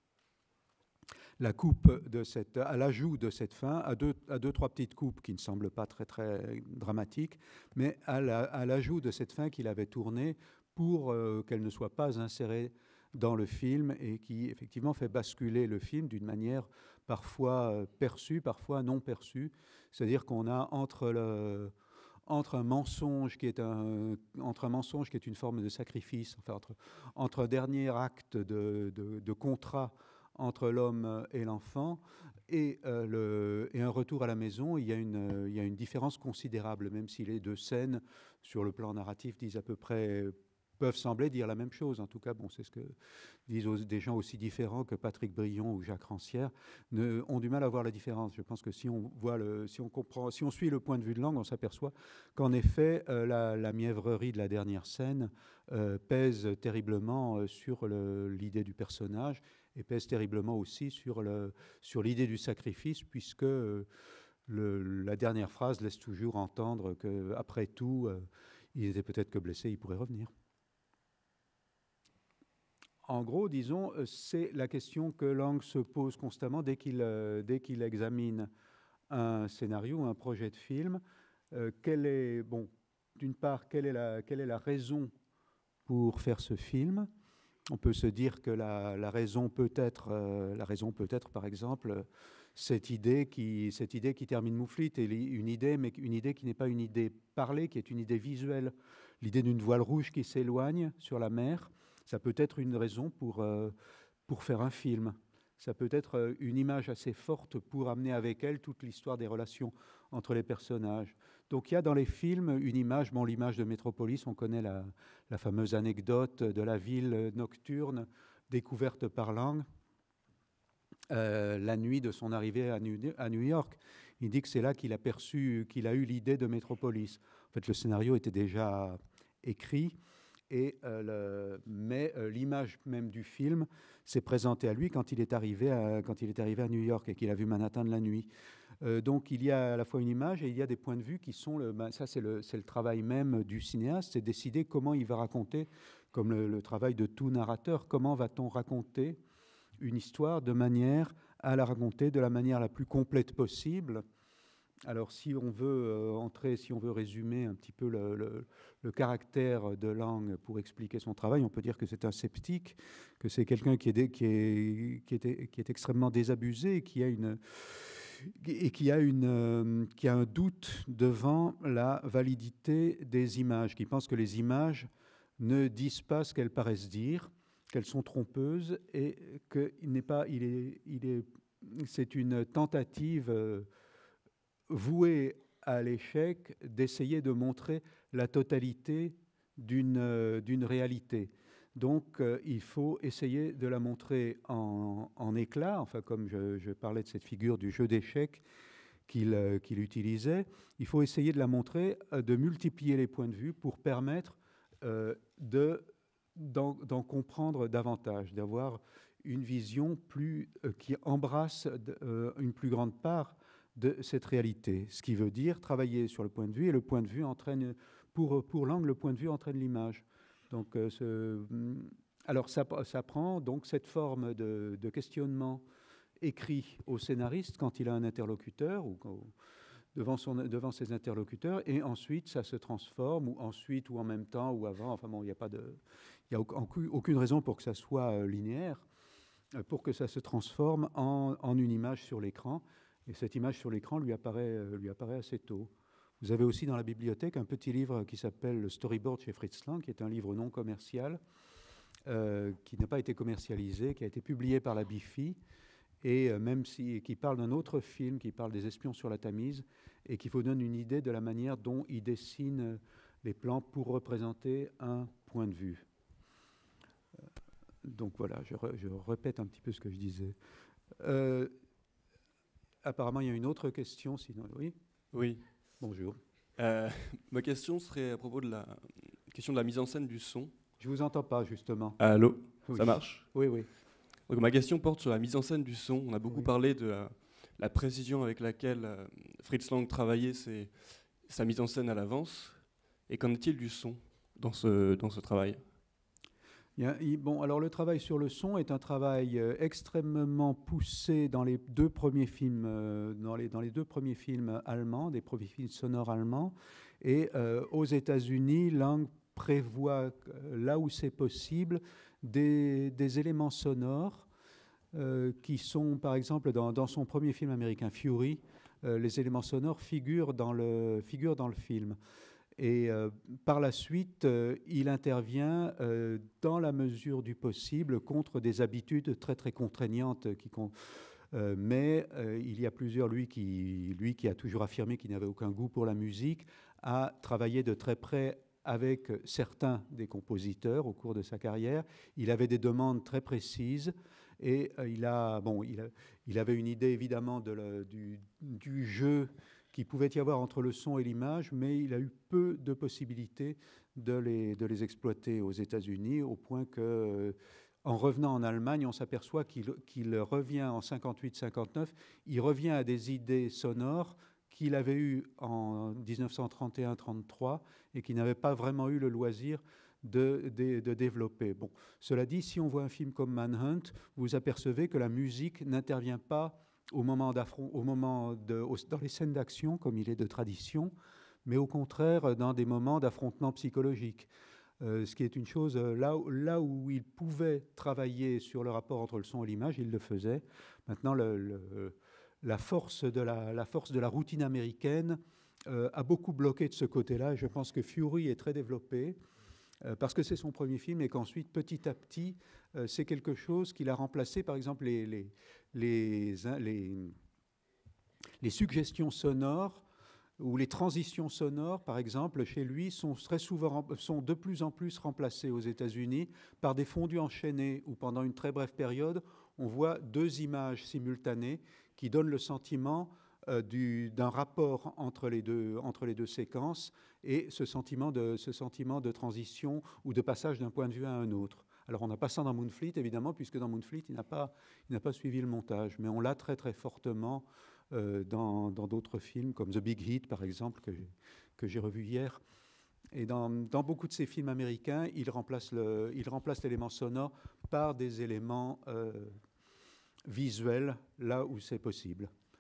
la coupe de cette, à l'ajout de cette fin, à deux, à deux, trois petites coupes qui ne semblent pas très, très dramatiques, mais à, la, à l'ajout de cette fin qu'il avait tournée pour euh, qu'elle ne soit pas insérée dans le film et qui, effectivement, fait basculer le film d'une manière parfois perçue, parfois non perçue. C'est-à-dire qu'on a entre, le, entre, un mensonge qui est un, entre un mensonge qui est une forme de sacrifice, enfin, entre, entre un dernier acte de, de, de contrat entre l'homme et l'enfant et, euh, le, et un retour à la maison, il y a une, il y a une différence considérable, même si les deux scènes, sur le plan narratif, disent à peu près, peuvent sembler dire la même chose. En tout cas, bon, c'est ce que disent des gens aussi différents que Patrick Brion ou Jacques Rancière, ne, ont du mal à voir la différence. Je pense que si on voit le, si on comprend, si on suit le point de vue de Lang, on s'aperçoit qu'en effet, euh, la, la mièvrerie de la dernière scène euh, pèse terriblement euh, sur le, l'idée du personnage et pèse terriblement aussi sur, le, sur l'idée du sacrifice, puisque euh, le, la dernière phrase laisse toujours entendre qu'après tout, euh, il était peut-être que blessé, il pourrait revenir. En gros, disons, c'est la question que Lang se pose constamment dès qu'il, euh, dès qu'il examine un scénario, un projet de film. Euh, quelle est, bon, d'une part, quelle est, la, quelle est la raison pour faire ce film? On peut se dire que la, la raison peut être, euh, la raison peut être, par exemple, cette idée qui, cette idée qui termine Moonfleet, est une idée, mais une idée qui n'est pas une idée parlée, qui est une idée visuelle. L'idée d'une voile rouge qui s'éloigne sur la mer. Ça peut être une raison pour, euh, pour faire un film. Ça peut être une image assez forte pour amener avec elle toute l'histoire des relations entre les personnages. Donc il y a dans les films une image, bon, l'image de Métropolis, on connaît la, la fameuse anecdote de la ville nocturne découverte par Lang euh, la nuit de son arrivée à New, à New York. Il dit que c'est là qu'il a perçu, qu'il a eu l'idée de Métropolis. En fait, le scénario était déjà écrit. Et, euh, le, mais euh, l'image même du film s'est présentée à lui quand il est arrivé à, quand il est arrivé à New York et qu'il a vu Manhattan de la nuit. Euh, donc il y a à la fois une image et il y a des points de vue qui sont, le, ben, ça c'est le, c'est le travail même du cinéaste, c'est décider comment il va raconter, comme le, le travail de tout narrateur, comment va-t-on raconter une histoire de manière à la raconter de la manière la plus complète possible alors, si on veut euh, entrer, si on veut résumer un petit peu le, le, le caractère de Lang pour expliquer son travail, on peut dire que c'est un sceptique, que c'est quelqu'un qui est, qui, est, qui, est, qui est extrêmement désabusé et qui a une et qui a, une, euh, qui a un doute devant la validité des images, qui pense que les images ne disent pas ce qu'elles paraissent dire, qu'elles sont trompeuses et qu'il n'est pas, il est, il est, c'est une tentative euh, vouée à l'échec d'essayer de montrer la totalité d'une, euh, d'une réalité. Donc, euh, il faut essayer de la montrer en, en éclat, enfin, comme je, je parlais de cette figure du jeu d'échecs qu'il, euh, qu'il utilisait, il faut essayer de la montrer, euh, de multiplier les points de vue pour permettre euh, de, d'en, d'en comprendre davantage, d'avoir une vision plus, euh, qui embrasse de, euh, une plus grande part de cette réalité. Ce qui veut dire travailler sur le point de vue, et le point de vue entraîne, pour, pour Lang, le point de vue entraîne l'image. Donc, euh, ce, alors ça, ça prend donc cette forme de, de questionnement écrit au scénariste quand il a un interlocuteur ou quand, devant, son, devant ses interlocuteurs, et ensuite ça se transforme, ou ensuite ou en même temps ou avant. Enfin bon, il n'y a pas de, il y a aucune raison pour que ça soit linéaire, pour que ça se transforme en, en une image sur l'écran. Et cette image sur l'écran lui apparaît, lui apparaît assez tôt. Vous avez aussi dans la bibliothèque un petit livre qui s'appelle « Le Storyboard chez Fritz Lang », qui est un livre non commercial, euh, qui n'a pas été commercialisé, qui a été publié par la Bifi, et euh, même si, qui parle d'un autre film, qui parle des espions sur la Tamise, et qui vous donne une idée de la manière dont il dessine les plans pour représenter un point de vue. Euh, donc voilà, je, re, je répète un petit peu ce que je disais. Euh, apparemment, il y a une autre question, sinon... Oui ? Oui. Bonjour. Euh, ma question serait à propos de la question de la mise en scène du son. Je vous entends pas, justement. Allô, oui. Ça marche? Oui, oui. Donc ma question porte sur la mise en scène du son. On a beaucoup oui. parlé de la, la précision avec laquelle euh, Fritz Lang travaillait ses, sa mise en scène à l'avance. Et qu'en est-il du son dans ce, dans ce travail? Bon, alors le travail sur le son est un travail euh, extrêmement poussé dans les deux premiers films, euh, dans, les, dans les deux premiers films allemands, des premiers films sonores allemands. Et euh, aux États-Unis, Lang prévoit, euh, là où c'est possible, des, des éléments sonores euh, qui sont, par exemple, dans, dans son premier film américain, Fury, euh, les éléments sonores figurent dans le, figurent dans le film. Et euh, par la suite, euh, il intervient euh, dans la mesure du possible contre des habitudes très très contraignantes. Qui, euh, mais euh, il y a plusieurs, lui qui, lui qui a toujours affirmé qu'il n'avait aucun goût pour la musique, a travaillé de très près avec certains des compositeurs au cours de sa carrière. Il avait des demandes très précises et euh, il, a, bon, il, a, il avait une idée évidemment de le, du, du jeu qu'il pouvait y avoir entre le son et l'image, mais il a eu peu de possibilités de les, de les exploiter aux États-Unis, au point que, euh, en revenant en Allemagne, on s'aperçoit qu'il, qu'il revient en cinquante-huit cinquante-neuf, il revient à des idées sonores qu'il avait eues en dix-neuf cent trente et un trente-trois et qu'il n'avait pas vraiment eu le loisir de, de, de développer. Bon, cela dit, si on voit un film comme Manhunt, vous apercevez que la musique n'intervient pas au moment d'affront, au moment de, au, dans les scènes d'action, comme il est de tradition, mais au contraire dans des moments d'affrontement psychologique. Euh, ce qui est une chose, là, là où il pouvait travailler sur le rapport entre le son et l'image, il le faisait. Maintenant, le, le, la, force de la, la force de la routine américaine euh, a beaucoup bloqué de ce côté-là. Je pense que Fury est très développé, euh, parce que c'est son premier film, et qu'ensuite, petit à petit, euh, c'est quelque chose qu'il a remplacé, par exemple, les... les Les, les, les suggestions sonores ou les transitions sonores, par exemple, chez lui, sont, très souvent, sont de plus en plus remplacées aux États-Unis par des fondus enchaînés où, pendant une très brève période, on voit deux images simultanées qui donnent le sentiment euh, du, d'un rapport entre les, deux, entre les deux séquences et ce sentiment, de, ce sentiment de transition ou de passage d'un point de vue à un autre. Alors, on n'a pas ça dans Moonfleet, évidemment, puisque dans Moonfleet, il n'a pas, il n'a pas suivi le montage. Mais on l'a très, très fortement euh, dans, dans d'autres films, comme The Big Hit, par exemple, que j'ai, que j'ai revu hier. Et dans, dans beaucoup de ces films américains, il remplace, le, il remplace l'élément sonore par des éléments euh, visuels, là où c'est possible.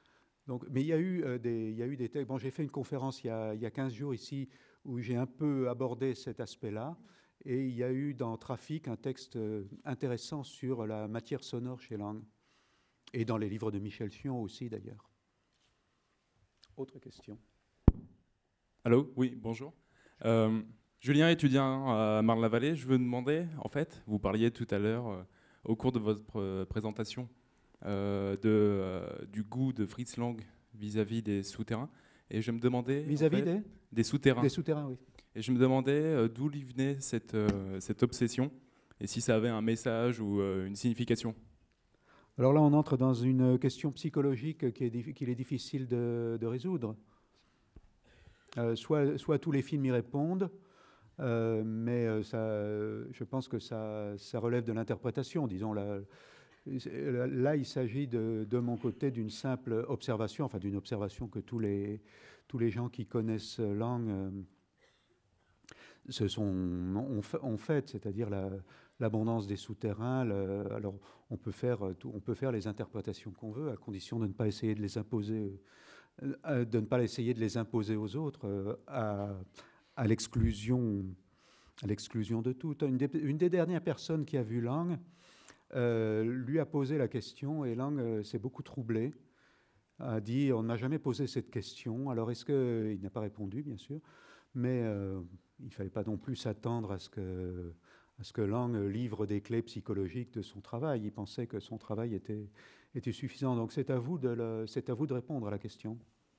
Donc, mais il y a eu euh, des, il y a eu des textes. Bon, j'ai fait une conférence il y a, il y a quinze jours ici où j'ai un peu abordé cet aspect-là. Et il y a eu dans Trafic un texte euh, intéressant sur la matière sonore chez Lang. Et dans les livres de Michel Sion aussi, d'ailleurs. Autre question. Allô, oui, bonjour. Euh, Julien, étudiant à Marne-la-Vallée, je veux demander, en fait, vous parliez tout à l'heure, euh, au cours de votre euh, présentation, euh, de, euh, du goût de Fritz Lang vis-à-vis des souterrains. Et je me demandais... Vis-à-vis en fait, des des souterrains. Des souterrains, oui. Et je me demandais euh, d'où lui venait cette, euh, cette obsession, et si ça avait un message ou euh, une signification. Alors là, on entre dans une question psychologique qui est, qu'il est difficile de, de résoudre. Euh, soit, soit tous les films y répondent, euh, mais euh, ça, je pense que ça, ça relève de l'interprétation. Disons, là, là il s'agit de, de mon côté d'une simple observation, enfin d'une observation que tous les, tous les gens qui connaissent Lang euh, se sont, ont, ont fait, c'est-à-dire la, l'abondance des souterrains. Le, alors, on peut, faire, on peut faire les interprétations qu'on veut, à condition de ne pas essayer de les imposer, euh, de ne pas essayer de les imposer aux autres, euh, à, à l'exclusion, à l'exclusion de tout. Une des, une des dernières personnes qui a vu Lang euh, lui a posé la question, et Lang euh, s'est beaucoup troublé, a dit, on ne m'a jamais posé cette question. Alors, est-ce que, il n'a pas répondu, bien sûr, mais euh, il ne fallait pas non plus s'attendre à ce que, à ce que Lang livre des clés psychologiques de son travail. Il pensait que son travail était, était suffisant. Donc c'est à vous de le, c'est à vous de répondre à la question.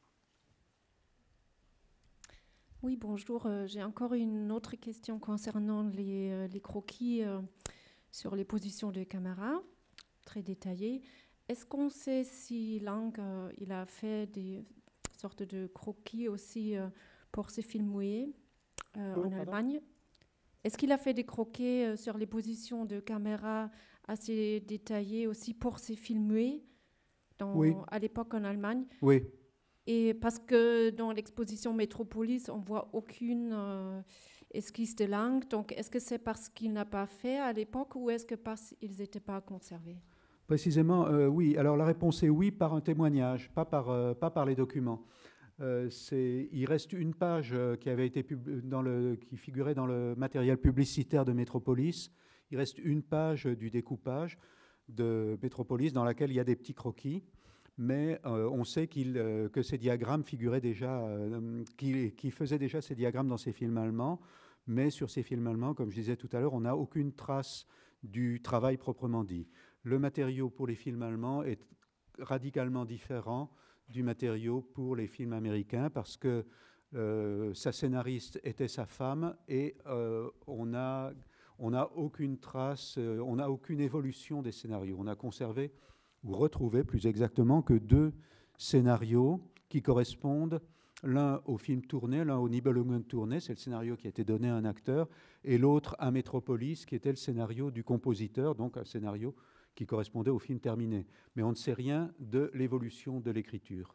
Oui, bonjour. Euh, j'ai encore une autre question concernant les, euh, les croquis euh, sur les positions de caméra, très détaillées. Est-ce qu'on sait si Lang euh, il a fait des sortes de croquis aussi euh, pour ses films muets euh, Oh, en pardon. Allemagne? Est-ce qu'il a fait des croquis euh, sur les positions de caméra assez détaillées aussi pour ses films muets dans, Oui. à l'époque en Allemagne? Oui. Et parce que dans l'exposition Métropolis, on voit aucune euh, esquisse de Lang. Donc, est-ce que c'est parce qu'il n'a pas fait à l'époque ou est-ce que parce qu'ils n'étaient pas conservés? Précisément, euh, oui. Alors la réponse est oui par un témoignage, pas par, euh, pas par les documents. Euh, c'est, il reste une page euh, qui avait été pub- dans le, qui figurait dans le matériel publicitaire de Métropolis. Il reste une page du découpage de Métropolis dans laquelle il y a des petits croquis, mais euh, on sait qu'il, euh, que ces diagrammes figuraient déjà, euh, qu'il, qu'il faisait déjà ces diagrammes dans ses films allemands, mais sur ces films allemands, comme je disais tout à l'heure, on n'a aucune trace du travail proprement dit. Le matériau pour les films allemands est radicalement différent du matériau pour les films américains parce que euh, sa scénariste était sa femme et euh, on n'a on n'a aucune trace, euh, on n'a aucune évolution des scénarios. On a conservé ou retrouvé plus exactement que deux scénarios qui correspondent l'un au film tourné, l'un au Nibelungen tourné, c'est le scénario qui a été donné à un acteur, et l'autre à Métropolis qui était le scénario du compositeur, donc un scénario qui correspondait au film terminé. Mais on ne sait rien de l'évolution de l'écriture.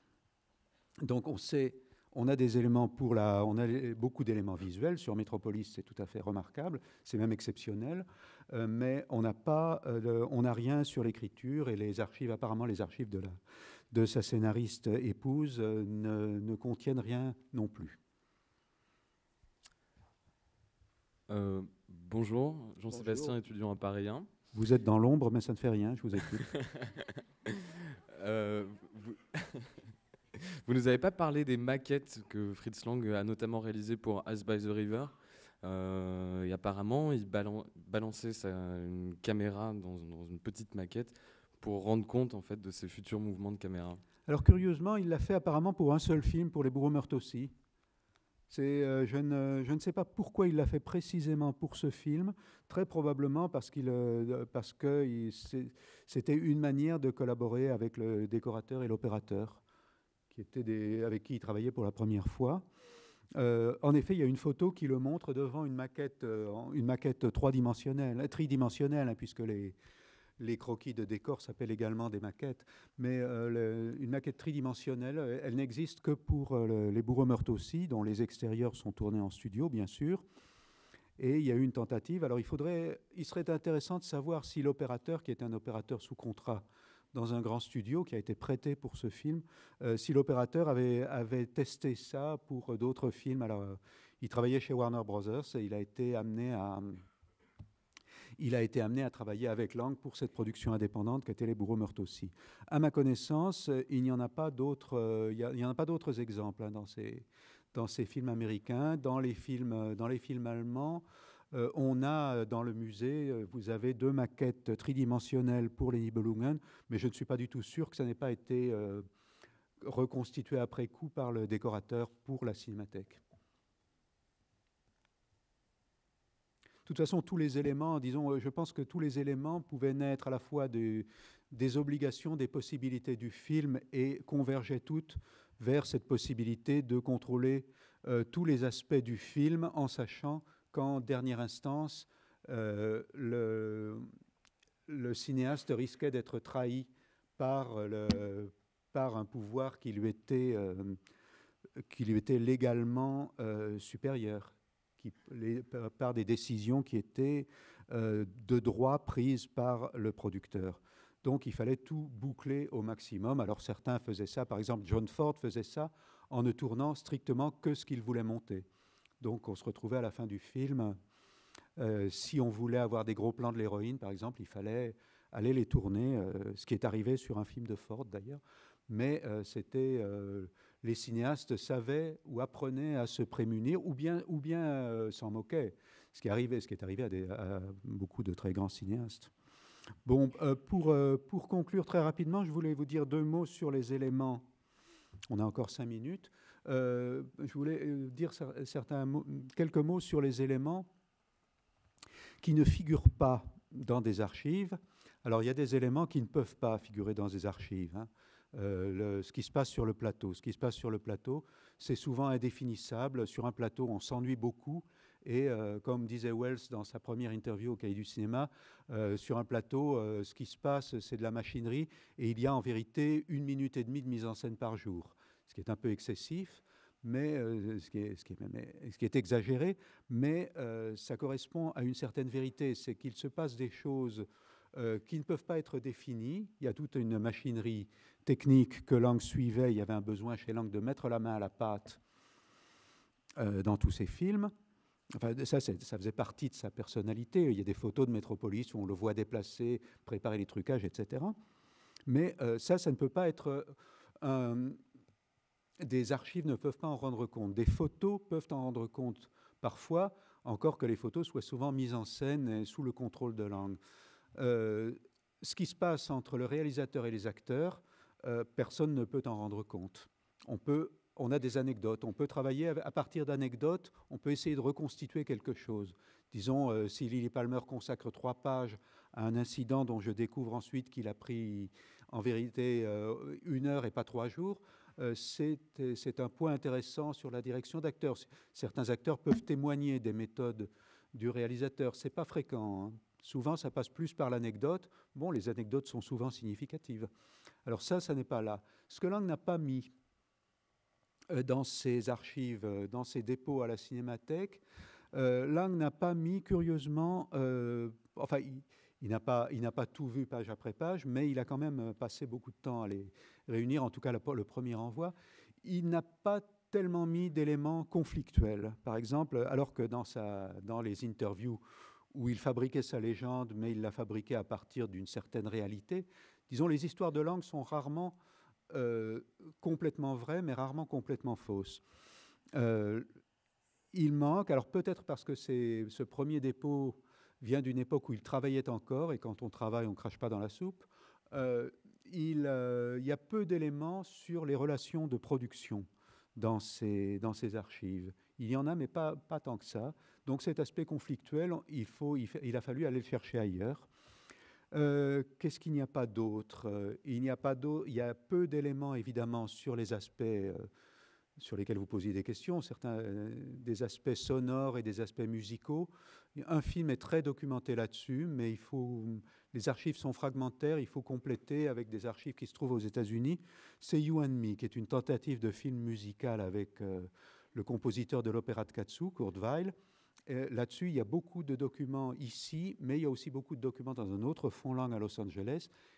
Donc on sait, on a des éléments pour la, on a beaucoup d'éléments visuels sur Métropolis, c'est tout à fait remarquable, c'est même exceptionnel, euh, mais on n'a pas, euh, on n'a rien sur l'écriture et les archives, apparemment les archives de la, de sa scénariste épouse euh, ne, ne contiennent rien non plus. Euh, bonjour, Jean-Sébastien, étudiant à Paris un. Vous êtes dans l'ombre, mais ça ne fait rien, je vous écoute. euh, vous... vous nous avez pas parlé des maquettes que Fritz Lang a notamment réalisées pour As by the River. Euh, et apparemment, il balan balançait sa, une caméra dans, dans une petite maquette pour rendre compte en fait de ses futurs mouvements de caméra. Alors curieusement, il l'a fait apparemment pour un seul film, pour Les Bourreaux meurent aussi. C'est, euh, je, ne, je ne sais pas pourquoi il l'a fait précisément pour ce film, très probablement parce, qu'il, euh, parce que il, c'était une manière de collaborer avec le décorateur et l'opérateur, qui étaient des, avec qui il travaillait pour la première fois. Euh, en effet, il y a une photo qui le montre devant une maquette, euh, une maquette trois-dimensionnelle, tridimensionnelle, hein, puisque les, les croquis de décor s'appellent également des maquettes. Mais euh, le, une maquette tridimensionnelle, elle n'existe que pour euh, le, Les Bourreaux meurent aussi, dont les extérieurs sont tournés en studio, bien sûr. Et il y a eu une tentative. Alors, il, faudrait, il serait intéressant de savoir si l'opérateur, qui est un opérateur sous contrat dans un grand studio qui a été prêté pour ce film, euh, si l'opérateur avait, avait testé ça pour d'autres films. Alors, euh, il travaillait chez Warner Brothers et il a été amené à, il a été amené à travailler avec Lang pour cette production indépendante qu'était Les Bourreaux meurent aussi. À ma connaissance, il n'y en a pas d'autres, euh, il y a- il y en a pas d'autres exemples hein, dans ces, dans ces films américains. Dans les films, dans les films allemands, euh, on a dans le musée, euh, vous avez deux maquettes tridimensionnelles pour les Nibelungen, mais je ne suis pas du tout sûr que ça n'ait pas été euh, reconstitué après coup par le décorateur pour la Cinémathèque. De toute façon, tous les éléments, disons, je pense que tous les éléments pouvaient naître à la fois de, des obligations, des possibilités du film et convergeaient toutes vers cette possibilité de contrôler euh, tous les aspects du film en sachant qu'en dernière instance, euh, le, le cinéaste risquait d'être trahi par, le, par un pouvoir qui lui était, euh, qui lui était légalement euh, supérieur. Qui, les, par des décisions qui étaient euh, de droit prises par le producteur. Donc il fallait tout boucler au maximum. Alors certains faisaient ça, par exemple John Ford faisait ça en ne tournant strictement que ce qu'il voulait monter. Donc on se retrouvait à la fin du film, euh, si on voulait avoir des gros plans de l'héroïne par exemple, il fallait aller les tourner, euh, ce qui est arrivé sur un film de Ford d'ailleurs, mais euh, c'était... Euh, les cinéastes savaient ou apprenaient à se prémunir ou bien, ou bien euh, s'en moquaient, ce qui, arrivait, ce qui est arrivé à, des, à beaucoup de très grands cinéastes. Bon, euh, pour, euh, pour conclure très rapidement, je voulais vous dire deux mots sur les éléments. On a encore cinq minutes. Euh, je voulais dire certains mots, quelques mots sur les éléments qui ne figurent pas dans des archives. Alors, il y a des éléments qui ne peuvent pas figurer dans des archives, hein. Euh, le, ce qui se passe sur le plateau. Ce qui se passe sur le plateau, c'est souvent indéfinissable. Sur un plateau, on s'ennuie beaucoup. Et euh, comme disait Wells dans sa première interview au Cahier du cinéma, euh, sur un plateau, euh, ce qui se passe, c'est de la machinerie. Et il y a en vérité une minute et demie de mise en scène par jour, ce qui est un peu excessif, mais euh, ce, qui est, ce, qui est, ce qui est exagéré. Mais euh, ça correspond à une certaine vérité. C'est qu'il se passe des choses euh, qui ne peuvent pas être définies. Il y a toute une machinerie technique que Lang suivait. Il y avait un besoin chez Lang de mettre la main à la pâte euh, dans tous ses films. Enfin, ça, ça faisait partie de sa personnalité. Il y a des photos de Métropolis où on le voit déplacer, préparer les trucages, et cetera. Mais euh, ça, ça ne peut pas être... Euh, des archives ne peuvent pas en rendre compte. Des photos peuvent en rendre compte parfois, encore que les photos soient souvent mises en scène et sous le contrôle de Lang. Euh, ce qui se passe entre le réalisateur et les acteurs, Euh, personne ne peut en rendre compte. On, peut, on a des anecdotes, on peut travailler à partir d'anecdotes, on peut essayer de reconstituer quelque chose. Disons, euh, si Lily Palmer consacre trois pages à un incident dont je découvre ensuite qu'il a pris en vérité euh, une heure et pas trois jours, euh, c'est, c'est un point intéressant sur la direction d'acteurs. Certains acteurs peuvent témoigner des méthodes du réalisateur. C'est pas fréquent, hein. Souvent, ça passe plus par l'anecdote. Bon, les anecdotes sont souvent significatives. Alors ça, ça n'est pas là. Ce que Lang n'a pas mis dans ses archives, dans ses dépôts à la Cinémathèque, euh, Lang n'a pas mis, curieusement, euh, enfin, il, il n'a pas, il n'a pas tout vu page après page, mais il a quand même passé beaucoup de temps à les réunir, en tout cas le, le premier envoi. Il n'a pas tellement mis d'éléments conflictuels. Par exemple, alors que dans, sa, dans les interviews où il fabriquait sa légende, mais il l'a fabriquée à partir d'une certaine réalité, disons, les histoires de Lang sont rarement euh, complètement vraies, mais rarement complètement fausses. Euh, il manque, alors peut-être parce que c'est, ce premier dépôt vient d'une époque où il travaillait encore, et quand on travaille, on ne crache pas dans la soupe, euh, il, euh, il y a peu d'éléments sur les relations de production dans ces, dans ces archives. Il y en a, mais pas, pas tant que ça. Donc cet aspect conflictuel, il, faut, il, il a fallu aller le chercher ailleurs. Euh, qu'est-ce qu'il n'y a pas d'autre? Il n'y a pas d'autre. Il y a peu d'éléments, évidemment, sur les aspects euh, sur lesquels vous posiez des questions, certains euh, des aspects sonores et des aspects musicaux. Un film est très documenté là-dessus, mais il faut, les archives sont fragmentaires, il faut compléter avec des archives qui se trouvent aux États-Unis. C'est You and Me, qui est une tentative de film musical avec euh, le compositeur de l'opéra de Katsu, Kurt Weill. Là-dessus, il y a beaucoup de documents ici, mais il y a aussi beaucoup de documents dans un autre fonds Lang à Los Angeles.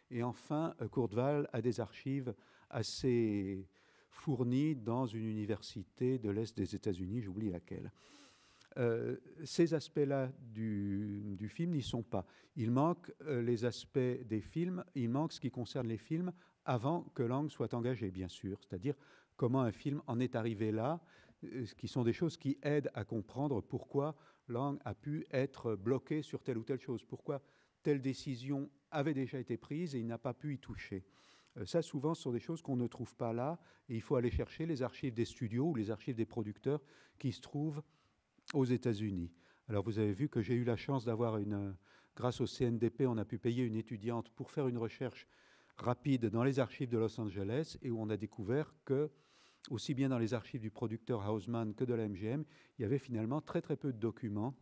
Et enfin, Courteval a des archives assez fournies dans une université de l'Est des États-Unis, j'oublie laquelle. Euh, ces aspects-là du, du film n'y sont pas. Il manque euh, les aspects des films, il manque ce qui concerne les films avant que Lang soit engagé, bien sûr, c'est-à-dire comment un film en est arrivé là, euh, qui sont des choses qui aident à comprendre pourquoi Lang a pu être bloqué sur telle ou telle chose, pourquoi telle décision avait déjà été prise et il n'a pas pu y toucher. Euh, ça, souvent, ce sont des choses qu'on ne trouve pas là, et il faut aller chercher les archives des studios ou les archives des producteurs qui se trouvent aux États-Unis. Alors, vous avez vu que j'ai eu la chance d'avoir une... Grâce au C N D P, on a pu payer une étudiante pour faire une recherche rapide dans les archives de Los Angeles, et où on a découvert que, aussi bien dans les archives du producteur Houseman que de la M G M, il y avait finalement très très peu de documents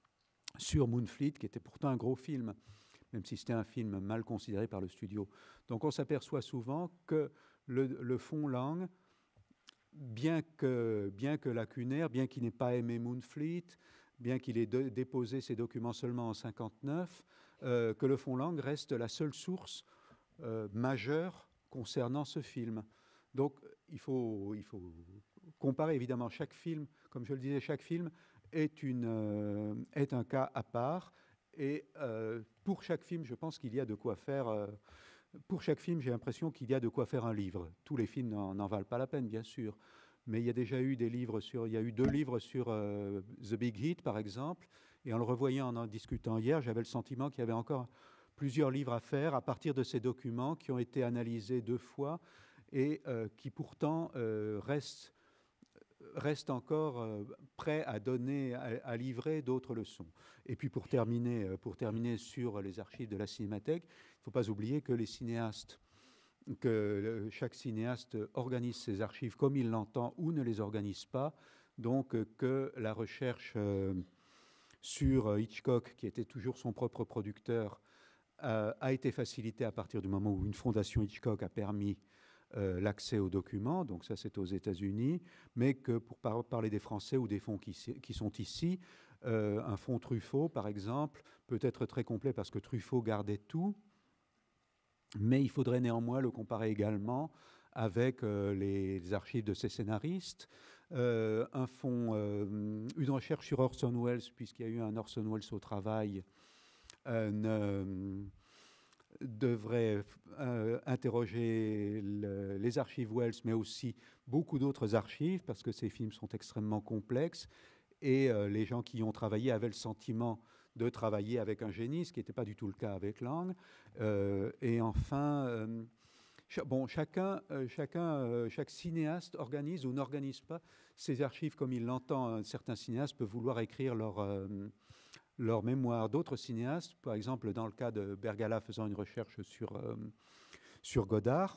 sur Moonfleet, qui était pourtant un gros film, même si c'était un film mal considéré par le studio. Donc on s'aperçoit souvent que le, le fond Lang, bien que, bien que lacunaire, bien qu'il n'ait pas aimé Moonfleet, bien qu'il ait de, déposé ses documents seulement en cinquante-neuf, euh, que le fond Lang reste la seule source euh, majeure concernant ce film. Donc il faut, il faut comparer évidemment chaque film, comme je le disais, chaque film est, une, euh, est un cas à part, et euh, pour chaque film, je pense qu'il y a de quoi faire... Euh, Pour chaque film, j'ai l'impression qu'il y a de quoi faire un livre. Tous les films n'en valent pas la peine, bien sûr. Mais il y a déjà eu des livres sur... Il y a eu deux livres sur euh, The Big Hit, par exemple. Et en le revoyant, en en discutant hier, j'avais le sentiment qu'il y avait encore plusieurs livres à faire à partir de ces documents qui ont été analysés deux fois et euh, qui pourtant euh, restent, restent encore euh, prêts à donner, à, à livrer d'autres leçons. Et puis pour terminer, pour terminer sur les archives de la Cinémathèque, il ne faut pas oublier que les cinéastes, que chaque cinéaste organise ses archives comme il l'entend ou ne les organise pas, donc que la recherche euh, sur Hitchcock, qui était toujours son propre producteur, euh, a été facilitée à partir du moment où une fondation Hitchcock a permis euh, l'accès aux documents, donc ça c'est aux États-Unis, mais que pour par parler des Français ou des fonds qui, qui sont ici, euh, un fonds Truffaut par exemple peut être très complet parce que Truffaut gardait tout, mais il faudrait néanmoins le comparer également avec euh, les, les archives de ses scénaristes, euh, un fonds, euh, une recherche sur Orson Welles, puisqu'il y a eu un Orson Welles au travail, euh, ne, devrait euh, interroger le, les archives Welles, mais aussi beaucoup d'autres archives, parce que ces films sont extrêmement complexes, et euh, les gens qui y ont travaillé avaient le sentiment de travailler avec un génie, ce qui n'était pas du tout le cas avec Lang. Euh, et enfin, euh, ch bon, chacun, euh, chacun, euh, chaque cinéaste organise ou n'organise pas ses archives comme il l'entend. Certains cinéastes peuvent vouloir écrire leur, euh, leur mémoire. D'autres cinéastes, par exemple dans le cas de Bergala faisant une recherche sur, euh, sur Godard,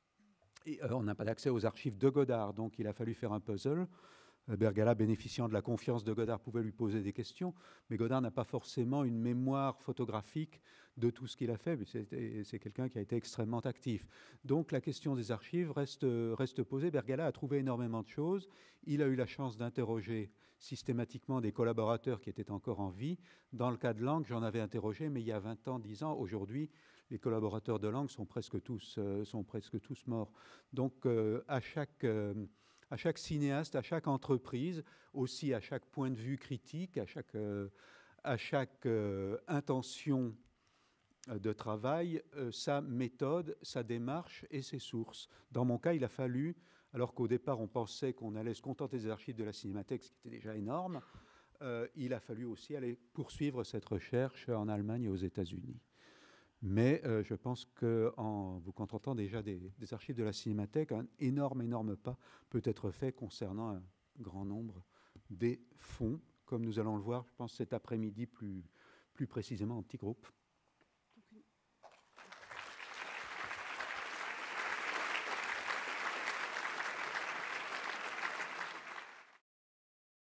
et, euh, on n'a pas d'accès aux archives de Godard, donc il a fallu faire un puzzle. Bergala, bénéficiant de la confiance de Godard, pouvait lui poser des questions, mais Godard n'a pas forcément une mémoire photographique de tout ce qu'il a fait, mais c'est quelqu'un qui a été extrêmement actif. Donc la question des archives reste, reste posée. Bergala a trouvé énormément de choses. Il a eu la chance d'interroger systématiquement des collaborateurs qui étaient encore en vie. Dans le cas de Lang, j'en avais interrogé, mais il y a vingt ans, dix ans. Aujourd'hui, les collaborateurs de Lang sont presque tous, euh, sont presque tous morts. Donc euh, à chaque... Euh, à chaque cinéaste, à chaque entreprise, aussi à chaque point de vue critique, à chaque, euh, à chaque euh, intention de travail, euh, sa méthode, sa démarche et ses sources. Dans mon cas, il a fallu, alors qu'au départ on pensait qu'on allait se contenter des archives de la Cinémathèque, ce qui était déjà énorme, euh, il a fallu aussi aller poursuivre cette recherche en Allemagne et aux États-Unis. Mais euh, je pense qu'en vous contentant déjà des, des archives de la Cinémathèque, un énorme, énorme pas peut être fait concernant un grand nombre des fonds, comme nous allons le voir, je pense, cet après-midi plus, plus précisément en petit groupe.